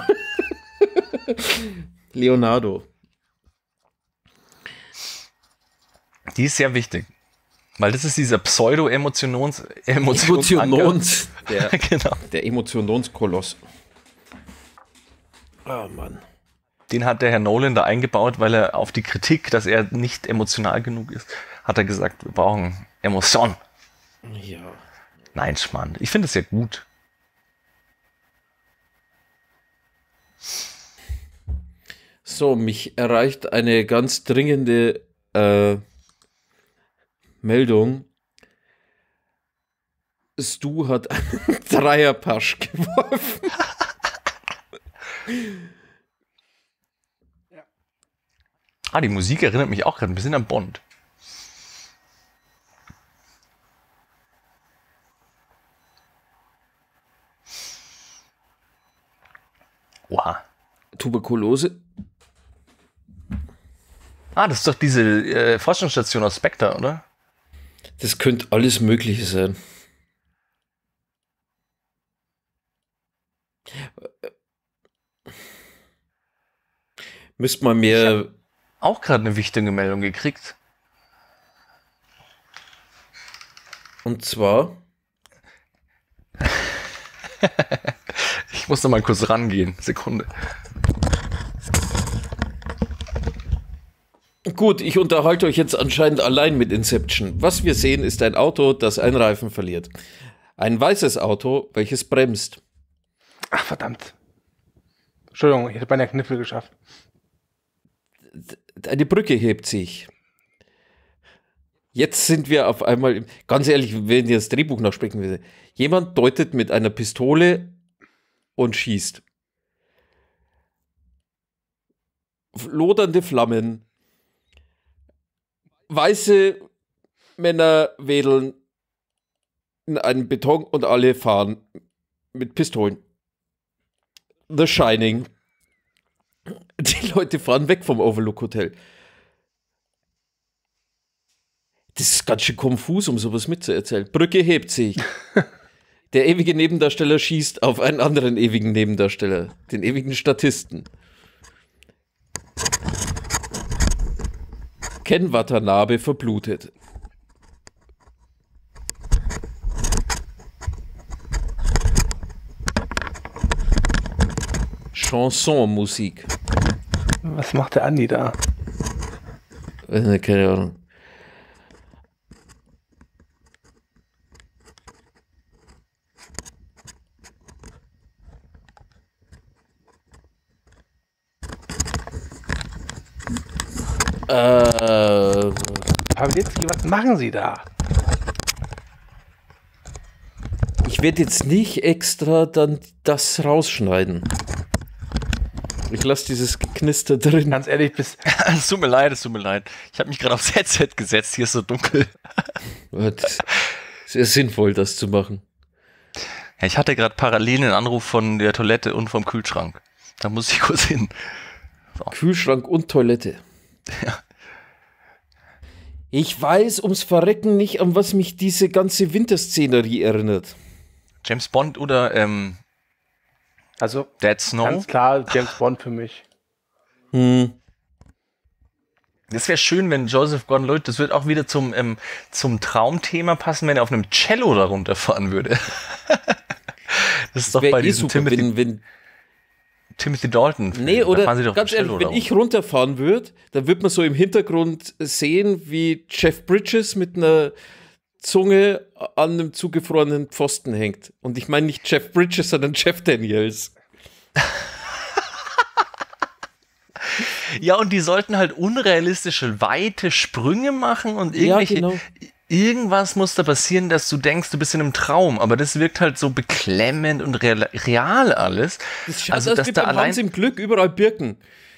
Leonardo. Die ist sehr wichtig. Weil das ist dieser Pseudo-Emotions... Emotions Emotions, der, genau. der Emotionskoloss. Oh Mann. Den hat der Herr Nolan da eingebaut, weil er auf die Kritik, dass er nicht emotional genug ist, hat er gesagt, wir brauchen Emotion. Ja. Nein, Schmarrn. Ich finde es ja gut. So, mich erreicht eine ganz dringende äh, Meldung. Stu hat einen Dreierpasch geworfen. Ah, die Musik erinnert mich auch gerade ein bisschen an Bond. Oha. Tuberkulose. Ah, das ist doch diese äh, Forschungsstation aus Spectre, oder? Das könnte alles Mögliche sein. Müsste man mehr. Auch gerade eine wichtige Meldung gekriegt. Und zwar. Ich muss noch mal kurz rangehen. Sekunde. Gut, ich unterhalte euch jetzt anscheinend allein mit Inception. Was wir sehen, ist ein Auto, das einen Reifen verliert. Ein weißes Auto, welches bremst. Ach, verdammt. Entschuldigung, ich hätte beinahe Kniffel geschafft. Eine Brücke hebt sich. Jetzt sind wir auf einmal, im- ganz ehrlich, wenn ihr das Drehbuch nachsprechen würde, jemand deutet mit einer Pistole und schießt. Lodernde Flammen. Weiße Männer wedeln in einen Beton und alle fahren mit Pistolen. The Shining. Die Leute fahren weg vom Overlook Hotel. Das ist ganz schön konfus, um sowas mitzuerzählen. Brücke hebt sich. Der ewige Nebendarsteller schießt auf einen anderen ewigen Nebendarsteller, den ewigen Statisten. Ken Watanabe verblutet. Chansonmusik. Was macht der Andi da? Äh, keine Ahnung. Äh, Pawlitzki, was machen Sie da? ich werde jetzt nicht extra dann das rausschneiden. Ich lasse dieses Geknister drin. Ganz ehrlich, bis Es tut mir leid, es tut mir leid. Ich habe mich gerade aufs Headset gesetzt, hier ist so dunkel. Das ist sehr sinnvoll, das zu machen. Ja, ich hatte gerade parallel einen Anruf von der Toilette und vom Kühlschrank. Da muss ich kurz hin. Kühlschrank und Toilette. Ich weiß ums Verrecken nicht, an was mich diese ganze Winterszenerie erinnert. James Bond oder ähm, also Dead Snow? ganz klar James Bond für mich. Hm. Das wäre schön, wenn Joseph Gordon-Levitt, das wird auch wieder zum, ähm, zum Traumthema passen, wenn er auf einem Cello da runterfahren würde. Das ist doch Wär bei eh diesem super, Timothy, wenn, wenn Timothy Dalton. Nee, Da oder fahren sie doch ganz mit ehrlich, Cello wenn da ich runterfahren würde, dann würde man so im Hintergrund sehen, wie Jeff Bridges mit einer Zunge an einem zugefrorenen Pfosten hängt. Und ich meine nicht Jeff Bridges, sondern Jeff Daniels. Ja, und die sollten halt unrealistische, weite Sprünge machen und irgendwelche, Ja, genau. irgendwas muss da passieren, dass du denkst, du bist in einem Traum. Aber das wirkt halt so beklemmend und real, real alles. Das schaut Also, aus dass wie da beim allein, Hans im Glück überall Birken.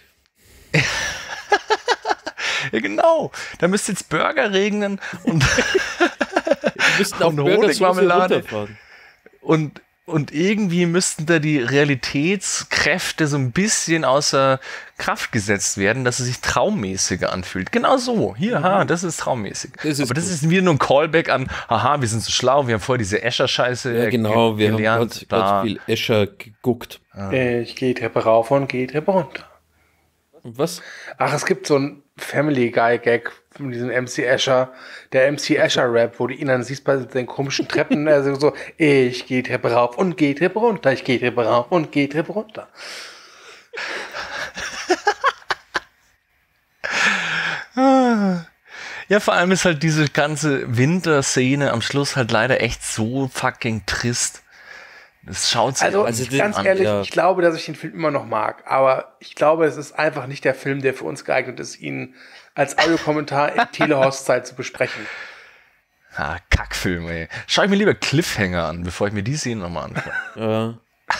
ja genau, da müsste jetzt Burger regnen und, Die müssten auf Und Burgersoße Honigmarmelade. runterfahren. und, und irgendwie müssten da die Realitätskräfte so ein bisschen außer Kraft gesetzt werden, dass es sich traummäßiger anfühlt. Genau so. Hier, ha, das ist traummäßig. Das ist Aber das gut. ist wieder nur ein Callback an, haha, wir sind so schlau, wir haben vorher diese Escher-Scheiße Ja, genau, ge- wir haben gelernt. ganz, da. ganz viel Escher geguckt. Ich gehe Treppe rauf und gehe Treppe runter. Und was? Ach, es gibt so einen Family Guy Gag von diesem M C Escher, der M C Escher Rap, wo du ihn dann siehst bei den komischen Treppen, also so, ich gehe Treppe rauf und gehe Treppe runter, ich gehe Treppe rauf und gehe Treppe runter. Ja, vor allem ist halt diese ganze Winterszene am Schluss halt leider echt so fucking trist. Das schaut sich Also, auch also nicht das- ganz an. ehrlich, ja. ich glaube, dass ich den Film immer noch mag, aber ich glaube, es ist einfach nicht der Film, der für uns geeignet ist, ihn als Audiokommentar in Telehost-Zeit zu besprechen. Ah, Kackfilm, ey. Schau ich mir lieber Cliffhanger an, bevor ich mir die Szene nochmal anschaue. Ja.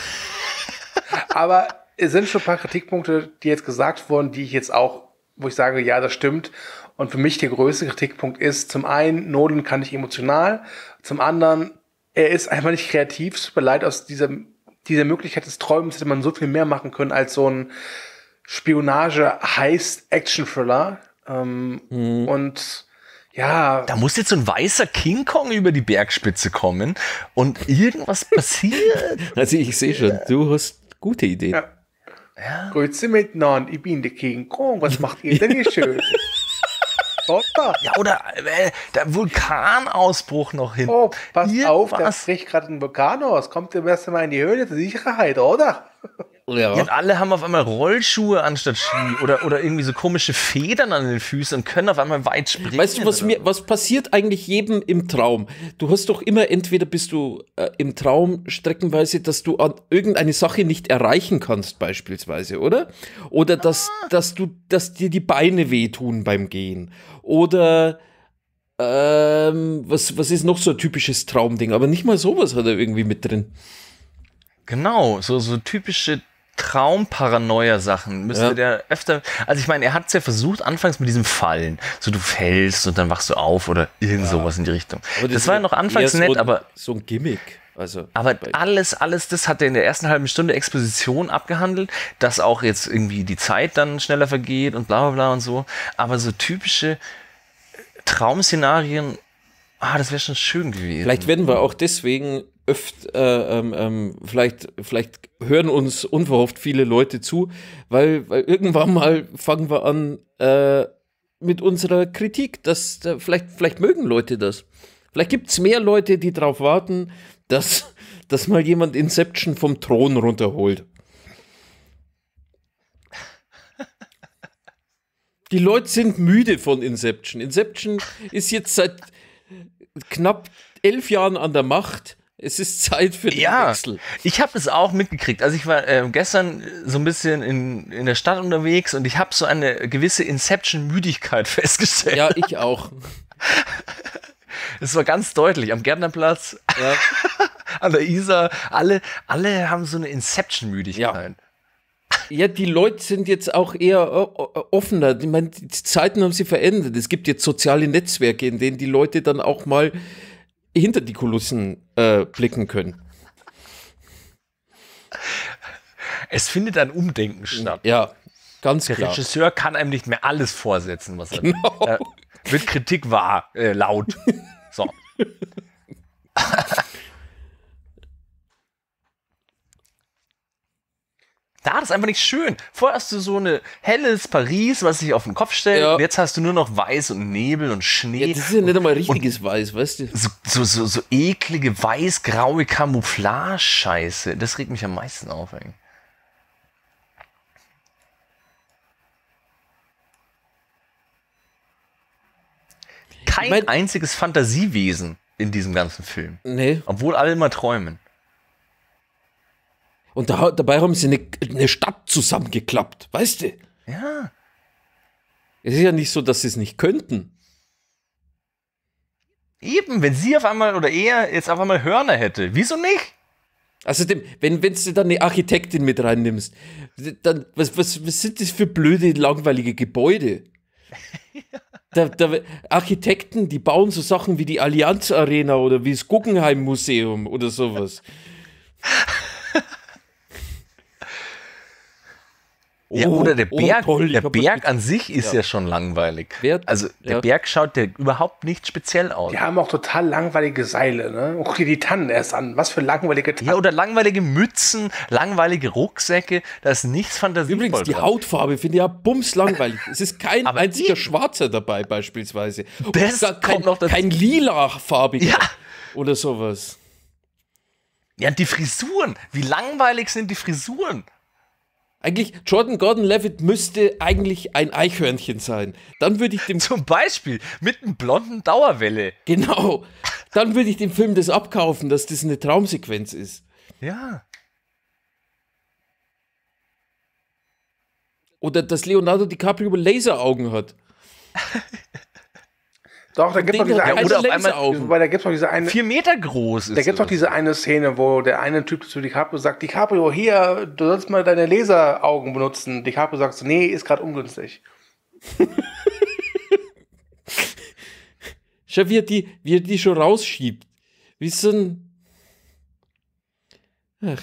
Aber es sind schon ein paar Kritikpunkte, die jetzt gesagt wurden, die ich jetzt auch, wo ich sage, ja, das stimmt. Und für mich der größte Kritikpunkt ist, zum einen, Nolan kann nicht emotional, zum anderen, er ist einfach nicht kreativ. Es tut mir leid, aus dieser, dieser Möglichkeit des Träumens hätte man so viel mehr machen können als so ein Spionage-Heist-Action-Thriller. Ähm, Mhm. Und ja, Da muss jetzt so ein weißer King Kong über die Bergspitze kommen und irgendwas passiert. Also ich sehe schon, du hast gute Ideen. Ja. Grüezi miteinander, ich bin der King Kong, was macht ihr denn hier schön? Oder? Ja, oder äh, der Vulkanausbruch noch hin. Oh, pass auf, da Irgendwas. bricht gerade ein Vulkan aus. Kommt ihr erst mal in die Höhle zur Sicherheit, oder? Ja. Ja, und alle haben auf einmal Rollschuhe anstatt Ski oder, oder irgendwie so komische Federn an den Füßen und können auf einmal weit springen. Weißt du, was oder mir, so. was passiert eigentlich jedem im Traum? Du hast doch immer, entweder bist du äh, im Traum streckenweise, dass du an irgendeine Sache nicht erreichen kannst, beispielsweise, oder? Oder dass, dass du, dass dir die Beine wehtun beim Gehen. Oder ähm, was, was ist noch so ein typisches Traumding? Aber nicht mal sowas hat er irgendwie mit drin. Genau, so, so typische Traumparanoia-Sachen müsste Ja. der öfter. Also ich meine, er hat es ja versucht, anfangs mit diesem Fallen. So du fällst und dann wachst du auf oder irgend sowas in die Richtung. Aber Das war ja noch anfangs eher nett, so, aber, so ein Gimmick. Also, aber bei- alles, alles, das hat er in der ersten halben Stunde Exposition abgehandelt, dass auch jetzt irgendwie die Zeit dann schneller vergeht und bla bla bla und so. Aber so typische Traumszenarien, ah, das wäre schon schön gewesen. Vielleicht werden wir auch deswegen öfter, äh, ähm, ähm, vielleicht, vielleicht hören uns unverhofft viele Leute zu, weil, weil irgendwann mal fangen wir an äh, mit unserer Kritik. Das, äh, vielleicht, vielleicht mögen Leute das. Vielleicht gibt es mehr Leute, die darauf warten, dass, dass mal jemand Inception vom Thron runterholt. Die Leute sind müde von Inception. Inception ist jetzt seit knapp elf Jahren an der Macht. Es ist Zeit für den ja, Wechsel. Ich habe es auch mitgekriegt. Also ich war äh, gestern so ein bisschen in, in der Stadt unterwegs und ich habe so eine gewisse Inception-Müdigkeit festgestellt. Ja, ich auch. Es war ganz deutlich. Am Gärtnerplatz, Ja. an der Isar, alle, alle haben so eine Inception-Müdigkeit. Ja, die Leute sind jetzt auch eher äh, offener. Ich meine, die Zeiten haben sich verändert. Es gibt jetzt soziale Netzwerke, in denen die Leute dann auch mal hinter die Kulissen äh, blicken können. Es findet ein Umdenken statt. Ja, ganz Der klar. Regisseur kann einem nicht mehr alles vorsetzen, was er Genau. Da wird Kritik wahr, äh, laut. So. Da, das ist einfach nicht schön. Vorher hast du so ein helles Paris, was sich auf den Kopf stellt. Ja. Und jetzt hast du nur noch Weiß und Nebel und Schnee. Ja, das ist ja nicht einmal richtiges Weiß, weißt du? So, so, so, so eklige, weiß-graue Camouflage-Scheiße. Das regt mich am meisten auf, eigentlich. Kein Ich mein- einziges Fantasiewesen in diesem ganzen Film. Nee. Obwohl alle immer träumen. Und da, dabei haben sie eine, eine Stadt zusammengeklappt, weißt du? Ja. Es ist ja nicht so, dass sie es nicht könnten. Eben, wenn sie auf einmal oder er jetzt auf einmal Hörner hätte. Wieso nicht? Außerdem, wenn, wenn du dann eine Architektin mit reinnimmst, dann, was, was, was sind das für blöde, langweilige Gebäude? Da, da, Architekten, die bauen so Sachen wie die Allianz Arena oder wie das Guggenheim Museum oder sowas. Ja, Oh, oder der oh, Berg, toll, ich der hab Berg was an sich ist Ja. ja, schon langweilig. Wer- also der ja. Berg schaut ja überhaupt nicht speziell aus. Die haben auch total langweilige Seile, ne? Und guck dir die Tannen erst an. Was für langweilige Tannen. Ja, oder langweilige Mützen, langweilige Rucksäcke, da ist nichts fantasievoll Übrigens, die dran. Hautfarbe finde ich ja bumslangweilig. Es ist kein Aber einziger eben. Schwarzer dabei, beispielsweise. Und Das gar kein, kommt noch dazu. kein lila-farbiger Ja. oder sowas. Ja, und die Frisuren, wie langweilig sind die Frisuren? Eigentlich, Jordan Gordon-Levitt müsste eigentlich ein Eichhörnchen sein. Dann würde ich dem, Zum Beispiel mit einem blonden Dauerwelle. genau, dann würde ich dem Film das abkaufen, dass das eine Traumsequenz ist. Ja. Oder dass Leonardo DiCaprio Laseraugen hat. Doch, da gibt es Den doch diese hat eine, oder auf einmal- Laseraugen. weil da gibt's doch diese eine, Vier Meter groß ist da gibt's doch das. diese eine Szene, wo der eine Typ zu DiCaprio sagt, DiCaprio, hier, du sollst mal deine Laseraugen benutzen. DiCaprio sagt so, nee, ist gerade ungünstig. Schau, wie er die, wie er die schon rausschiebt. Wie so ein. Ach.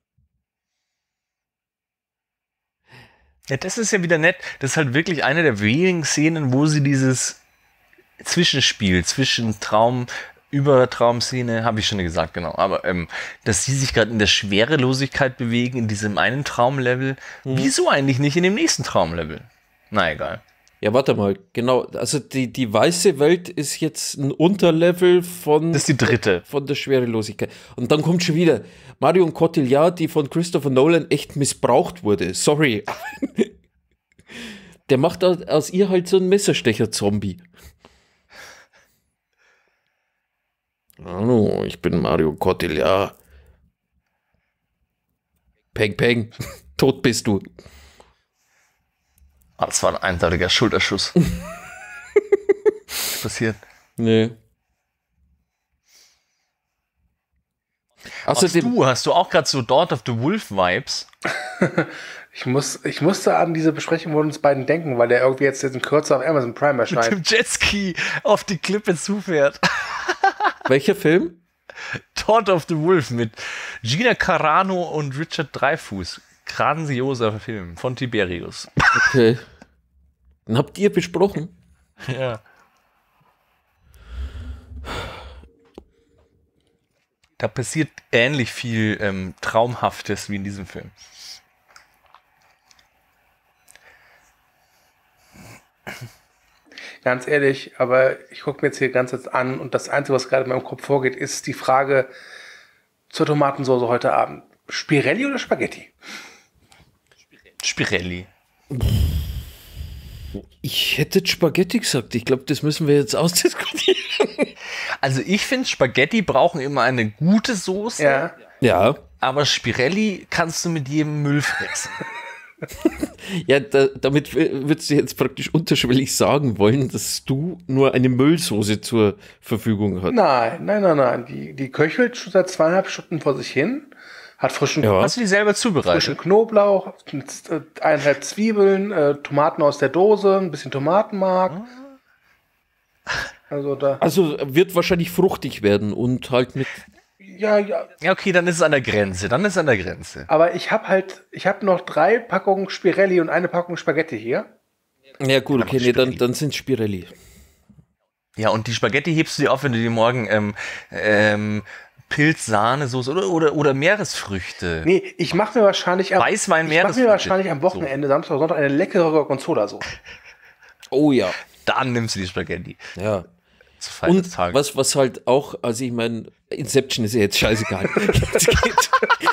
Ja, das ist ja wieder nett. Das ist halt wirklich eine der wenigen Szenen, wo sie dieses Zwischenspiel zwischen Traum, Übertraumszene, habe ich schon gesagt, genau. Aber ähm, dass sie sich gerade in der Schwerelosigkeit bewegen, in diesem einen Traumlevel. Wieso eigentlich nicht in dem nächsten Traumlevel? Na egal. Ja, warte mal, genau. Also die, die weiße Welt ist jetzt ein Unterlevel von, Das ist die dritte. von der Schwerelosigkeit. Und dann kommt schon wieder Marion Cotillard, die von Christopher Nolan echt missbraucht wurde. Sorry. Der macht aus aus ihr halt so einen Messerstecher-Zombie. Hallo, ich bin Mario Cotillard. Peng, peng. Tot bist du. Ah, das war ein eindeutiger Schulterschuss. Was passiert? Nee. Hast Außerdem, du, hast du auch gerade so Dawn of the Wolf Vibes? Ich, muss, ich musste an diese Besprechung von uns beiden denken, weil der irgendwie jetzt in Kürze auf Amazon Prime Mit erscheint. dem Jetski auf die Klippe zufährt. welcher Film? Dawn of the Wolf mit Gina Carano und Richard Dreyfuss. Grandioser Film von Tiberius. Okay. Den habt ihr besprochen? Ja. Da passiert ähnlich viel ähm, Traumhaftes wie in diesem Film. Ganz ehrlich, aber ich gucke mir jetzt hier ganz jetzt an und das Einzige, was gerade in meinem Kopf vorgeht, ist die Frage zur Tomatensauce heute Abend. Spirelli oder Spaghetti? Spirelli. Ich hätte Spaghetti gesagt. Ich glaube, das müssen wir jetzt ausdiskutieren. Also ich finde, Spaghetti brauchen immer eine gute Soße, Ja. Ja. aber Spirelli kannst du mit jedem Müll fressen. Ja, da, damit würdest du jetzt praktisch unterschwellig sagen wollen, dass du nur eine Müllsoße zur Verfügung hast. Nein, nein, nein, nein. Die, die köchelt schon seit zweieinhalb Stunden vor sich hin, hat frischen, Ja. Hast du die selber frischen zubereitet? Knoblauch, äh, eineinhalb Zwiebeln, äh, Tomaten aus der Dose, ein bisschen Tomatenmark. Also da, Also wird wahrscheinlich fruchtig werden und halt mit. ja, ja. Ja, okay, dann ist es an der Grenze. Dann ist es an der Grenze. Aber ich habe halt, ich habe noch drei Packungen Spirelli und eine Packung Spaghetti hier. Ja gut, okay, aber nee, dann, Spirelli. dann sind Spirelli. Ja, und die Spaghetti hebst du dir auf, wenn du dir morgen ähm, ähm, Pilz, Sahnesoße oder, oder, oder Meeresfrüchte. Nee, ich mache mir wahrscheinlich am, Weißwein, ich mach mir Meeresfrüchte. wahrscheinlich am Wochenende, Samstag oder Sonntag, eine leckere Gorgonzola-Soße. Oh ja. Dann nimmst du die Spaghetti. Ja. Zur Feier des Und Tages. was, was halt auch, also ich meine, Inception ist ja jetzt scheißegal. Jetzt geht.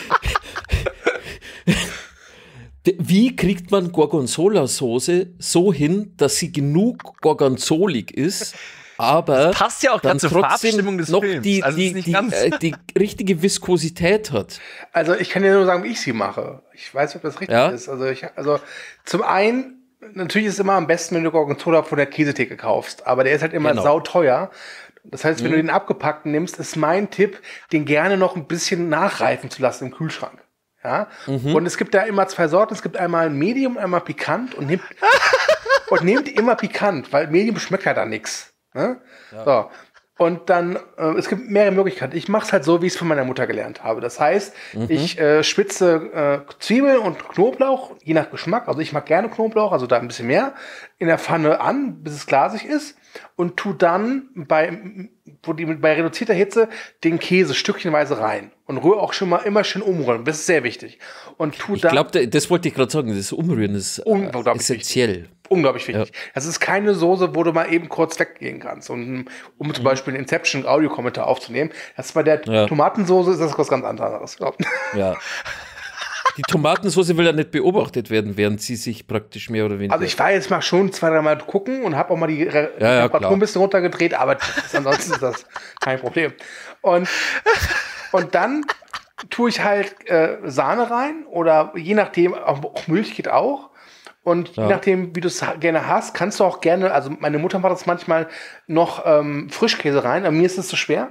D- Wie kriegt man Gorgonzola-Soße so hin, dass sie genug gorgonzolig ist, aber passt ja auch dann grad zur trotzdem Farbstimmung des noch Films. die, Also es die, ist nicht die, ganz- äh, die richtige Viskosität hat. Also ich kann dir nur sagen, wie ich sie mache. Ich weiß nicht, ob das richtig Ja? ist. Also, ich, also zum einen, natürlich ist es immer am besten, wenn du Gorgonzola von der Käsetheke kaufst. Aber der ist halt immer Genau. sauteuer. Das heißt, wenn du den abgepackten nimmst, ist mein Tipp, den gerne noch ein bisschen nachreifen zu lassen im Kühlschrank. Ja? Und es gibt da immer zwei Sorten. Es gibt einmal Medium, einmal pikant und nehmt, und nehmt immer pikant, weil Medium schmeckt ja da nichts. Ne? So. Und dann, äh, es gibt mehrere Möglichkeiten. Ich mache es halt so, wie ich es von meiner Mutter gelernt habe. Das heißt, ich äh, spitze äh, Zwiebeln und Knoblauch, je nach Geschmack. Also ich mag gerne Knoblauch, also da ein bisschen mehr, in der Pfanne an, bis es glasig ist. Und tu dann bei, wo die, bei reduzierter Hitze den Käse stückchenweise rein. Und rühre auch schon mal immer schön umrühren. Das ist sehr wichtig. Und tu Ich dann glaube, das wollte ich gerade sagen, das Umrühren ist äh, Unglaublich essentiell. unglaublich wichtig. Das ist keine Soße, wo du mal eben kurz weggehen kannst. Und um zum Beispiel einen Inception Audiokommentar aufzunehmen, das ist bei der Ja. Tomatensoße ist das was ganz anderes. glaub ich. Ja. Die Tomatensauce will ja nicht beobachtet werden, während sie sich praktisch mehr oder weniger. Also ich war jetzt mal schon zwei, drei Mal gucken und habe auch mal die Re Ja, ja, Temperatur klar. ein bisschen runtergedreht, aber das ist, ansonsten ist das kein Problem. Und, und dann tue ich halt äh, Sahne rein oder je nachdem, auch, auch Milch geht auch. Und je Ja. nachdem, wie du es ha- gerne hast, kannst du auch gerne, also meine Mutter macht das manchmal noch ähm, Frischkäse rein, aber mir ist es zu schwer.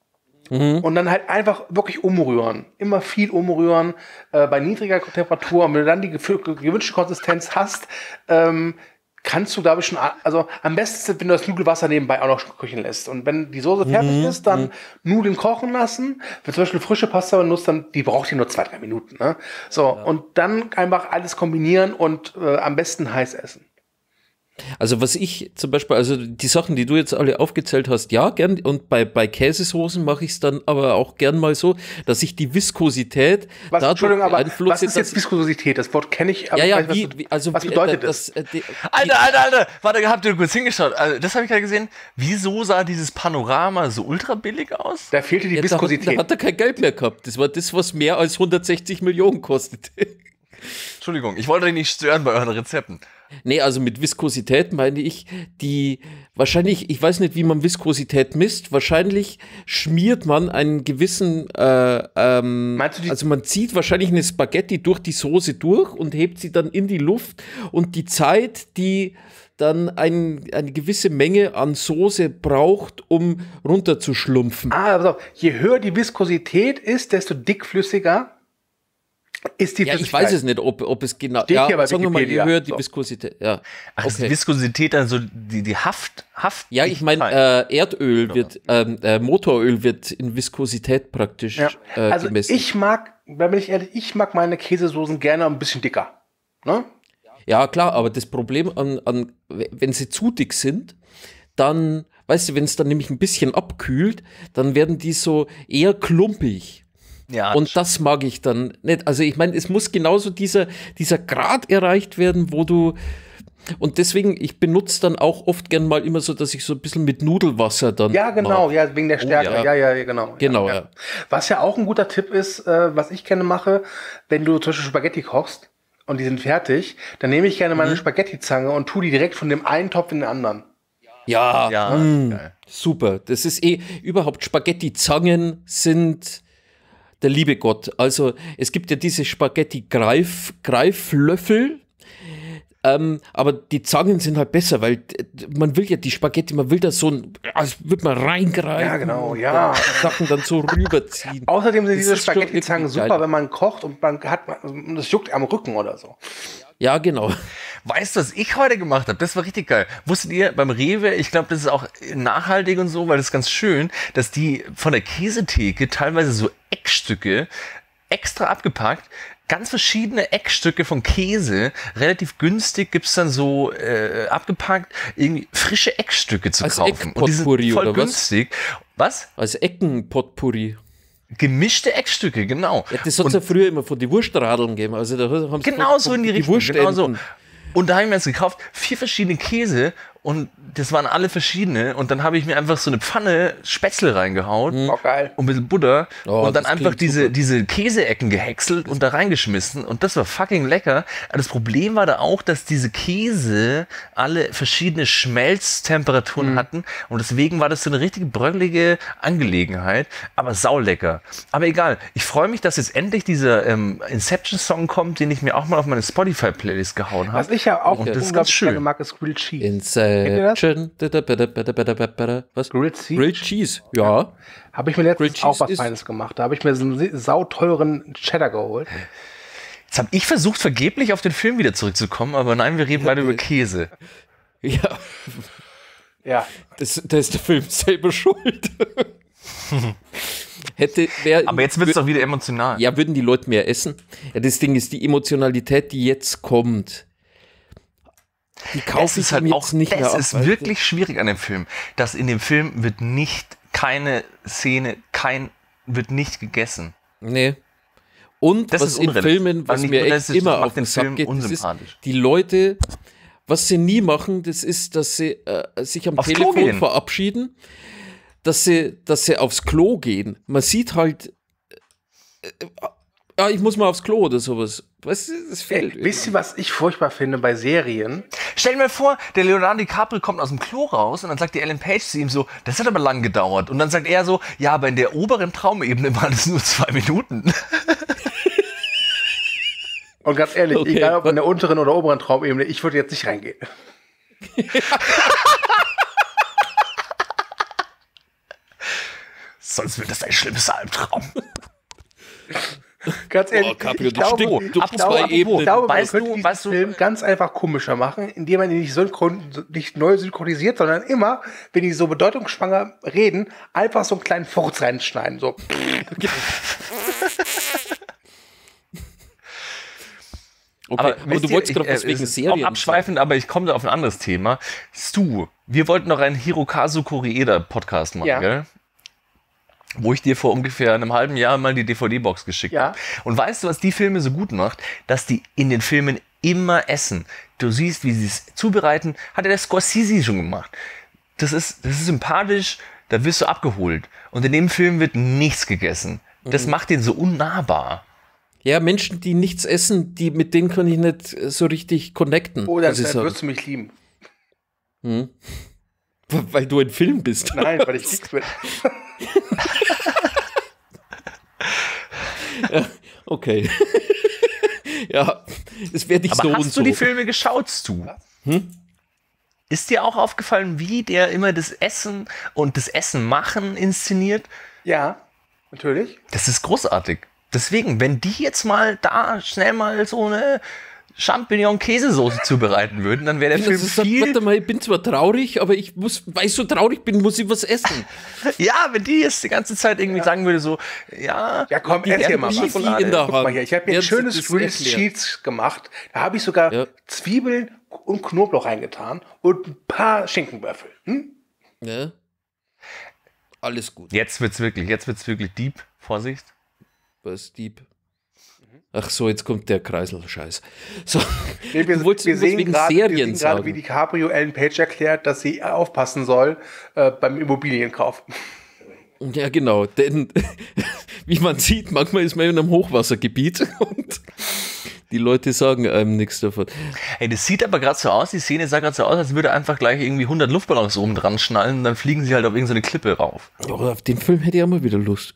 Und dann halt einfach wirklich umrühren. Immer viel umrühren äh, bei niedriger Temperatur. Und wenn du dann die gef- gewünschte Konsistenz hast, ähm, kannst du, glaube ich, schon, a- also am besten ist es, wenn du das Nudelwasser nebenbei auch noch köcheln lässt. Und wenn die Soße fertig ist, dann Nudeln kochen lassen. Wenn zum Beispiel frische Pasta benutzt, dann die braucht ihr nur zwei, drei Minuten. Ne? So, und dann einfach alles kombinieren und äh, am besten heiß essen. Also was ich zum Beispiel, also die Sachen, die du jetzt alle aufgezählt hast, ja, gern. Und bei, bei Käsesoßen mache ich es dann aber auch gern mal so, dass ich die Viskosität Was, Entschuldigung, aber beeinflusse, was ist jetzt dass- Viskosität? Das Wort kenne ich, aber Ja, ich ja, weiß, was, wie, du- wie, also was wie, bedeutet äh, das? äh, die, Alter, Alter, Alter, warte, habt ihr kurz hingeschaut? Also, das habe ich gerade gesehen. Wieso sah dieses Panorama so ultra billig aus? Da fehlte die ja, da, hat, Viskosität. da hat er kein Geld mehr gehabt. Das war das, was mehr als hundertsechzig Millionen kostet. Entschuldigung, ich wollte euch nicht stören bei euren Rezepten. Nee, also mit Viskosität meine ich, die wahrscheinlich, ich weiß nicht, wie man Viskosität misst, wahrscheinlich schmiert man einen gewissen, äh, ähm, Meinst du die- also man zieht wahrscheinlich eine Spaghetti durch die Soße durch und hebt sie dann in die Luft und die Zeit, die dann ein, eine gewisse Menge an Soße braucht, um runterzuschlumpfen. Ah, pass auf, je höher die Viskosität ist, desto dickflüssiger ist die Ja, ich Flüssigkeit. weiß es nicht, ob, ob es genau, Steht hier bei ja, sagen wir mal, je Wikipedia. höher die So. Viskosität, ja. Ach, ist die Okay. Viskosität dann so die, die Haft, Haft? Ja, ich meine, äh, Erdöl wird, ähm, äh, Motoröl wird in Viskosität praktisch Ja. äh, Also gemessen. ich mag, da bin ich ehrlich, ich mag meine Käsesoßen gerne ein bisschen dicker. Ne? Ja, klar, aber das Problem an, an, wenn sie zu dick sind, dann, weißt du, wenn es dann nämlich ein bisschen abkühlt, dann werden die so eher klumpig. Ja, Und das mag ich dann nicht. Also ich meine, es muss genauso dieser, dieser Grad erreicht werden, wo du, und deswegen, ich benutze dann auch oft gern mal immer so, dass ich so ein bisschen mit Nudelwasser dann Ja, genau, mag. ja, wegen der Stärke. ja. ja, ja, ja, genau. Genau, ja, ja. Was ja auch ein guter Tipp ist, äh, was ich gerne mache, wenn du zum Beispiel Spaghetti kochst und die sind fertig, dann nehme ich gerne meine Mhm. Spaghetti-Zange und tue die direkt von dem einen Topf in den anderen. Ja, Ja, mm, geil. super. Das ist eh, überhaupt Spaghetti-Zangen sind der liebe Gott. Also es gibt ja diese Spaghetti-Greiflöffel, ähm, aber die Zangen sind halt besser, weil d- man will ja die Spaghetti, man will da so ein, als würde man reingreifen. Ja, genau, ja. und Sachen dann so rüberziehen. Außerdem sind Das diese ist schon Spaghetti-Zangen irgendwie super, geil. wenn man kocht und man hat, und es juckt am Rücken oder so. Ja, genau. Weißt du, was ich heute gemacht habe? Das war richtig geil. Wusstet ihr, beim Rewe, ich glaube, das ist auch nachhaltig und so, weil das ist ganz schön, dass die von der Käsetheke teilweise so Eckstücke extra abgepackt, ganz verschiedene Eckstücke von Käse, relativ günstig gibt's dann so äh, abgepackt, irgendwie frische Eckstücke zu Als kaufen. Und die sind Eckpotpourri voll oder was? günstig. Was? Als Eckenpotpourri. Gemischte Eckstücke, genau. Ja, das hat es ja früher immer von die Wurstradeln gegeben. Also da haben sie Genau so in die Richtung, genau so. Wurstenden. Und da habe ich mir jetzt gekauft, vier verschiedene Käse und das waren alle verschiedene. Und dann habe ich mir einfach so eine Pfanne Spätzle reingehauen Oh, geil. und ein bisschen Butter Oh, und dann das einfach klingt diese, super. diese Käseecken gehäckselt und da reingeschmissen. Und das war fucking lecker. Aber das Problem war da auch, dass diese Käse alle verschiedene Schmelztemperaturen hatten. Und deswegen war das so eine richtige bröckelige Angelegenheit. Aber saulecker. Aber egal. Ich freue mich, dass jetzt endlich dieser ähm, Inception-Song kommt, den ich mir auch mal auf meine Spotify-Playlist gehauen habe. Was ich ja auch Und das ist ganz unglaublich schön. gerne mag, ist Grilled Cheese. Inception. Da, da, da, da, da, da, da, da, da. Was? Grilled Cheese? Grilled Cheese. Ja. Habe ich mir letztens Grilled auch Cheese was ist- Feines gemacht. Da habe ich mir so einen sauteuren Cheddar geholt. Jetzt habe ich versucht, vergeblich auf den Film wieder zurückzukommen, aber nein, wir reden beide über Käse. Ja. Ja. Das, da ist der Film selber schuld. Hätte, wär, Aber jetzt wird es doch wieder emotional. Ja, würden die Leute mehr essen? Ja, das Ding ist, die Emotionalität, die jetzt kommt, die Das kaufe ich ist halt mir auch, jetzt nicht mehr das ab. ist weißt du? wirklich schwierig an dem Film, dass in dem Film wird nicht, keine Szene, kein, wird nicht gegessen. Nee. Und Das was ist in unrealistisch. Filmen, was Also nicht mir echt unrealistisch, das immer macht auf den den Sack Film geht, das ist, unsympathisch. die Leute, was sie nie machen, das ist, dass sie äh, sich am Aufs Klo Telefon gehen. verabschieden, dass sie, dass sie aufs Klo gehen. Man sieht halt, äh, äh, ja, ich muss mal aufs Klo oder sowas. Weißt du, das fehlt. Ey, wisst ihr, was ich furchtbar finde bei Serien? Stell dir mal vor, der Leonardo DiCaprio kommt aus dem Klo raus und dann sagt die Ellen Page zu ihm so, das hat aber lang gedauert. Und dann sagt er so, ja, aber in der oberen Traumebene waren es nur zwei Minuten. Und ganz ehrlich, Okay, egal ob wa- in der unteren oder oberen Traumebene, ich würde jetzt nicht reingehen. Sonst wird das ein schlimmes Albtraum. Ganz ehrlich, Boah, Caprio, ich das glaube, stimmt. ich Du glaube, zwei ich Ebenen. glaube, man Weißt könnte du- diesen weißt du- Film ganz einfach komischer machen, indem man ihn nicht, synchron, nicht neu synchronisiert, sondern immer, wenn die so bedeutungsschwanger reden, einfach so einen kleinen Furz reinschneiden. So. Okay, Aber, aber, wisst du ihr, wolltest ich, gerade was äh, wegen es ist Serien auch abschweifend, aber ich komme da auf ein anderes Thema. Stu, wir wollten noch einen Hirokazu Koreeda Podcast machen, Ja. gell? Wo ich dir vor ungefähr einem halben Jahr mal die D V D-Box geschickt Ja. habe. Und weißt du, was die Filme so gut macht? Dass die in den Filmen immer essen. Du siehst, wie sie es zubereiten. Hat ja der Scorsese schon gemacht. Das ist, das ist sympathisch, da wirst du abgeholt. Und in dem Film wird nichts gegessen. Das Mhm. macht den so unnahbar. Ja, Menschen, die nichts essen, die, mit denen kann ich nicht äh, so richtig connecten. Oh, dann, muss ich dann sagen. wirst du mich lieben. Weil du ein Film bist. Nein, weil ich nichts bin. Okay. Ja, das werde ich Aber so hast und du so. die Filme geschaut, Stu? Ist dir auch aufgefallen, wie der immer das Essen und das Essen machen inszeniert? Ja, natürlich. Das ist großartig. Deswegen, wenn die jetzt mal da schnell mal so eine Champignon-Käsesoße zubereiten würden, dann wäre der Das Film ist, warte viel... mal, ich bin zwar traurig, aber ich muss, weil ich so traurig bin, muss ich was essen. Ja, wenn die jetzt die ganze Zeit irgendwie sagen würde, so, ja... Ja, komm, die erzähl mal was. Erdbeerschokolade. in der Guck mal Hand. hier, ich habe mir ein Während sie schönes das Grilled erklären. Cheese gemacht. Da habe ich sogar Ja. Zwiebeln und Knoblauch reingetan und ein paar Schinkenwürfel. Hm? Ja. Alles gut. Jetzt wird's wirklich, jetzt wird's wirklich deep. Vorsicht. Was Dieb. Ach so, jetzt kommt der Kreisel-Scheiß. So, Nee, wir, du wolltest wir irgendwas sehen wegen gerade, wir Serien sehen gerade, sagen. wie DiCaprio Ellen Page erklärt, dass sie aufpassen soll äh, beim Immobilienkauf. Ja, genau, denn wie man sieht, manchmal ist man in einem Hochwassergebiet und Die Leute sagen einem nichts davon. Hey, das sieht aber gerade so aus, die Szene sah gerade so aus, als würde einfach gleich irgendwie hundert Luftballons oben dran schnallen und dann fliegen sie halt auf irgendeine Klippe rauf. Ja, auf den Film hätte ich auch mal wieder Lust.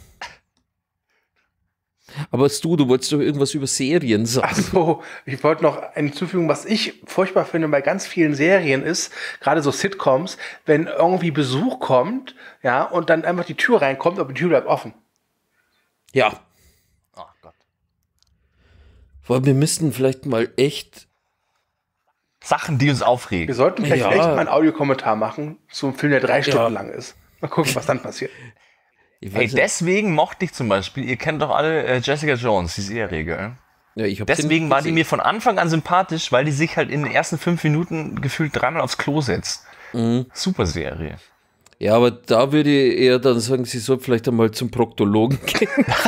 Aber Stu, du wolltest doch irgendwas über Serien sagen. Ach so, ich wollte noch hinzufügen, was ich furchtbar finde bei ganz vielen Serien ist, gerade so Sitcoms, wenn irgendwie Besuch kommt, ja, und dann einfach die Tür reinkommt, aber die Tür bleibt offen. Ja. Oh Gott. Weil wir müssten vielleicht mal echt... Sachen, die uns aufregen. Wir sollten vielleicht Ja. echt mal einen Audiokommentar machen zu einem Film, der drei Ja. Stunden lang ist. Mal gucken, was dann passiert. Ich Hey, weiß nicht. deswegen mochte ich zum Beispiel, ihr kennt doch alle äh, Jessica Jones, die Serie, gell? Ja, ich hab den Deswegen nicht war die gesehen. mir von Anfang an sympathisch, weil die sich halt in den ersten fünf Minuten gefühlt dreimal aufs Klo setzt. Mhm. Super Serie. Ja, aber da würde ich eher dann sagen, sie soll vielleicht einmal zum Proktologen gehen.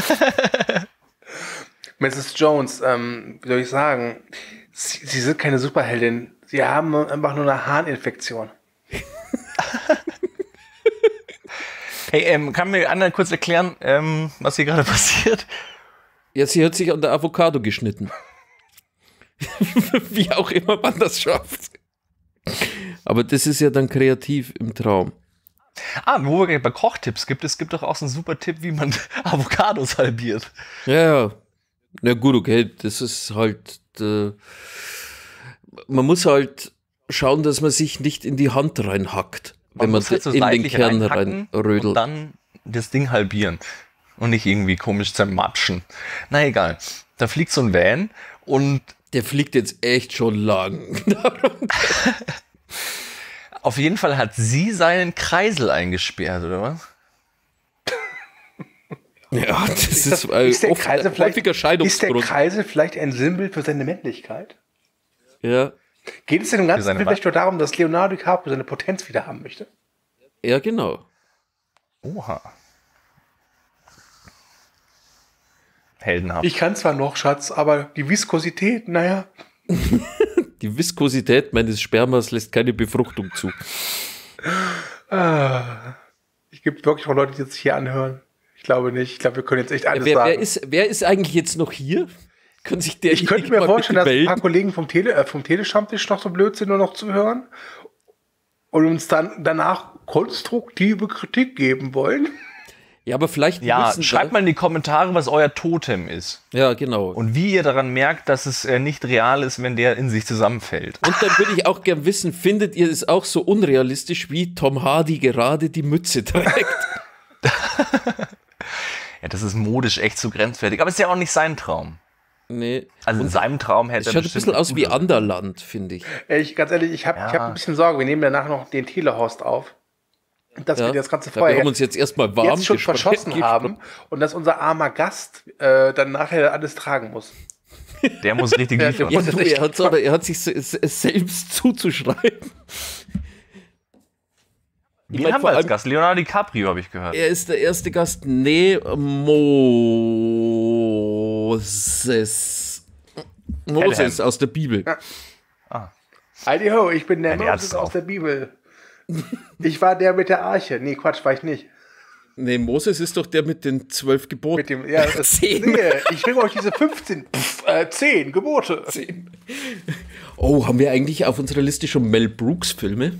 Misses Jones, ähm, wie soll ich sagen, sie, sie sind keine Superheldin. Sie haben einfach nur eine Harninfektion. Hey, ähm, kann mir Anna kurz erklären, ähm, was hier gerade passiert? Ja, sie hat sich an der Avocado geschnitten. Wie auch immer man das schafft. Aber das ist ja dann kreativ im Traum. Ah, wo wir gerade bei Kochtipps gibt, es gibt doch auch so einen super Tipp, wie man Avocados halbiert. Ja, ja. Na gut, okay, das ist halt... Äh, man muss halt schauen, dass man sich nicht in die Hand reinhackt, wenn man muss halt so in den seitlich Kern reinhacken reinrödelt. und dann das Ding halbieren und nicht irgendwie komisch zermatschen. Na egal, da fliegt so ein Van und Der fliegt jetzt echt schon lang. auf jeden Fall hat sie seinen Kreisel eingesperrt, oder was? Ja, das ist, das- äh, ist der oft, Kreisel äh, vielleicht- häufiger Ist der Scheidungsgrund. Kreisel vielleicht ein Symbol für seine Männlichkeit? Ja, Geht es in dem ganzen seine Film vielleicht nur darum, dass Leonardo DiCaprio seine Potenz wieder haben möchte? ja, genau. Oha. Heldenhaft. Ich kann zwar noch, Schatz, aber die Viskosität, naja. Die Viskosität meines Spermas lässt keine Befruchtung zu. Ah, es gibt wirklich noch Leute, die sich hier anhören. Ich glaube nicht. Ich glaube, wir können jetzt echt alles Wer, sagen. wer, ist, wer ist eigentlich jetzt noch hier? Kann sich der ich könnte mir mal vorstellen, dass bitte ein paar melden? Kollegen vom, Tele, äh, vom Telestammtisch noch so blöd sind, nur noch zuhören und uns dann danach konstruktive Kritik geben wollen. Ja, aber vielleicht Ja, müssen schreibt da, mal in die Kommentare, was euer Totem ist. Ja, genau. Und, Und wie ihr daran merkt, dass es äh, nicht real ist, wenn der in sich zusammenfällt. dann würde ich auch gern wissen, findet ihr es auch so unrealistisch, wie Tom Hardy gerade die Mütze trägt? Ja, das ist modisch echt zu grenzwertig. Aber es ist ja auch nicht sein Traum. Nee. Also in seinem Traum hätte Es er schaut ein bestimmt bisschen aus wie gute- Anderland, finde ich. Äh, Ich, ganz ehrlich, ich habe Ja. ich hab ein bisschen Sorge. Wir nehmen danach noch den Telehost auf. Dass Ja. wir das ganze Ja, wir haben Feuer uns jetzt erstmal warm jetzt schon gespart- verschossen gespart- haben und dass unser armer Gast äh, dann nachher alles tragen muss. Der muss richtig Ja, liefern. Ja, Das ist du, echt er, hat's aber, er hat sich se- se- selbst zuzuschreiben. Wen mein, haben vor wir als allem- Gast? Leonardo DiCaprio, habe ich gehört. Er ist der erste Gast. Nee, Moses. Moses Abraham. aus der Bibel. Heidi ho, ich bin der Ja, der Moses hat's aus auch. der Bibel. Ich war der mit der Arche. Nee, Quatsch, war ich nicht. Nee, Moses ist doch der mit den zwölf Geboten. Mit dem, ja, das Zehn. sehe. Ich bringe euch diese fünfzehn, pff, äh, zehn Gebote. Oh, haben wir eigentlich auf unserer Liste schon Mel Brooks Filme?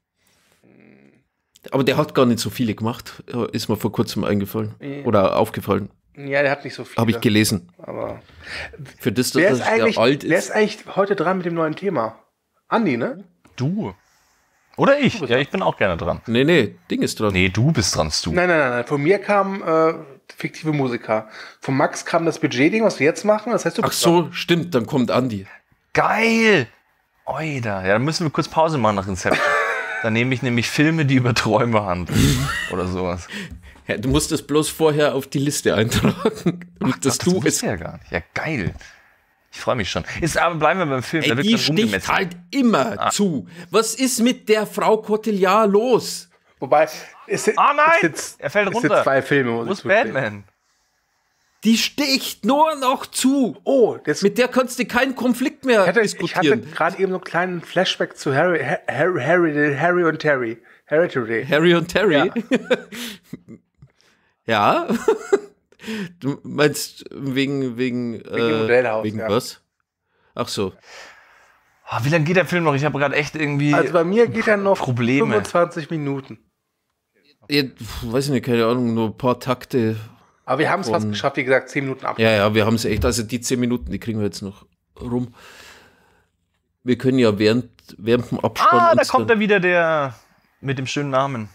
Aber der hat gar nicht so viele gemacht. Ist mir vor kurzem eingefallen. Oder aufgefallen. Ja, der hat nicht so viele. Habe ich gelesen. Aber Für das, dass wer ist, er eigentlich, alt wer ist. ist eigentlich heute dran mit dem neuen Thema? Andi, ne? Du. Oder ich. Ja, ich bin auch gerne dran. Nee, nee, Ding ist dran. Nee, du bist dran, Stu. Nein, nein, nein, nein. Von mir kam äh, fiktive Musiker. Von Max kam das Budgetding, was wir jetzt machen. Das heißt, du Ach bist dran. so, stimmt, dann kommt Andi. Geil! Oida. Ja, dann müssen wir kurz Pause machen nach Inception. Dann nehme ich nämlich Filme, die über Träume handeln. Oder sowas. Ja, du musst das bloß vorher auf die Liste eintragen. Und dass Ach, du wusste es. ich ja gar nicht. Ja, geil. Ich freue mich schon. Ist, aber bleiben wir beim Film. Ey, da wird die dann sticht rumgemetzelt. halt immer Ah. zu. Was ist mit der Frau Cotillard los? Wobei, es sind, Ah, nein! es sind, Er fällt es runter. sind zwei Filme. muss Wo ich ist zugeben. Batman? Die sticht nur noch zu. Oh, das, Mit der kannst du keinen Konflikt mehr ich hatte, ich hatte diskutieren. gerade eben so einen kleinen Flashback zu Harry, Harry, Harry, Harry und Terry. Hereditary. Harry und Terry. Ja. Du meinst wegen, wegen, Wegen äh, Modellhaus, wegen ja. was? Ach so. Oh, wie lange geht der Film noch? Ich habe gerade echt irgendwie Also bei mir geht er noch Probleme. fünfundzwanzig Minuten. Ja, weiß ich nicht, keine Ahnung, nur ein paar Takte. Aber wir haben es fast Von- geschafft, wie gesagt, zehn Minuten ab. Ja, ja, wir haben es echt, also die zehn Minuten, die kriegen wir jetzt noch rum. Wir können ja während, während dem Abspann Ah, da uns kommt dann- er wieder, der mit dem schönen Namen.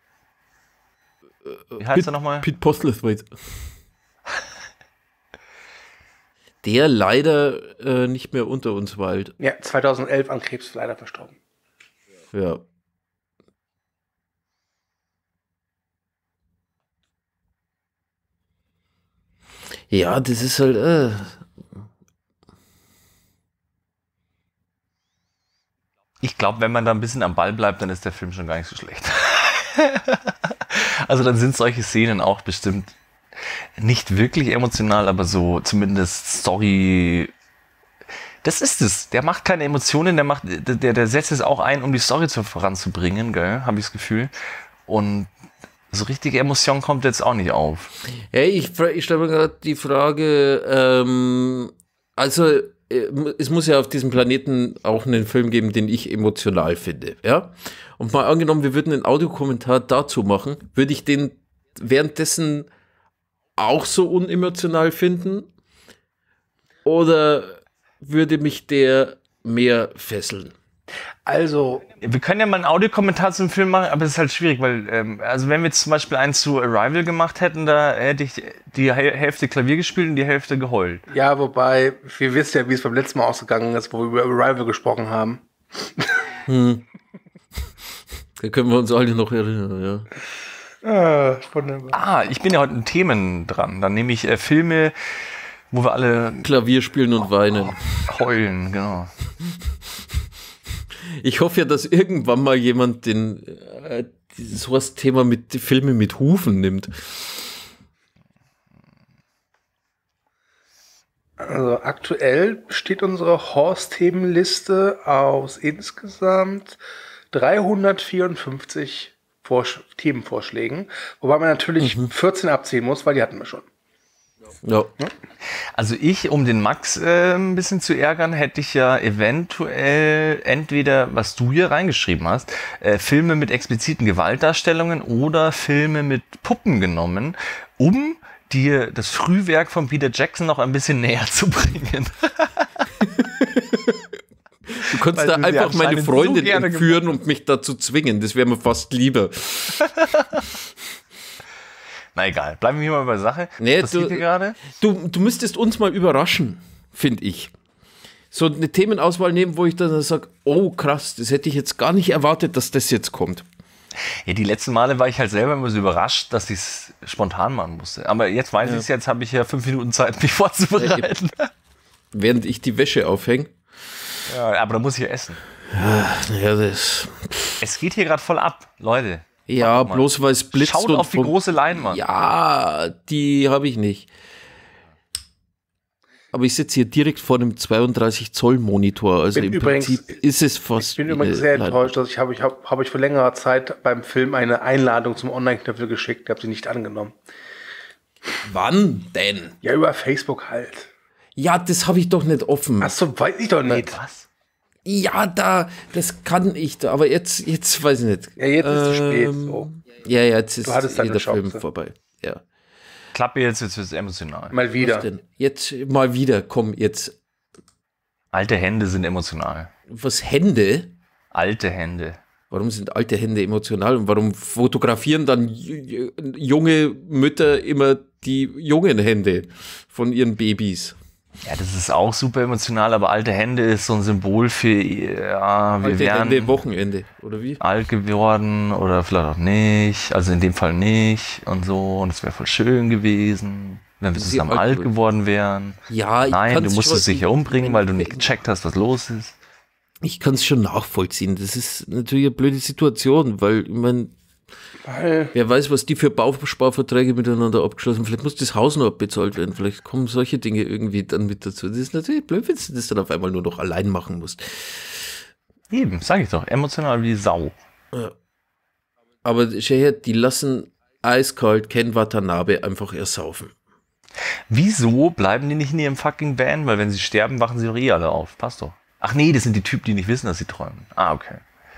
Wie heißt Pete- er nochmal? Pete Postlethwaite. Der leider äh, nicht mehr unter uns weilt. Ja, zweitausendelf an Krebs leider verstorben. Ja. Ja, das ist halt. Äh. Ich glaube, wenn man da ein bisschen am Ball bleibt, dann ist der Film schon gar nicht so schlecht. Also dann sind solche Szenen auch bestimmt nicht wirklich emotional, aber so zumindest Story. Das ist es. Der macht keine Emotionen, der macht, der, der setzt es auch ein, um die Story zu, voranzubringen, gell, habe ich das Gefühl. Und so richtige Emotion kommt jetzt auch nicht auf. Ja, ich, fra- ich stelle mir gerade die Frage, ähm, also äh, es muss ja auf diesem Planeten auch einen Film geben, den ich emotional finde, ja? Und mal angenommen, wir würden einen Audiokommentar dazu machen, würde ich den währenddessen auch so unemotional finden? Oder würde mich der mehr fesseln? Also, Wir können ja mal einen Audiokommentar zum Film machen, aber es ist halt schwierig, weil, ähm, also wenn wir jetzt zum Beispiel einen zu Arrival gemacht hätten, da hätte ich die Häl- Hälfte Klavier gespielt und die Hälfte geheult. ja, wobei, wir wissen ja, wie es beim letzten Mal ausgegangen ist, wo wir über Arrival gesprochen haben. Da können wir uns alle noch erinnern, ja. Ah, wunderbar. Ah, ich bin ja heute in Themen dran. Dann nehme ich äh, Filme, wo wir alle Klavier spielen und weinen. heulen, genau. Ich hoffe ja, dass irgendwann mal jemand den äh, dieses Horst-Thema mit Filme mit Hufen nimmt. Also aktuell besteht unsere Horst-Themenliste aus insgesamt dreihundertvierundfünfzig Vorsch- Themenvorschlägen, wobei man natürlich vierzehn abziehen muss, weil die hatten wir schon. Ja. Also ich, um den Max äh, ein bisschen zu ärgern, hätte ich ja eventuell entweder, was du hier reingeschrieben hast, äh, Filme mit expliziten Gewaltdarstellungen oder Filme mit Puppen genommen, um dir das Frühwerk von Peter Jackson noch ein bisschen näher zu bringen. Du kannst Weil da du sie einfach meine anscheinend so Freundin gerne entführen und mich dazu zwingen. Das wäre mir fast lieber. Na egal, bleiben wir mal bei der Sache. Nee, Was du- passiert hier gerade? Du, du müsstest uns mal überraschen, finde ich. So eine Themenauswahl nehmen, wo ich dann sage, oh krass, das hätte ich jetzt gar nicht erwartet, dass das jetzt kommt. Ja, die letzten Male war ich halt selber immer so überrascht, dass ich es spontan machen musste. Aber jetzt weiß ich es, jetzt habe ich ja fünf Minuten Zeit, mich vorzubereiten. Während ich die Wäsche aufhänge. Ja, aber da muss ich ja essen. Ja, das. Es geht hier gerade voll ab, Leute. Ja, Warte mal. bloß weil es blitzt. Schaut und auf die vom- große Leinwand. Ja, die habe ich nicht. Aber ich sitze hier direkt vor einem zweiunddreißig Zoll Monitor. Also Bin im übrigens- Prinzip ist es fast. Ich bin wie übrigens eine sehr Leinwand. enttäuscht, dass ich habe ich hab, hab ich vor längerer Zeit beim Film eine Einladung zum Online-Knöpfel geschickt, habe sie nicht angenommen. Wann denn? Ja, über Facebook halt. Ja, das habe ich doch nicht offen. Ach so, weiß ich doch nicht. Was? Ja, da, das kann ich da. Aber jetzt, jetzt weiß ich nicht. Ja, jetzt ist es spät. Ähm, So. Ja, ja, jetzt ist Du hattest eh deine der Film Chance. vorbei. Ja. Klappe jetzt, jetzt wird es emotional. Mal wieder. Was denn? Jetzt mal wieder, komm, jetzt. Alte Hände sind emotional. Was, Hände? Alte Hände. Warum sind alte Hände emotional und warum fotografieren dann j- j- junge Mütter immer die jungen Hände von ihren Babys? Ja, das ist auch super emotional, aber alte Hände ist so ein Symbol für, ja, wir Alte wären Hände, Wochenende, oder wie? alt geworden oder vielleicht auch nicht. Also in dem Fall nicht und so. Und es wäre voll schön gewesen, wenn wir Sie zusammen alt alt geworden. geworden wären. Ja, ich Nein, du kann's musstest schon- dich ja umbringen, weil du nicht ich- gecheckt hast, was los ist. Ich kann es schon nachvollziehen. Das ist natürlich eine blöde Situation, weil, ich meine, Weil, wer weiß, was die für Bausparverträge miteinander abgeschlossen haben. Vielleicht muss das Haus noch abbezahlt werden. Vielleicht kommen solche Dinge irgendwie dann mit dazu. Das ist natürlich blöd, wenn du das dann auf einmal nur noch allein machen musst. Eben, sag ich doch, emotional wie Sau. Aber schau her, die lassen eiskalt Ken Watanabe einfach ersaufen. Wieso bleiben die nicht in ihrem fucking Band? Weil wenn sie sterben, wachen sie doch eh alle auf. Passt doch. Ach nee, das sind die Typen, die nicht wissen, dass sie träumen. Ah, okay.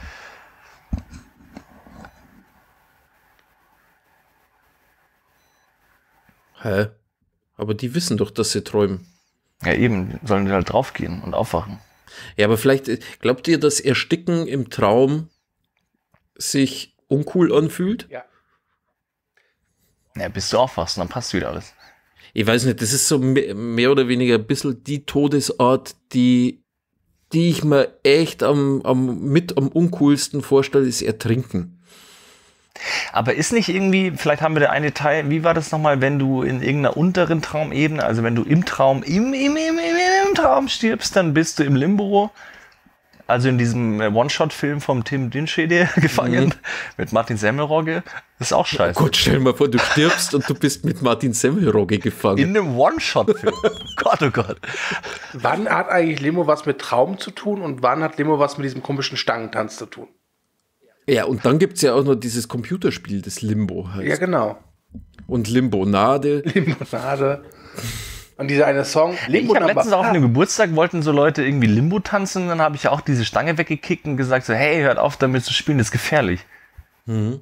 Hä? Aber die wissen doch, dass sie träumen. Ja eben, sollen die halt draufgehen und aufwachen. Ja, aber vielleicht, glaubt ihr, dass Ersticken im Traum sich uncool anfühlt? Ja. Ja, bis du aufwachst, dann passt wieder alles. Ich weiß nicht, das ist so mehr oder weniger ein bisschen die Todesart, die, die ich mir echt am, am, mit am uncoolsten vorstelle, ist Ertrinken. Aber ist nicht irgendwie, vielleicht haben wir der eine Teil, wie war das nochmal, wenn du in irgendeiner unteren Traumebene, also wenn du im Traum, im, im, im, im, im Traum stirbst, dann bist du im Limbo, also in diesem One-Shot-Film vom Tim Dinschede gefangen, mhm. mit Martin Semmelrogge, das ist auch scheiße. Oh Gott, stell dir mal vor, du stirbst und du bist mit Martin Semmelrogge gefangen. In einem One-Shot-Film. Gott, oh Gott. Wann hat eigentlich Limo was mit Traum zu tun und wann hat Limo was mit diesem komischen Stangentanz zu tun? Ja, und dann gibt es ja auch noch dieses Computerspiel, das Limbo heißt. Ja, genau. Und Limbonade. Limbonade. Und dieser eine Song. Limbo ich habe letztens auf einem Geburtstag, wollten so Leute irgendwie Limbo tanzen, dann habe ich ja auch diese Stange weggekickt und gesagt so, hey, hört auf damit zu spielen, das ist gefährlich. Mhm.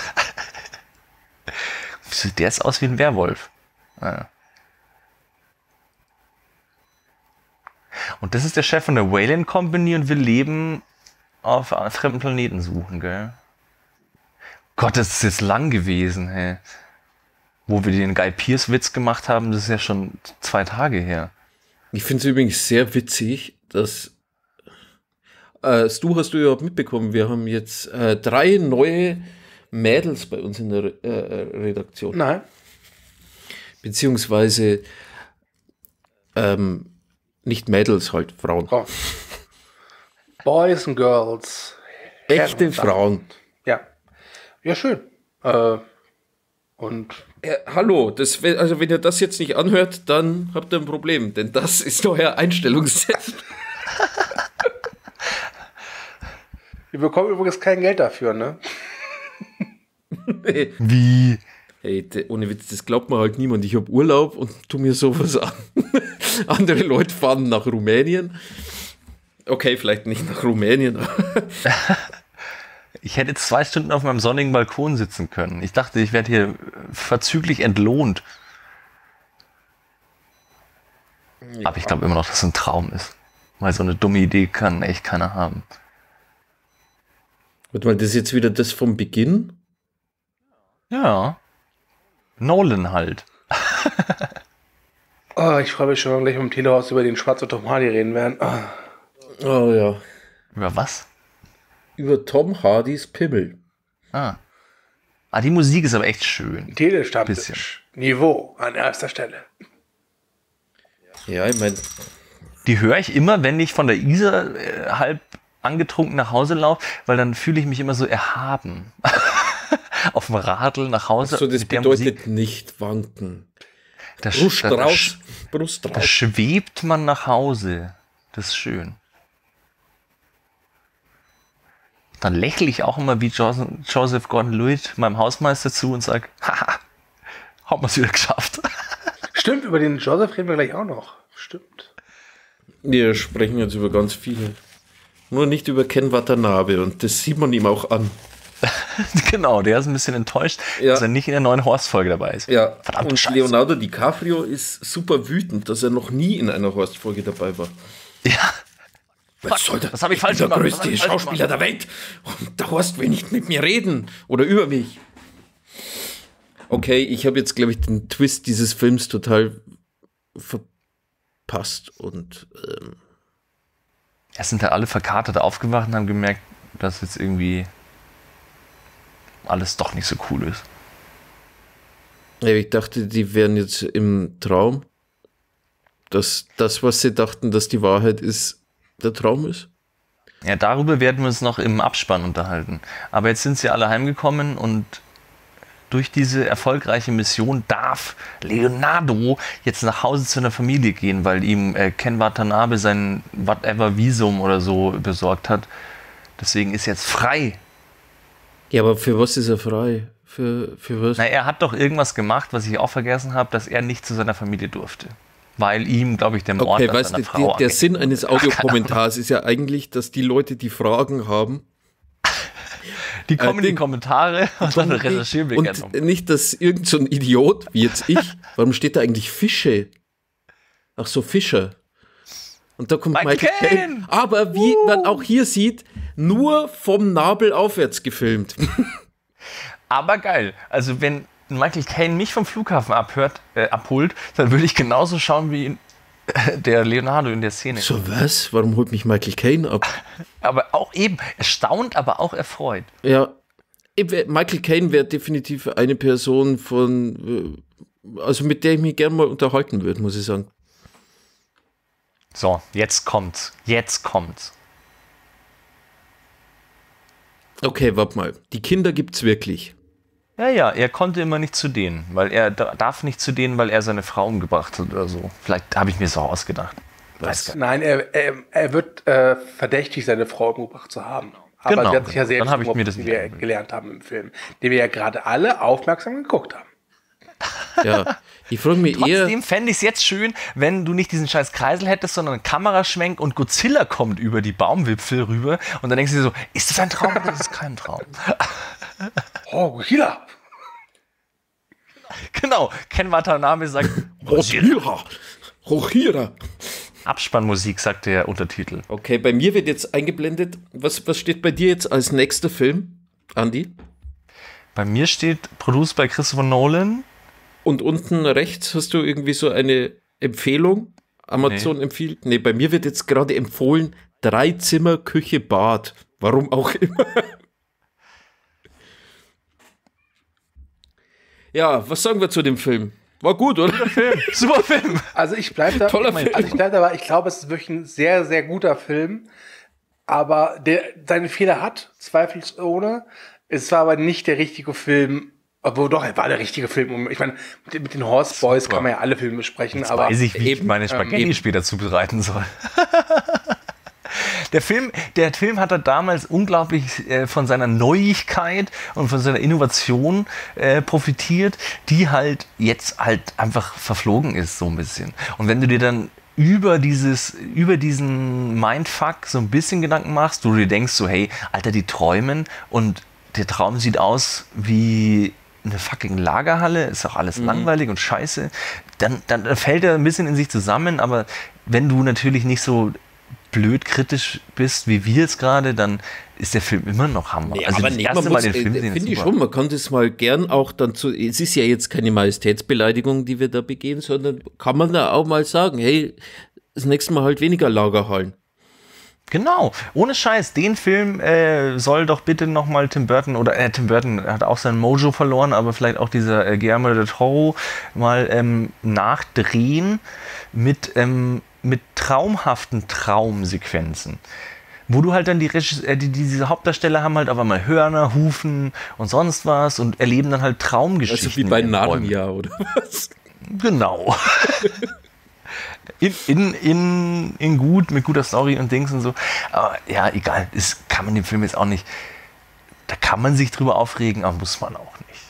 Der ist aus wie ein Werwolf. Ja. Und das ist der Chef von der Wayland Company und will Leben auf einem fremden Planeten suchen, gell? Gott, das ist jetzt lang gewesen, hey. Wo wir den Guy Pearce-Witz gemacht haben, das ist ja schon zwei Tage her. Ich finde es übrigens sehr witzig, dass äh, Stu, hast du überhaupt mitbekommen, wir haben jetzt äh, drei neue Mädels bei uns in der äh, Redaktion. Nein. Beziehungsweise ähm, nicht Mädels, halt Frauen. Oh. Boys and Girls. Echte Herren Frauen. Ja. Ja, schön. Äh, und ja, hallo, das, also wenn ihr das jetzt nicht anhört, dann habt ihr ein Problem, denn das ist euer Einstellungstest. Wir bekommen übrigens kein Geld dafür, ne? Nee. Wie? Hey, de, ohne Witz, das glaubt mir halt niemand. Ich habe Urlaub und tu mir sowas an. Andere Leute fahren nach Rumänien. Okay, vielleicht nicht nach Rumänien. Ich hätte zwei Stunden auf meinem sonnigen Balkon sitzen können. Ich dachte, ich werde hier verzüglich entlohnt. Ja. Aber ich glaube immer noch, dass es ein Traum ist. Weil so eine dumme Idee kann echt keiner haben. Warte mal, das ist jetzt wieder das vom Beginn? Ja. Nolan halt. Oh, ich freue mich schon, wenn wir gleich mit dem Telehaus über den Schwarz und Tom Hardy reden werden. Oh. Oh ja. Über was? Über Tom Hardys Pimmel. Ah. Ah, die Musik ist aber echt schön. Telestammtisch. Niveau an erster Stelle. Ja, ich meine... Die höre ich immer, wenn ich von der Isar äh, halb angetrunken nach Hause laufe, weil dann fühle ich mich immer so erhaben. Auf dem Radl nach Hause. So, das bedeutet nicht wanken. Da, Brust da, raus, da, Brust raus. Da schwebt man nach Hause. Das ist schön. Dann lächle ich auch immer wie Joseph Gordon-Levitt meinem Hausmeister zu und sage, haha, haben wir es wieder geschafft. Stimmt, über den Joseph reden wir gleich auch noch. Stimmt. Wir sprechen jetzt über ganz viele. Nur nicht über Ken Watanabe und das sieht man ihm auch an. Genau, der ist ein bisschen enttäuscht, ja. dass er nicht in der neuen Horst-Folge dabei ist. Ja, verdammt. Und Scheiße. Leonardo DiCaprio ist super wütend, dass er noch nie in einer Horst-Folge dabei war. Ja. Was soll das? Das habe ich falsch gemacht. gemacht. Der größte Schauspieler der Welt. Und der Horst will nicht mit mir reden. Oder über mich. Okay, ich habe jetzt, glaube ich, den Twist dieses Films total verpasst. Und ähm es sind halt alle verkatert aufgewacht und haben gemerkt, dass jetzt irgendwie alles doch nicht so cool ist. Ja, ich dachte, die wären jetzt im Traum. Dass das, was sie dachten, dass die Wahrheit ist, der Traum ist. Ja, darüber werden wir uns noch im Abspann unterhalten. Aber jetzt sind sie alle heimgekommen und durch diese erfolgreiche Mission darf Leonardo jetzt nach Hause zu einer Familie gehen, weil ihm äh, Ken Watanabe sein whatever Visum oder so besorgt hat. Deswegen ist er jetzt frei. Ja, aber für was ist er frei? Für, für was? Na, er hat doch irgendwas gemacht, was ich auch vergessen habe, dass er nicht zu seiner Familie durfte. Weil ihm, glaube ich, der Mord okay, an weißt seiner du, Frau der, der angeht. Sinn eines Audiokommentars ist ja eigentlich, dass die Leute, die Fragen haben, Die kommen äh, in die den- Kommentare und dann recherchieren wir gerne. und nicht, dass irgend so ein Idiot wie jetzt ich, warum steht da eigentlich Fische? Ach so, Fischer. Und da kommt Michael Michael Caine. Caine. Aber wie man auch hier sieht, nur vom Nabel aufwärts gefilmt. Aber geil. Also wenn Michael Caine mich vom Flughafen abhört, äh, abholt, dann würde ich genauso schauen wie äh, der Leonardo in der Szene. So was? Warum holt mich Michael Caine ab? Aber auch eben erstaunt, aber auch erfreut. Ja, ich wär- Michael Caine wäre definitiv eine Person von, äh, also mit der ich mich gerne mal unterhalten würde, muss ich sagen. So, jetzt kommt's. Jetzt kommt's. Okay, warte mal. Die Kinder gibt's wirklich. Ja, ja, er konnte immer nicht zu denen, weil er da- darf nicht zu denen, weil er seine Frau umgebracht hat oder so. Vielleicht habe ich mir so ausgedacht. Weiß gar nicht. Nein, er, er, er wird äh, verdächtig, seine Frau umgebracht zu haben. Aber Genau, sie hat sich ja genau. selbst Dann habe ich mir umgebracht, das wie nicht wir angewöhnt. gelernt haben im Film, den wir ja gerade alle aufmerksam geguckt haben. Ja, ich frage mich eher, Trotzdem fände ich es jetzt schön, wenn du nicht diesen scheiß Kreisel hättest, sondern einen Kameraschwenk und Godzilla kommt über die Baumwipfel rüber und dann denkst du dir so, ist das ein Traum oder ist das kein Traum? Oh, Godzilla! Genau, Ken Watanabe sagt, Rohira, Rohira. Abspannmusik, sagt der Untertitel. Okay, bei mir wird jetzt eingeblendet, was, was steht bei dir jetzt als nächster Film, Andi? Bei mir steht, produced by Christopher Nolan. Und unten rechts hast du irgendwie so eine Empfehlung? Amazon empfiehlt? Nee, bei mir wird jetzt gerade empfohlen, drei Zimmer, Küche, Bad. Warum auch immer. Ja, was sagen wir zu dem Film? War gut, oder? Super Film. Also ich bleibe da, Toller Film. also ich bleib dabei, ich glaube, es ist wirklich ein sehr, sehr guter Film, aber der seine Fehler hat, zweifelsohne. Es war aber nicht der richtige Film, obwohl doch, er war der richtige Film. Ich meine, mit, den- mit den Horse Boys Super. kann man ja alle Filme besprechen, aber Weiß ich, wie ich eben, meine ähm, Spaghetti eben. später zubereiten soll. Der Film, der Film hat er damals unglaublich äh, von seiner Neuigkeit und von seiner Innovation äh, profitiert, die halt jetzt halt einfach verflogen ist, so ein bisschen. Und wenn du dir dann über dieses, über diesen Mindfuck so ein bisschen Gedanken machst, wo du dir denkst so, hey, Alter, die träumen und der Traum sieht aus wie eine fucking Lagerhalle, ist auch alles langweilig und scheiße, dann, dann fällt er ein bisschen in sich zusammen, aber wenn du natürlich nicht so blöd kritisch bist, wie wir jetzt gerade, dann ist der Film immer noch Hammer. Nee, also aber das nee, erste man Mal muss, den Film äh, sehen, finde ist ich super. schon, man kann das mal gern auch dann zu, es ist ja jetzt keine Majestätsbeleidigung, die wir da begehen, sondern kann man da auch mal sagen, hey, das nächste Mal halt weniger Lagerhallen. Genau, ohne Scheiß, den Film äh, soll doch bitte nochmal Tim Burton, oder äh, Tim Burton hat auch sein Mojo verloren, aber vielleicht auch dieser äh, Guillermo del Toro mal ähm, nachdrehen mit, ähm, mit traumhaften Traumsequenzen. Wo du halt dann die, Regis äh, die diese Hauptdarsteller haben halt auf einmal Hörner, Hufen und sonst was und erleben dann halt Traumgeschichten. Also wie bei in Träumen. Narnia, oder was? Genau. In, in, in, in gut, mit guter Story und Dings und so. Aber ja, egal, das kann man dem Film jetzt auch nicht. Da kann man sich drüber aufregen, aber muss man auch nicht.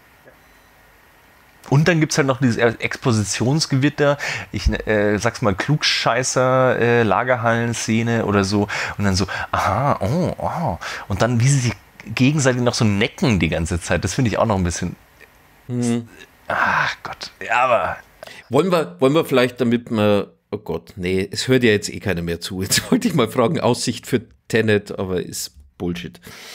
Und dann gibt es halt noch dieses Expositionsgewitter, ich äh, sag's mal, Klugscheißer, äh, Lagerhallen-Szene oder so. Und dann so, aha, oh, oh. Und dann, wie sie sich gegenseitig noch so necken die ganze Zeit. Das finde ich auch noch ein bisschen. Hm. Ach Gott, ja, aber. Wollen wir, wollen wir vielleicht, damit wir, oh Gott, nee, es hört ja jetzt eh keiner mehr zu. Jetzt wollte ich mal fragen, Aussicht für Tenet, aber ist Bullshit.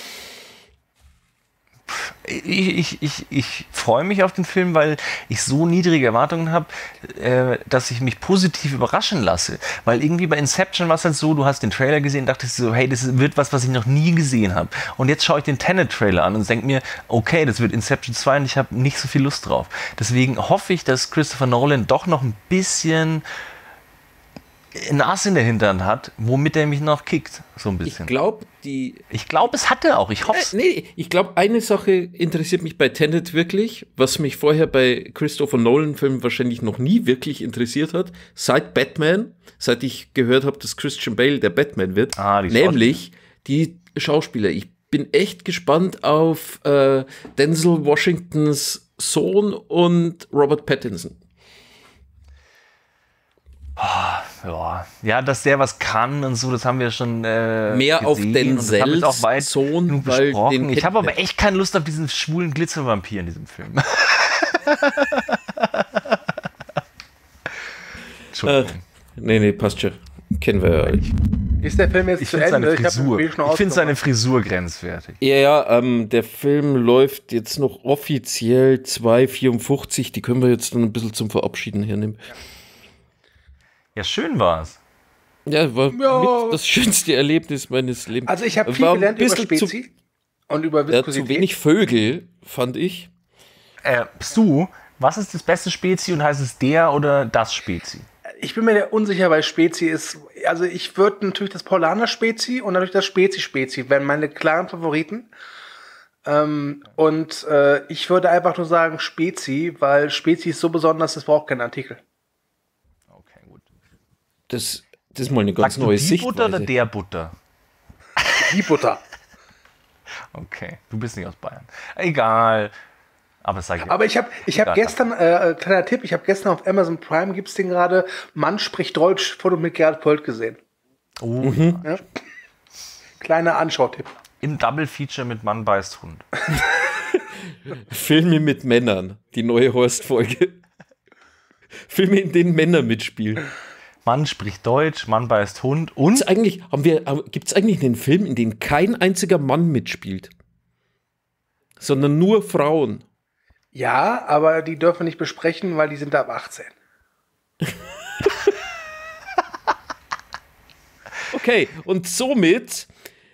Ich, ich, ich, ich freue mich auf den Film, weil ich so niedrige Erwartungen habe, äh, dass ich mich positiv überraschen lasse. Weil irgendwie bei Inception war es halt so, du hast den Trailer gesehen, dachtest so, hey, das wird was, was ich noch nie gesehen habe. Und jetzt schaue ich den Tenet-Trailer an und denke mir, okay, das wird Inception zwei und ich habe nicht so viel Lust drauf. Deswegen hoffe ich, dass Christopher Nolan doch noch ein bisschen ein Ass in der Hintern hat, womit er mich noch kickt. So ein Ich bisschen. glaube, die Ich glaube, es hat er auch. Ich hoffe es. Äh, nee, ich glaube, eine Sache interessiert mich bei Tenet wirklich, was mich vorher bei Christopher Nolan-Filmen wahrscheinlich noch nie wirklich interessiert hat, seit Batman, seit ich gehört habe, dass Christian Bale der Batman wird, Ah, die nämlich die Schauspieler. Ich bin echt gespannt auf äh, Denzel Washingtons Sohn und Robert Pattinson. Ja, ja, dass der was kann und so, das haben wir schon äh, Mehr gesehen. auf Denzels auch weit Sohn, weil den ich habe aber echt keine Lust auf diesen schwulen Glitzervampir in diesem Film. Entschuldigung. Äh, nee, nee, passt schon. Kennen wir ja eigentlich. Ist der Film jetzt ich zu Ende? Seine Frisur. Ich, ich finde seine Frisur grenzwertig. Ja, ja, ähm, der Film läuft jetzt noch offiziell zwei vierundfünfzig. Die können wir jetzt dann ein bisschen zum Verabschieden hernehmen. Ja. Ja, schön war's. Ja, war ja. mit das schönste Erlebnis meines Lebens. Also ich habe viel gelernt über Spezi zu, und über Viskosität. Ja, zu wenig Vögel, fand ich. Äh, Stu, was ist das beste Spezi und heißt es der oder das Spezi? Ich bin mir unsicher, weil Spezi ist, also ich würde natürlich das Paulaner Spezi und natürlich das Spezi Spezi, wären meine klaren Favoriten. Ähm, und äh, ich würde einfach nur sagen Spezi, weil Spezi ist so besonders, das braucht keinen Artikel. Das, das ist mal eine ganz Sagst neue du die Sichtweise. Butter oder der Butter? Die Butter. Okay, du bist nicht aus Bayern. Egal. Aber sag ich. Aber ich habe ich hab gestern, äh, kleiner Tipp, ich habe gestern auf Amazon Prime, gibt's den gerade, Mann spricht Deutsch, Foto mit Gerhard Polt gesehen. Oh, mhm. Ja. Kleiner Anschautipp. Im Double Feature mit Mann beißt Hund. Filme mit Männern, die neue Horst-Folge. Filme, in denen Männer mitspielen. Mann spricht Deutsch, Mann beißt Hund und... Gibt's eigentlich, haben wir, gibt's eigentlich einen Film, in dem kein einziger Mann mitspielt? Sondern nur Frauen? Ja, aber die dürfen wir nicht besprechen, weil die sind ab achtzehn. Okay, und somit...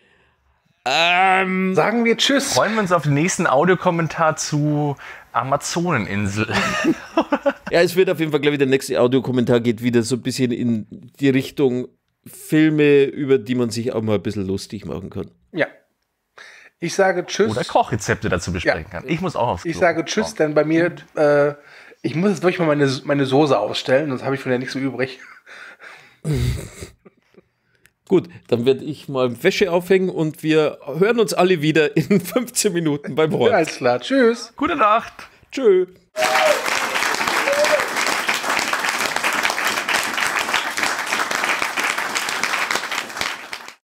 Ähm, sagen wir Tschüss. Freuen wir uns auf den nächsten Audiokommentar zu Amazoneninsel. Ja, es wird auf jeden Fall, glaube ich, der nächste Audiokommentar geht wieder so ein bisschen in die Richtung Filme, über die man sich auch mal ein bisschen lustig machen kann. Ja. Ich sage Tschüss. Oder Kochrezepte dazu besprechen ja. kann. Ich muss auch aufs Klo. Ich sage Tschüss, denn bei mir, äh, ich muss jetzt wirklich mal meine, meine Soße ausstellen, sonst habe ich von der nichts so übrig. Gut, dann werde ich mal Wäsche aufhängen und wir hören uns alle wieder in fünfzehn Minuten beim Horst. Alles klar, tschüss. Gute Nacht. Tschö.